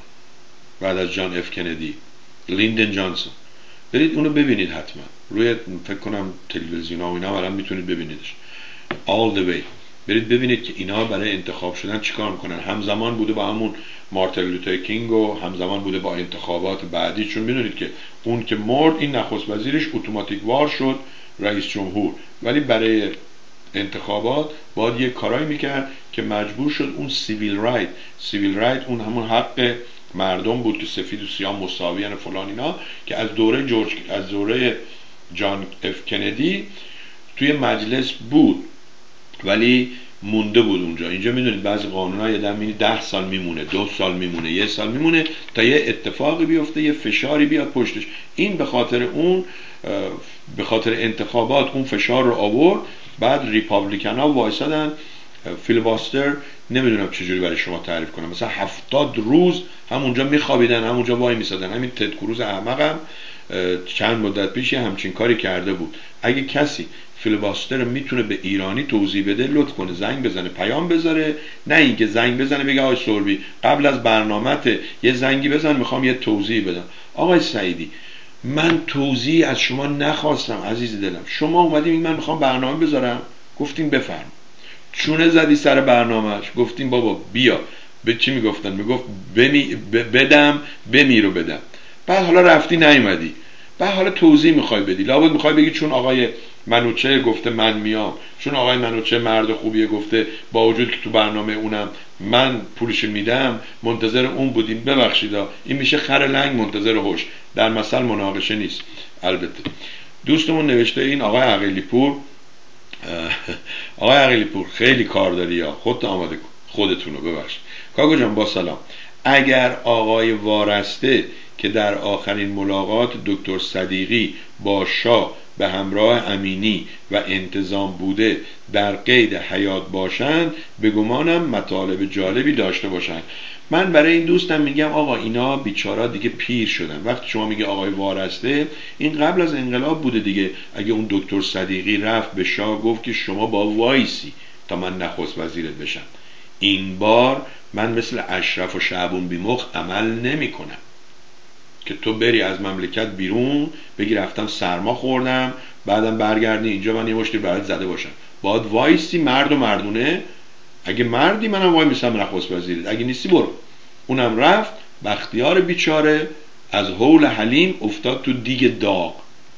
بعد از جان اف کندی؟ لیندن جانسون. برید اونو ببینید حتما، روی فکر کنم تلویزیون ها و اینا الان میتونید ببینیدش. All the way برید ببینید که اینا برای انتخاب شدن چیکار میکنن. همزمان بوده با همون مارتین لوتر کینگ و همزمان بوده با انتخابات بعدی، چون میدونید که اون که مرد این نخست وزیرش اتوماتیک وار شد رئیس جمهور، ولی برای انتخابات باید یه کارایی میکرد که مجبور شد اون سیویل رایت سیویل رایت اون همون حق مردم بود که سفید و سیاه مساویان فلان اینا، که از دوره جورج از دوره جان اف کندی توی مجلس بود ولی مونده بود اونجا. اینجا میدونید بعضی قانون‌ها یه دم ده سال میمونه، دو سال میمونه، یه سال میمونه تا یه اتفاقی بیفته، یه فشاری بیاد پشتش. این به خاطر اون به خاطر انتخابات اون فشار رو آورد. بعد ریپابلیکن ها وایسادن فیلباستر، نمیدونم چجوری برای شما تعریف کنم، مثلا هفتاد روز همونجا میخوابیدن، همونجا وای میسادن. همین تد کروز احمق هم چند مدت پیش همچین کاری کرده بود. اگه کسی فیلباستر میتونه به ایرانی توضیح بده لطف کنه زنگ بزنه پیام بذاره، نه اینکه زنگ بزنه بگه آقای سوربی قبل از برنامه‌ت یه زنگی بزن میخوام یه توضیح بدم. آقای سعیدی من توضیح از شما نخواستم عزیز دلم، شما اومدیم من میخوام برنامه بذارم، گفتیم بفرم، چونه زدی سر برنامهش، گفتیم بابا بیا. به چی میگفتن؟ میگفت بمی بدم بمیرو بدم. بعد حالا رفتی نیومدی، بعد حالا توضیح میخوای بدی، لابد میخوای بگی چون آقای منوچه گفته من میام، چون آقای منوچه مرد خوبیه گفته با وجود که تو برنامه اونم من پولش میدم منتظر اون بودیم. ببخشید این میشه خر لنگ منتظر هوش، در مثل مناقشه نیست. البته دوستمون نوشته این آقای عقیلی پور آقای عقیلی پور خیلی کار داری یا خودت آماده کن خودتونو. ببخشید کاکو جان با سلام. اگر آقای وارسته که در آخرین ملاقات دکتر صدیقی با شاه به همراه امینی و انتظام بوده در قید حیات باشند، به گمانم مطالب جالبی داشته باشند. من برای این دوستم میگم آقا اینا بیچارا دیگه پیر شدن. وقتی شما میگه آقای وارسته، این قبل از انقلاب بوده دیگه. اگه اون دکتر صدیقی رفت به شاه گفت که شما با وایسی تا من نخست وزیرت بشم، این بار من مثل اشرف و شعبون بیمخ عمل نمی کنم که تو بری از مملکت بیرون بگی رفتم سرما خوردم بعدم برگردی اینجا من یه مشتی برات زده باشم. باید وایسی مرد و مردونه. اگه مردی منم وای میسم نخست وزیرت، اگه نیستی برو. اونم رفت. بختیار بیچاره از هول حلیم افتاد تو دیگ داغ.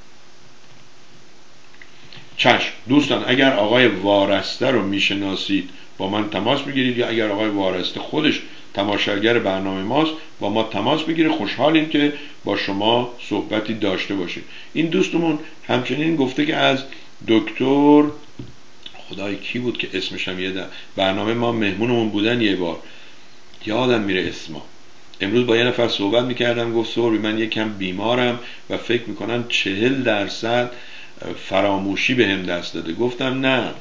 چشم دوستان، اگر آقای وارسته رو میشناسید با من تماس بگیرید، یا اگر آقای وارسته خودش تماشاگر برنامه ماست با ما تماس بگیره. خوشحالیم که با شما صحبتی داشته باشیم. این دوستمون همچنین گفته که از دکتر خدای کی بود که اسمش هم یه برنامه ما مهمونمون بودن یه بار، یادم میره اسما. امروز با یه نفر صحبت میکردم گفت سوربی من یکم بیمارم و فکر میکنم چهل درصد فراموشی به هم دست داده. گفتم نه،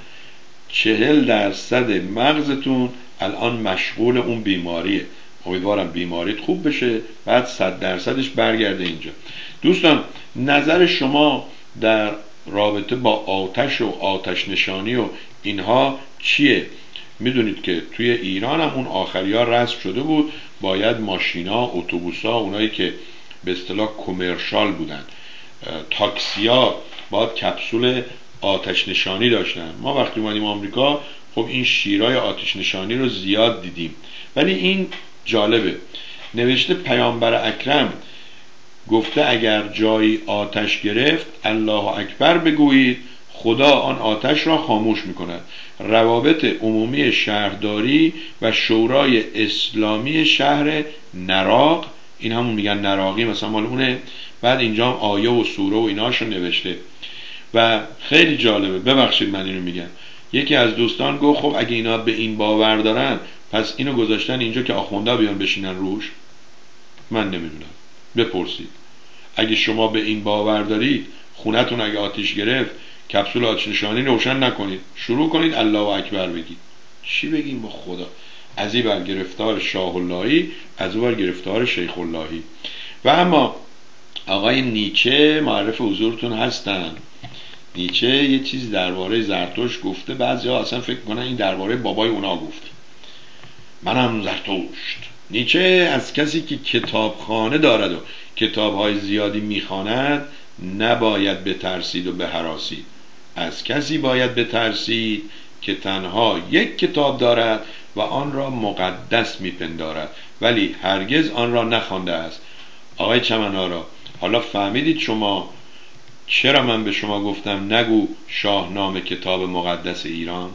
چهل درصد مغزتون الان مشغول اون بیماریه. امیدوارم بیماریت خوب بشه بعد صد درصدش برگرده اینجا. دوستان نظر شما در رابطه با آتش و آتش نشانی و اینها چیه؟ میدونید که توی ایران هم اون آخری ها رسم شده بود، باید ماشینا، اتوبوسا، اونایی که به اصطلاح کمرشال بودن، تاکسیا باید کپسول آتش نشانی داشتن. ما وقتی اومدیم آمریکا خب این شیرای آتش نشانی رو زیاد دیدیم. ولی این جالبه، نوشته پیامبر اکرم گفته اگر جایی آتش گرفت الله اکبر بگویید خدا آن آتش را خاموش میکند. روابط عمومی شهرداری و شورای اسلامی شهر نراق، این همون میگن نراقی مثلا مال اونه. بعد اینجا هم آیه و سوره و ایناشو نوشته و خیلی جالبه. ببخشید من اینو میگم. یکی از دوستان گفت خب اگه اینا به این باور دارن پس اینو گذاشتن اینجا که آخونده بیان بشینن روش. من نمیدونم، بپرسید. اگه شما به این باور دارید خونتون اگه آتیش گرفت کپسول آتش نشانی روشن نکنید، شروع کنید الله اکبر بگید. چی بگیم با خدا؟ از این بر گرفتار شاه اللهی، از اون بر گرفتار شیخ اللهی. و اما آقای نیچه معرف حضورتون هستن. نیچه یه چیز درباره زرتشت گفته، بعضیا اصلا فکر کنن این درباره بابای اونا گفته. منم زرتشت. نیچه از کسی که کتابخانه دارد و کتابهای زیادی میخواند نباید بترسید و بهراسید. از کسی باید بترسید که تنها یک کتاب دارد و آن را مقدس میپندارد ولی هرگز آن را نخوانده است. آقای چمنارا، حالا فهمیدید شما چرا من به شما گفتم نگو شاهنامه کتاب مقدس ایران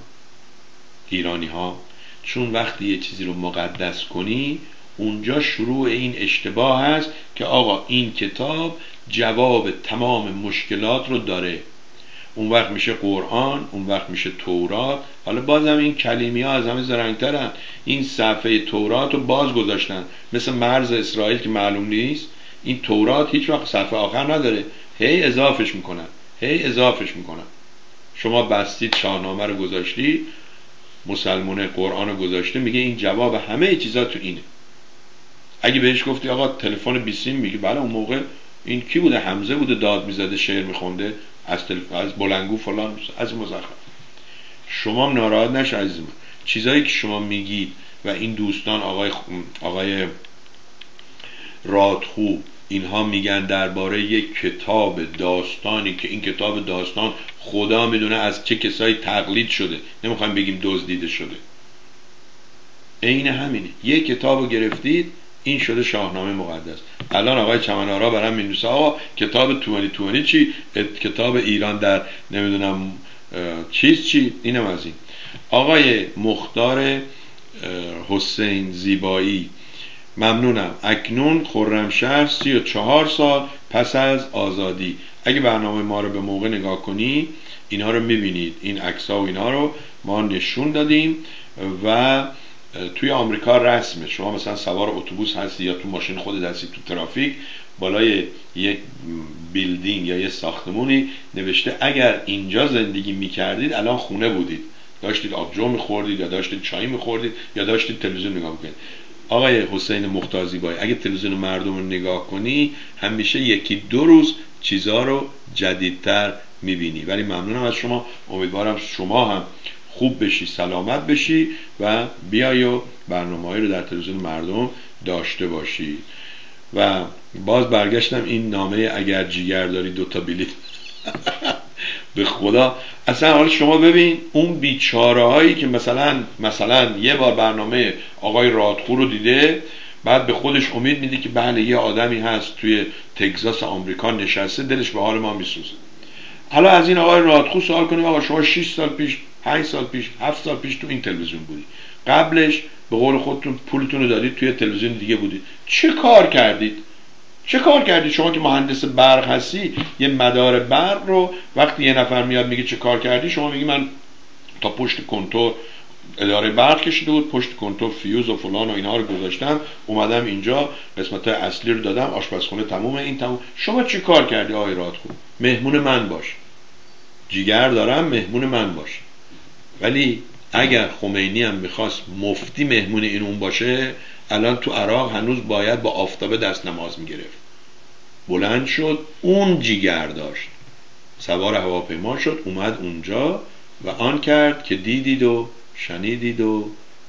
ایرانی ها؟ چون وقتی یه چیزی رو مقدس کنی اونجا شروع این اشتباه هست که آقا این کتاب جواب تمام مشکلات رو داره. اون وقت میشه قرآن، اون وقت میشه تورات. حالا بازم این کلیمی ها از همه زرنگترن. این صفحه تورات رو باز گذاشتن مثل مرز اسرائیل که معلوم نیست. این تورات هیچ وقت صفحه آخر نداره، هی اضافش میکنن هی اضافش میکنن. شما بستید شاهنامه رو گذاشتی، مسلمونه قرآن رو گذاشته، میگه این جواب همه چیزا تو اینه. اگه بهش گفتی آقا تلفن بیسیم، میگه بله اون موقع این کی بوده؟ حمزه بوده داد میزده شعر میخونده از تلفن از بلنگو فلان از مزخرف. شما هم ناراحت نش عزیز من. چیزایی که شما میگید و این دوستان آقای آقای رادخو اینها میگن درباره یک کتاب داستانی که این کتاب داستان خدا میدونه از چه کسایی تقلید شده، نمیخوایم بگیم دزدیده شده. عین همینه. یک کتابو گرفتید این شده شاهنامه مقدس. الان آقای چمنارا برام می‌نویسه آقا کتاب توانی توانی چی، کتاب ایران در نمیدونم چیز چی. اینم از این. آقای مختار حسین زیبایی، ممنونم. اکنون خرمشهر سی و چهار سال پس از آزادی. اگه برنامه ما رو به موقع نگاه کنی اینها رو میبینید، این عکس‌ها و اینها رو ما نشون دادیم و توی آمریکا رسمه. شما مثلا سوار اتوبوس هستی یا تو ماشین خودت هستی تو ترافیک، بالای یک بیلدینگ یا یک ساختمونی نوشته اگر اینجا زندگی میکردید الان خونه بودید، داشتید آبجو میخوردید یا داشتید چای میخوردید یا داشتید تلویزیون نگاه میکنید. آقای حسین مختار زیبایی، اگه تلویزیون مردم رو نگاه کنی همیشه یکی دو روز چیزها رو جدیدتر میبینی. ولی ممنونم از شما، امیدوارم شما هم خوب بشی، سلامت بشی و بیای و برنامه‌ای رو در تلویزیون مردم داشته باشی. و باز برگشتم این نامه اگر جیگر داری دوتا بلیط به خدا. اصلا حالا شما ببین اون بیچاره هایی که مثلا مثلا یه بار برنامه آقای رادخو رو دیده، بعد به خودش امید میده که بله یه آدمی هست توی تگزاس آمریکا نشسته دلش به حال ما میسوزه. حالا از این آقای رادخو سوال کنیم آقا شما شش سال پیش، پنج سال پیش، هفت سال پیش تو این تلویزیون بودی، قبلش به قول خودتون پولتون رو دادید توی تلویزیون دیگه بودید، چه کار کردید؟ چه کار کردید؟ شما که مهندس برق هستی یه مدار برق رو وقتی یه نفر میاد میگه چه کار کردی، شما میگی من تا پشت کنتور اداره برق کشیده بود، پشت کنتور فیوز و فلان و اینها رو گذاشتم، اومدم اینجا قسمت اصلی رو دادم، آشپزخونه تمومه، این تموم. شما چی کار کردی آقای رادخو؟ مهمون من باش، جیگر دارم، مهمون من باش. ولی اگر خمینی هم میخواست مفتی مهمون این اون باشه، الان تو عراق هنوز باید با آفتابه دست نماز میگرفت. بلند شد، اون جیگر داشت، سوار هواپیما شد، اومد اونجا و آن کرد که دیدید و شنیدید و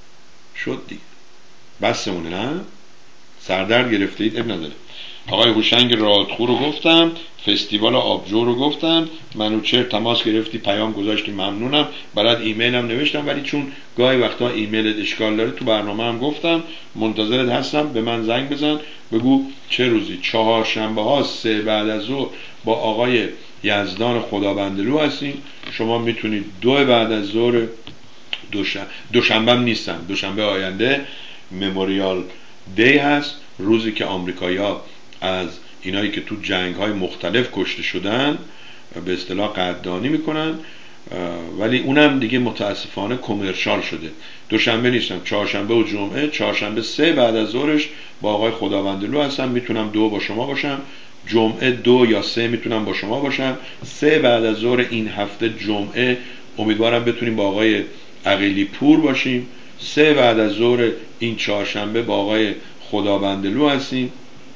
شد دیگه. بسمونه نه؟ سردرد گرفتید؟ اب نداره. آقای هوشنگ رادخو رو گفتم، فستیوال آبجو رو گفتم، منوچهر تماس گرفتی پیام گذاشتی، ممنونم. برات ایمیل هم نوشتم ولی چون گاهی وقتا ایمیلت اشکال داره تو برنامه هم گفتم منتظرت هستم، به من زنگ بزن بگو چه روزی. چهارشنبه ها سه بعد از ظهر با آقای یزدان خدابندلو هستیم. شما میتونید دو بعد از ظهر، دوشنبه دوشنبه هم نیستم، دوشنبه آینده مموریال دی هست، روزی که آمریکایی‌ها از اینایی که تو جنگ‌های مختلف کشته شدن به اصطلاح قدردانی میکنن، ولی اونم دیگه متاسفانه کمرشال شده. دوشنبه نیستم، چهارشنبه و جمعه. چهارشنبه سه بعد از ظهرش با آقای خداوندلو هستم، میتونم دو با شما باشم، جمعه دو یا سه میتونم با شما باشم. سه بعد از ظهر این هفته جمعه امیدوارم بتونیم با آقای عقیلی پور باشیم. سه بعد از ظهر این چهارشنبه با آقای خداوندلو هستیم.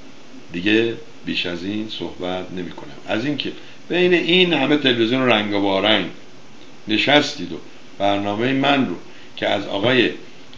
دیگه بیش از این صحبت نمی کنم. از این که بین این همه تلویزیون رنگ و بارنگ نشستید و برنامه من رو که از آقای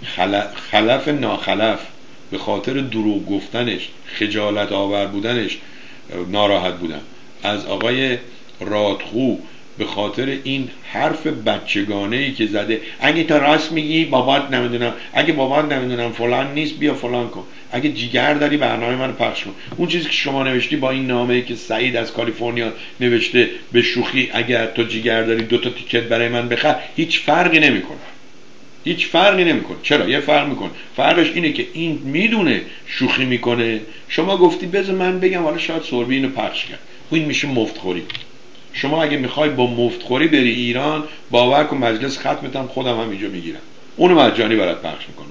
خلف ناخلف به خاطر دروغ گفتنش، خجالت آور بودنش ناراحت بودم، از آقای رادخو به خاطر این حرف بچگانه‌ای که زده، اگه تا راست میگی بابات نمیدونم، اگه بابات نمیدونم فلان نیست بیا فلان کن، اگه جیگر داری برنامه منو پخش کن. اون چیزی که شما نوشتی با این نامه‌ای که سعید از کالیفرنیا نوشته به شوخی اگر تو جیگر داری دو تا تیکت برای من بخر، هیچ فرقی نمیکنه. هیچ فرقی نمیکنه. چرا؟ یه فرق میکنه. فرقش اینه که این میدونه شوخی میکنه، شما گفتی بذار من بگم حالا شاید سوربی اینو پخش کرد. این میشه مفتخوری. شما اگه میخوای با مفتخوری بری ایران، باور کن مجلس ختمتم خودم هم اینجا میگیرم، اونو مجانی برات پخش میکنم.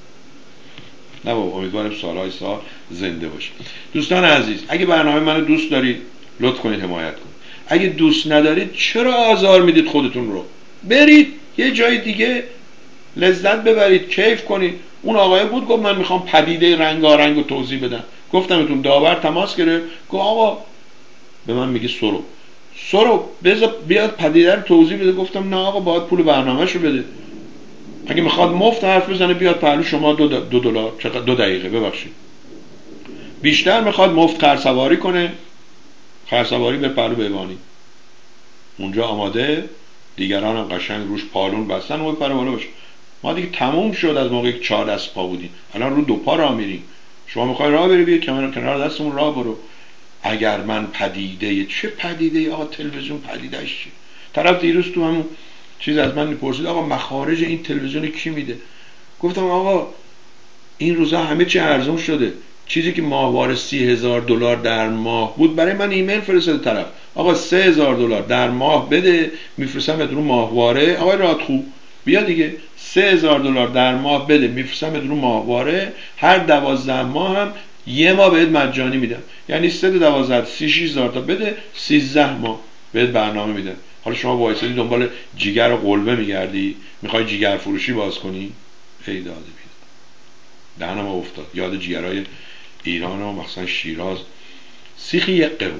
نه بابا، امیدوارم سالهای سال زنده باشی. دوستان عزیز، اگه برنامه منو دوست دارید لطف کنید حمایت کنید. اگه دوست ندارید چرا آزار میدید خودتون رو؟ برید یه جای دیگه لذت ببرید، کیف کنید. اون آقای بود گفت من میخوام پدیده رنگارنگ رو توضیح بدم. گفتمتون داور تماس گرفت گفت آقا، به من میگه سرو سرو بذار بیاد پدیده رو توضیح بده. گفتم نه آقا، باید پول برنامه‌شو بده. اگه میخواد مفت حرف بزنه بیاد پهلو شما دو, دو دلار، چقدر دو دقیقه ببخشید. بیشتر میخواد مفت خرسواری کنه، خرسواری به پهلو بیوانی. اونجا آماده، دیگران هم قشنگ روش پالون بستن و بپره بالا باشه. ما دیگه تموم شد از موقعی که چهار دست پا بودیم، الان رو دو پا راه میریم. شما میخوای راه بری، بیا کنار کنار دستمون راه برو. اگر من پدیده، چه پدیده آقا؟ تلویزیون پدیدهش چیه؟ طرف دیروز تو همون چیز از من میپرسید آقا مخارج این تلویزیون کی میده؟ گفتم آقا این روزا همه چی ارزون شده. چیزی که ماهواره سی هزار دلار در ماه بود، برای من ایمیل فرستاد طرف آقا سه هزار دلار در ماه بده، میفرستم رو ماهواره. آقا رادخو بیا دیگه، سه هزار دلار در ماه بده، میفرستم رو ماهواره. هر دوازده ماه هم یه ماه بهت مجانی میدم، یعنی سه تا دوازده سی شش هزار تا بده، سیزده ماه بهت برنامه میدم. حالا شما وایسادی دنبال جیگر و قلبه میگردی، میخوای جیگر فروشی باز کنی؟ ای داده بیده دهنم افتاد یاد جیگرهای ایران و مخصوصا شیراز. سیخی یک قرون.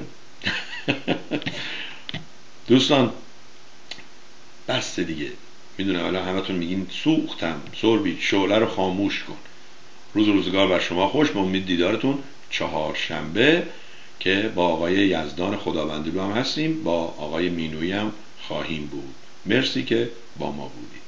دوستان بس دیگه، میدونم حالا همتون میگین سوختم سوربی، شعله رو خاموش کن. روز روزگار بر شما خوش. به امید دیدارتون چهارشنبه که با آقای یزدان خداوندلو هم هستیم، با آقای مینویی هم خواهیم بود. مرسی که با ما بودید.